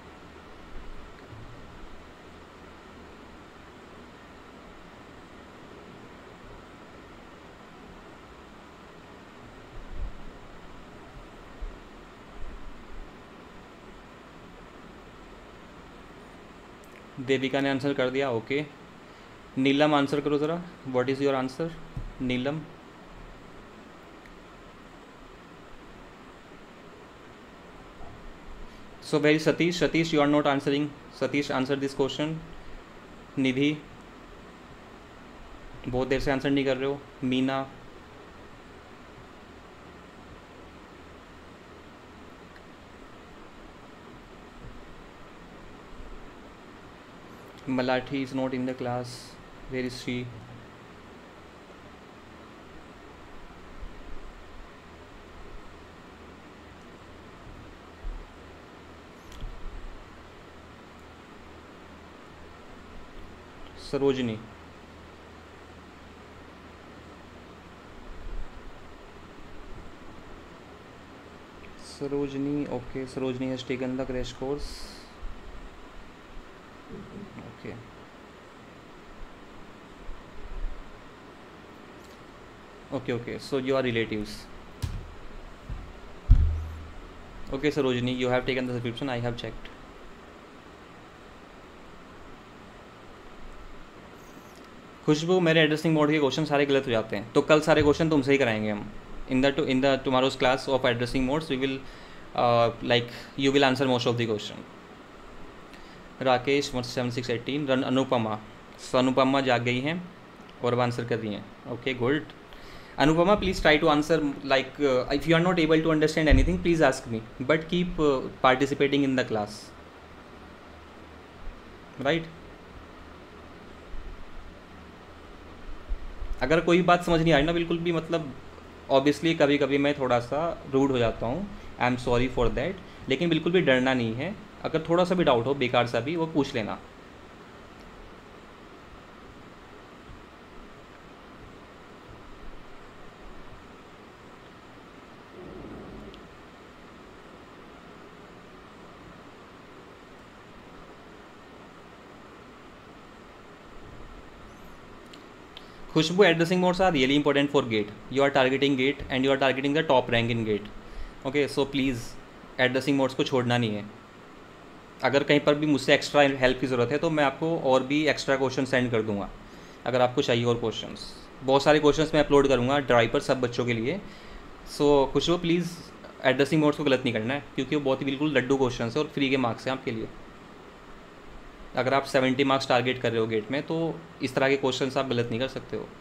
Devika ने answer कर दिया, okay. Neelam answer करो ज़रा, what is your answer Neelam? So where is Satish? Satish, you are not answering. Satish, answer this question. Nidhi, बहुत देर से answer नहीं कर रहे हो। Meena, Malathi is not in the class. Where is she? Sarojini. Sarojini, okay. Sarojini has taken the crash course. Okay. Okay. So you are relatives. Okay, Sarojini, you have taken the subscription. I have checked. खुशबू, मेरे addressing mode के question सारे गलत हो जाते हैं, तो कल सारे क्वेश्चन तुमसे ही कराएंगे हम। In the tomorrow's class of addressing modes we will you will answer most of the question. Rakesh 7618 run Anupama, so Anupama जाग गई हैं और अब आंसर कर रही हैं। Okay good. Anupama, please try to answer, like if you are not able to understand anything please ask me, but keep participating in the class, right. अगर कोई बात समझ नहीं आई ना बिल्कुल भी, मतलब ऑब्वियसली कभी कभी मैं थोड़ा सा रूड हो जाता हूँ, I am sorry for that, लेकिन बिल्कुल भी डरना नहीं है। अगर थोड़ा सा भी डाउट हो, बेकार सा भी, वो पूछ लेना। Khushbu, addressing modes are really important for GATE. You are targeting GATE and you are targeting the top rank in GATE. Okay, so please addressing modes को छोड़ना नहीं है। अगर कहीं पर भी मुझसे एक्स्ट्रा हेल्प की ज़रूरत है तो मैं आपको और भी एक्स्ट्रा क्वेश्चन सेंड कर दूंगा, अगर आपको चाहिए और क्वेश्चंस। बहुत सारे क्वेश्चंस मैं अपलोड करूँगा ड्राइव पर सब बच्चों के लिए। So Khushboo, please addressing modes को गलत नहीं करना है, क्योंकि वो बहुत ही बिल्कुल लड्डू क्वेश्चन है और फ्री के मार्क्स हैं आपके लिए। अगर आप 70 मार्क्स टारगेट कर रहे हो गेट में, तो इस तरह के क्वेश्चंस आप गलत नहीं कर सकते हो।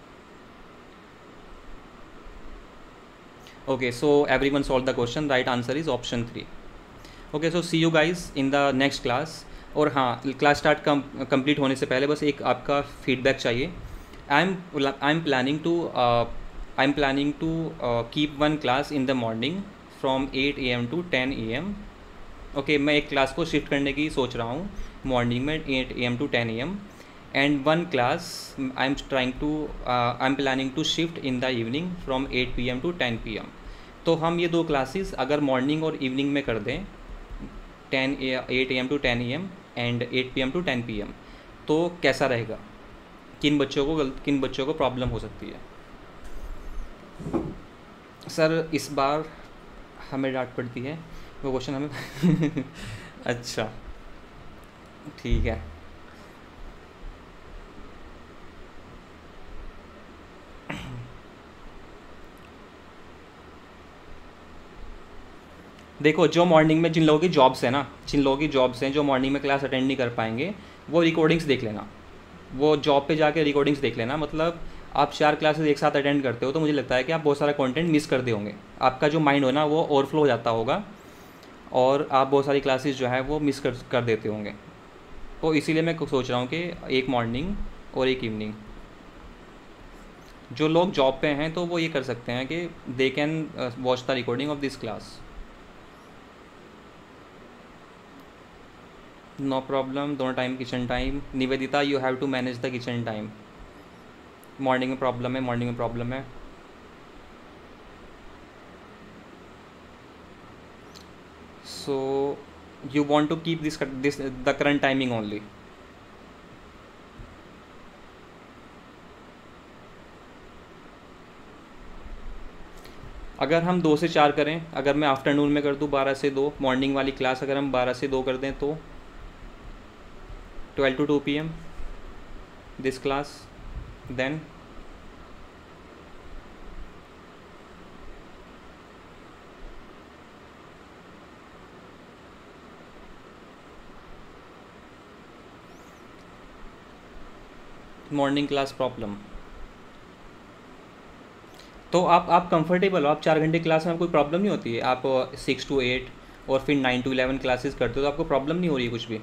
Okay, so everyone solve the question, right answer is option 3। Okay, so see you guys in the next class. और हाँ, क्लास स्टार्ट कंप्लीट होने से पहले बस एक आपका फीडबैक चाहिए। I am planning to keep one class in the morning from 8 AM to 10 AM। Okay, मैं एक क्लास को शिफ्ट करने की सोच रहा हूँ मॉर्निंग में 8 AM to 10 AM, and one class I am planning to shift in the evening from 8 PM to 10 PM। तो हम ये दो क्लासेस अगर मॉर्निंग और इवनिंग में कर दें, 8 AM to 10 AM and 8 PM to 10 PM, तो कैसा रहेगा? किन बच्चों को प्रॉब्लम हो सकती है? सर इस बार हमें डांट पड़ती है, वो क्वेश्चन हमें अच्छा ठीक है। देखो, जो मॉर्निंग में जिन लोगों की जॉब्स हैं जो मॉर्निंग में क्लास अटेंड नहीं कर पाएंगे, वो रिकॉर्डिंग्स देख लेना, वो जॉब पे जाके रिकॉर्डिंग्स देख लेना। मतलब आप 4 क्लासेस एक साथ अटेंड करते हो तो मुझे लगता है कि आप बहुत सारा कंटेंट मिस कर दे होंगे, आपका जो माइंड हो ना वो ओवरफ्लो हो जाता होगा और आप बहुत सारी क्लासेस जो है वो मिस कर देते होंगे। तो इसीलिए मैं सोच रहा हूँ कि एक मॉर्निंग और एक इवनिंग। जो लोग जॉब पे हैं तो वो ये कर सकते हैं कि they can watch the recording of this class. No problem, दोनों time kitchen time. Nivedita, you have to manage the kitchen time. Morning में प्रॉब्लम है, मॉर्निंग में प्रॉब्लम है। So you want to keep this the current timing only. अगर हम 2 से 4 करें, अगर मैं आफ्टरनून में कर दूँ 12 से 2, मॉर्निंग वाली क्लास अगर हम 12 से 2 कर दें तो 12 to 2 PM this class, then morning class problem. तो आप कंफर्टेबल हो, आप 4 घंटे क्लास में आपको कोई प्रॉब्लम नहीं होती है। आप 6 to 8 और फिर 9 to 11 क्लासेस करते हो तो आपको प्रॉब्लम नहीं हो रही है कुछ भी।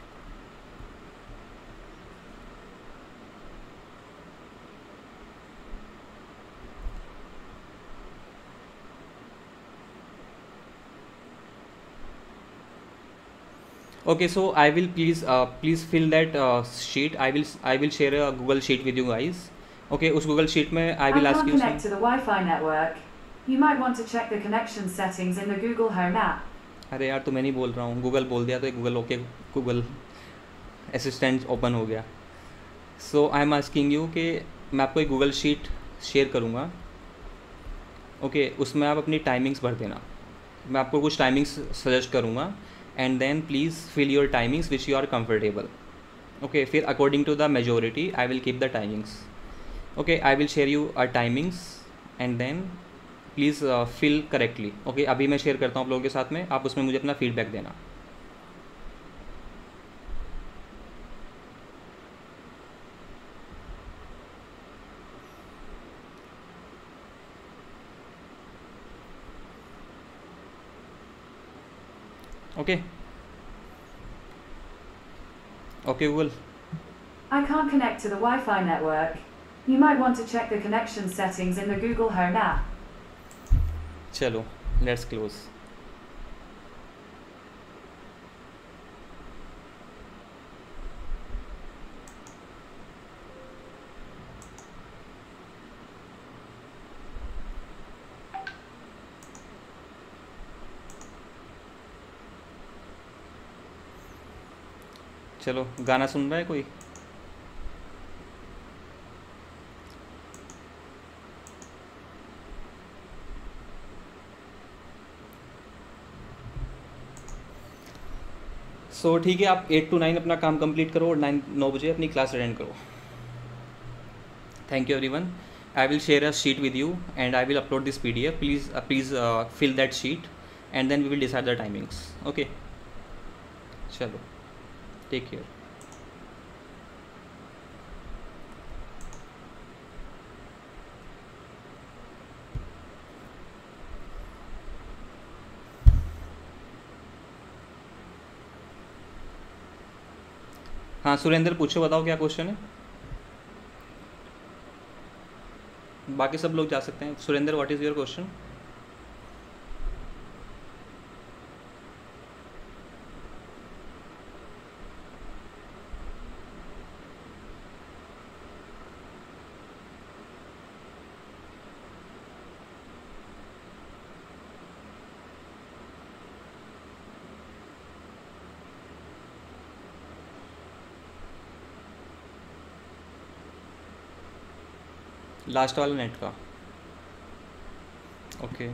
Okay, so I will please fill that sheet. I will share a Google sheet with you guys. Okay, उस Google sheet में I will ask can't you connect to the Wi-Fi network. You might want to check the connection settings in the Google Home app. अरे यार, तो मैं नहीं बोल रहा हूँ, गूगल बोल दिया तो Google okay, Google assistant open हो गया। So I am asking you कि मैं आपको एक गूगल शीट शेयर करूँगा। ओके, उसमें आप अपनी टाइमिंग्स भर देना। मैं आपको कुछ टाइमिंग्स सजेस्ट करूँगा and then please fill your timings which you are comfortable. Okay, फिर according to the majority I will keep the timings. Okay, I will share you timings and then please fill correctly. Okay, अभी मैं share करता हूँ आप लोगों के साथ में, आप उसमें मुझे अपना फीडबैक देना। Okay okay Google. I can't connect to the Wi-Fi network. You might want to check the connection settings in the Google Home app. चलो, लेट्स क्लोज। चलो, गाना सुन रहा है कोई? सो ठीक है, आप 8 to 9 अपना काम कंप्लीट करो और 9 बजे अपनी क्लास अटेंड करो। Thank you everyone. I will share a sheet with you and I will upload this PDF। Please fill that sheet and then we will decide the timings. Okay, चलो, take care. हाँ सुरेंद्र, पूछो, बताओ क्या question है। बाकी सब लोग जा सकते हैं। Surendra, what is your question? Last वाला नेट का। Okay,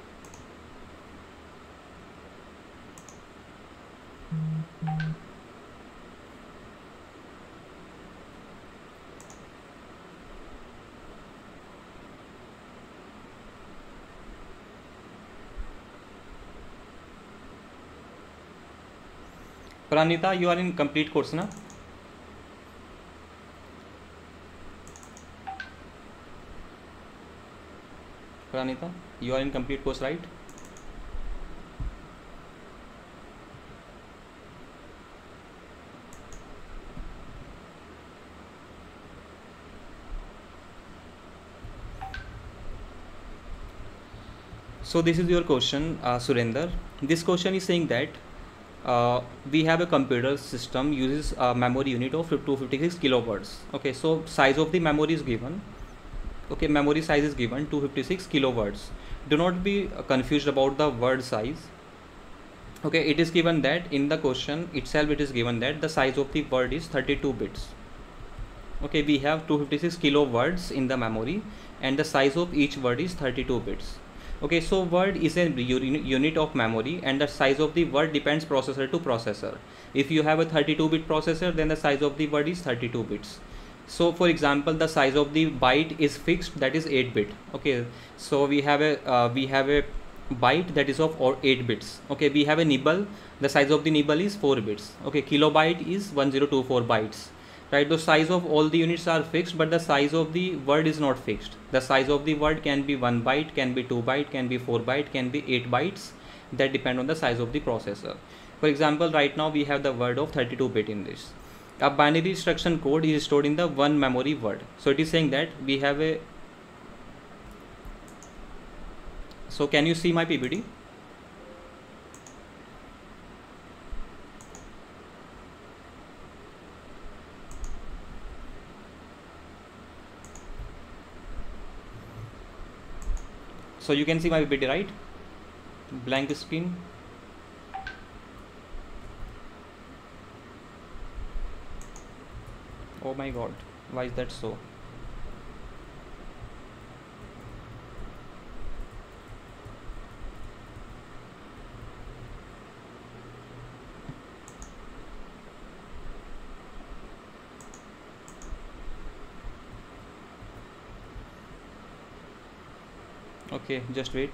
Pranita, you are in complete course ना? Pranita, you are in complete course, right? So this is your question, Surender. This question is saying that we have a computer system uses a memory unit of 256 kilowords. Okay, so size of the memory is given. Okay, memory size is given 256 kilowords. Do not be confused about the word size. Okay, it is given that in the question itself it is given that the size of the word is 32 bits. Okay, we have 256 kilowords in the memory and the size of each word is 32 bits. Okay, so word is a unit of memory and the size of the word depends processor to processor. If you have a 32-bit processor, then the size of the word is 32 bits. So for example, the size of the byte is fixed, that is 8 bit. Okay, so we have a byte that is of 8 bits. Okay, we have a nibble, the size of the nibble is 4 bits. Okay, kilobyte is 1024 bytes. Right, the size of all the units are fixed, but the size of the word is not fixed. The size of the word can be 1 byte, can be 2 byte, can be 4 byte, can be 8 bytes. That depend on the size of the processor. For example, right now we have the word of 32 bit in this. A binary instruction code is stored in the one memory word. So it is saying that we have a. So can you see my PPT? So you can see my PPT, right? Blank screen. Oh my god, why is that so? Okay, just wait.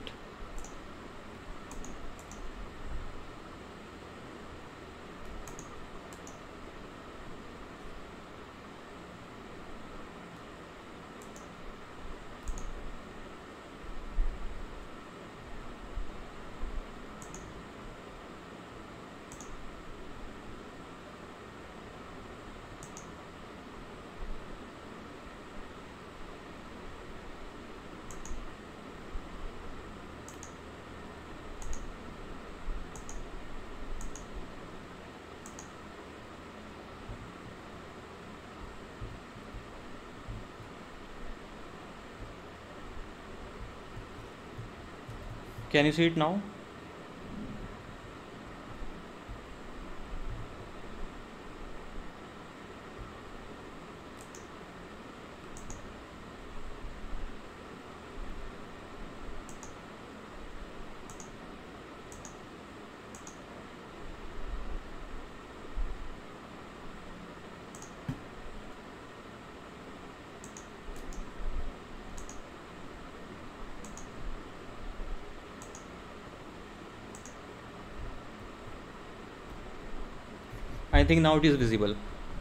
Can you see it now? I think now it is visible.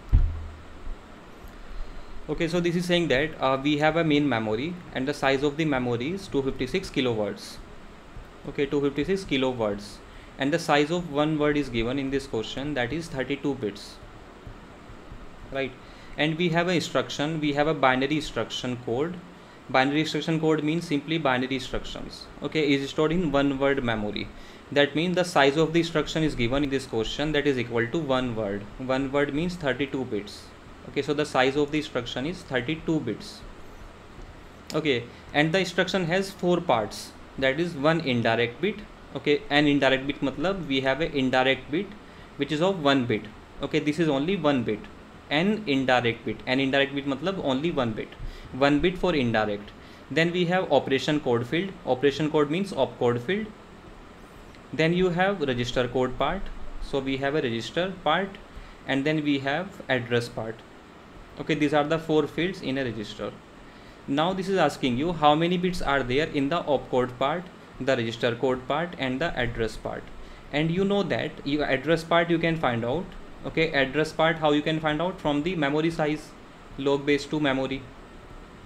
Okay, so this is saying that we have a main memory and the size of the memory is 256 kilowords. Okay, 256 kilowords, and the size of one word is given in this question, that is 32 bits. Right, and we have a instruction, we have a binary instruction code. Binary instruction code means simply binary instructions. Okay, is stored in one word memory. That means the size of the instruction is given in this question, that is equal to one word. One word means 32 bits. Okay, so the size of the instruction is 32 bits. Okay, and the instruction has 4 parts, that is one indirect bit. Okay, an indirect bit matlab we have a indirect bit which is of 1 bit. Okay, this is only 1 bit. An indirect bit matlab only 1 bit. 1 bit for indirect. Then we have operation code field. Operation code means opcode field. Then you have register code part. So we have a register part, and then we have address part. Okay, these are the 4 fields in a register. Now this is asking you how many bits are there in the opcode part, the register code part, and the address part. And you know that your address part you can find out. Okay, address part how you can find out? From the memory size, log base to memory.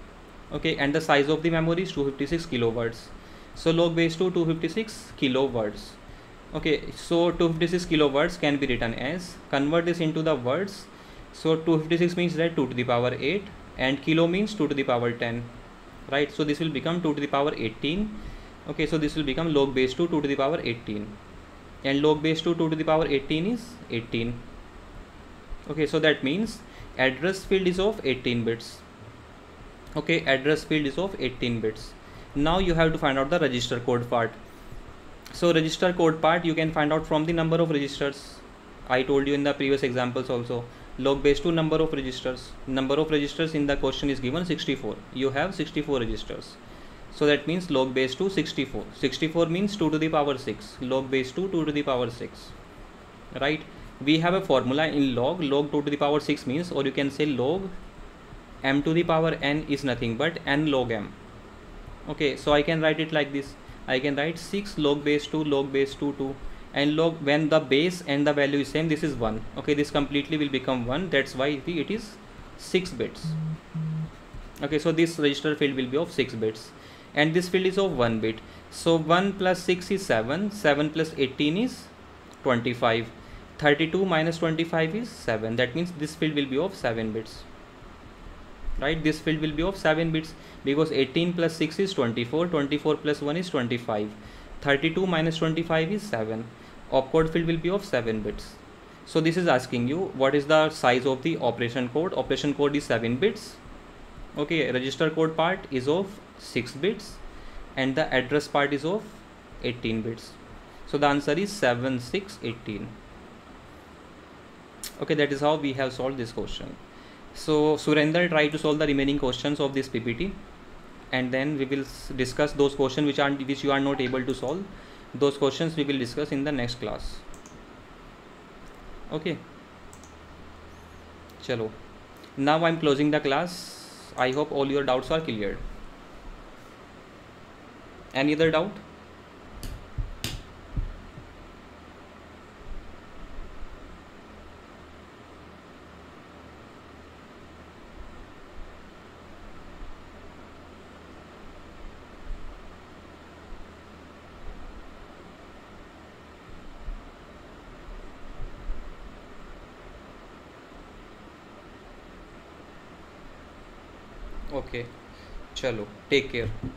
Okay, and the size of the memory is 256 kilowords. So log base 2 256 kilowords. Okay, so 256 kilowords can be written as, convert this into the words. So 256 means that 2 to the power 8 and kilo means 2 to the power 10, right? So this will become 2 to the power 18. Okay, so this will become log base 2 2 to the power 18, and log base 2 2 to the power 18 is 18. Okay, so that means address field is of 18 bits. Okay, address field is of 18 bits. Now you have to find out the register code part. So register code part you can find out from the number of registers. I told you in the previous examples also, log base 2 number of registers. Number of registers in the question is given 64. You have 64 registers. So that means log base 2 64. 64 means 2 to the power 6. Log base 2 2 to the power 6. Right? We have a formula in log. Log 2 to the power 6 means, or you can say log m to the power n is nothing but n log m. Okay, so I can write it like this. I can write 6 log base 2 log base 2 2, and log, when the base and the value is same, this is 1. Okay, this completely will become 1. That's why it is 6 bits. Okay, so this register field will be of 6 bits, and this field is of 1 bit. So 1 plus 6 is 7. 7 plus 18 is 25. 32 minus 25 is 7. That means this field will be of 7 bits. Right, this field will be of 7 bits, because 18 plus 6 is 24. 24 plus 1 is 25. 32 minus 25 is 7. Opcode field will be of 7 bits. So this is asking you what is the size of the operation code. Operation code is 7 bits. Okay, register code part is of 6 bits, and the address part is of 18 bits. So the answer is 7 6 18. Okay, that is how we have solved this question. So Surender, try to solve the remaining questions of this PPT, and then we will discuss those questions which you are not able to solve. Those questions we will discuss in the next class. Okay, chalo. Now I am closing the class. I hope all your doubts are cleared. Any other doubt? Okay, chalo, take care.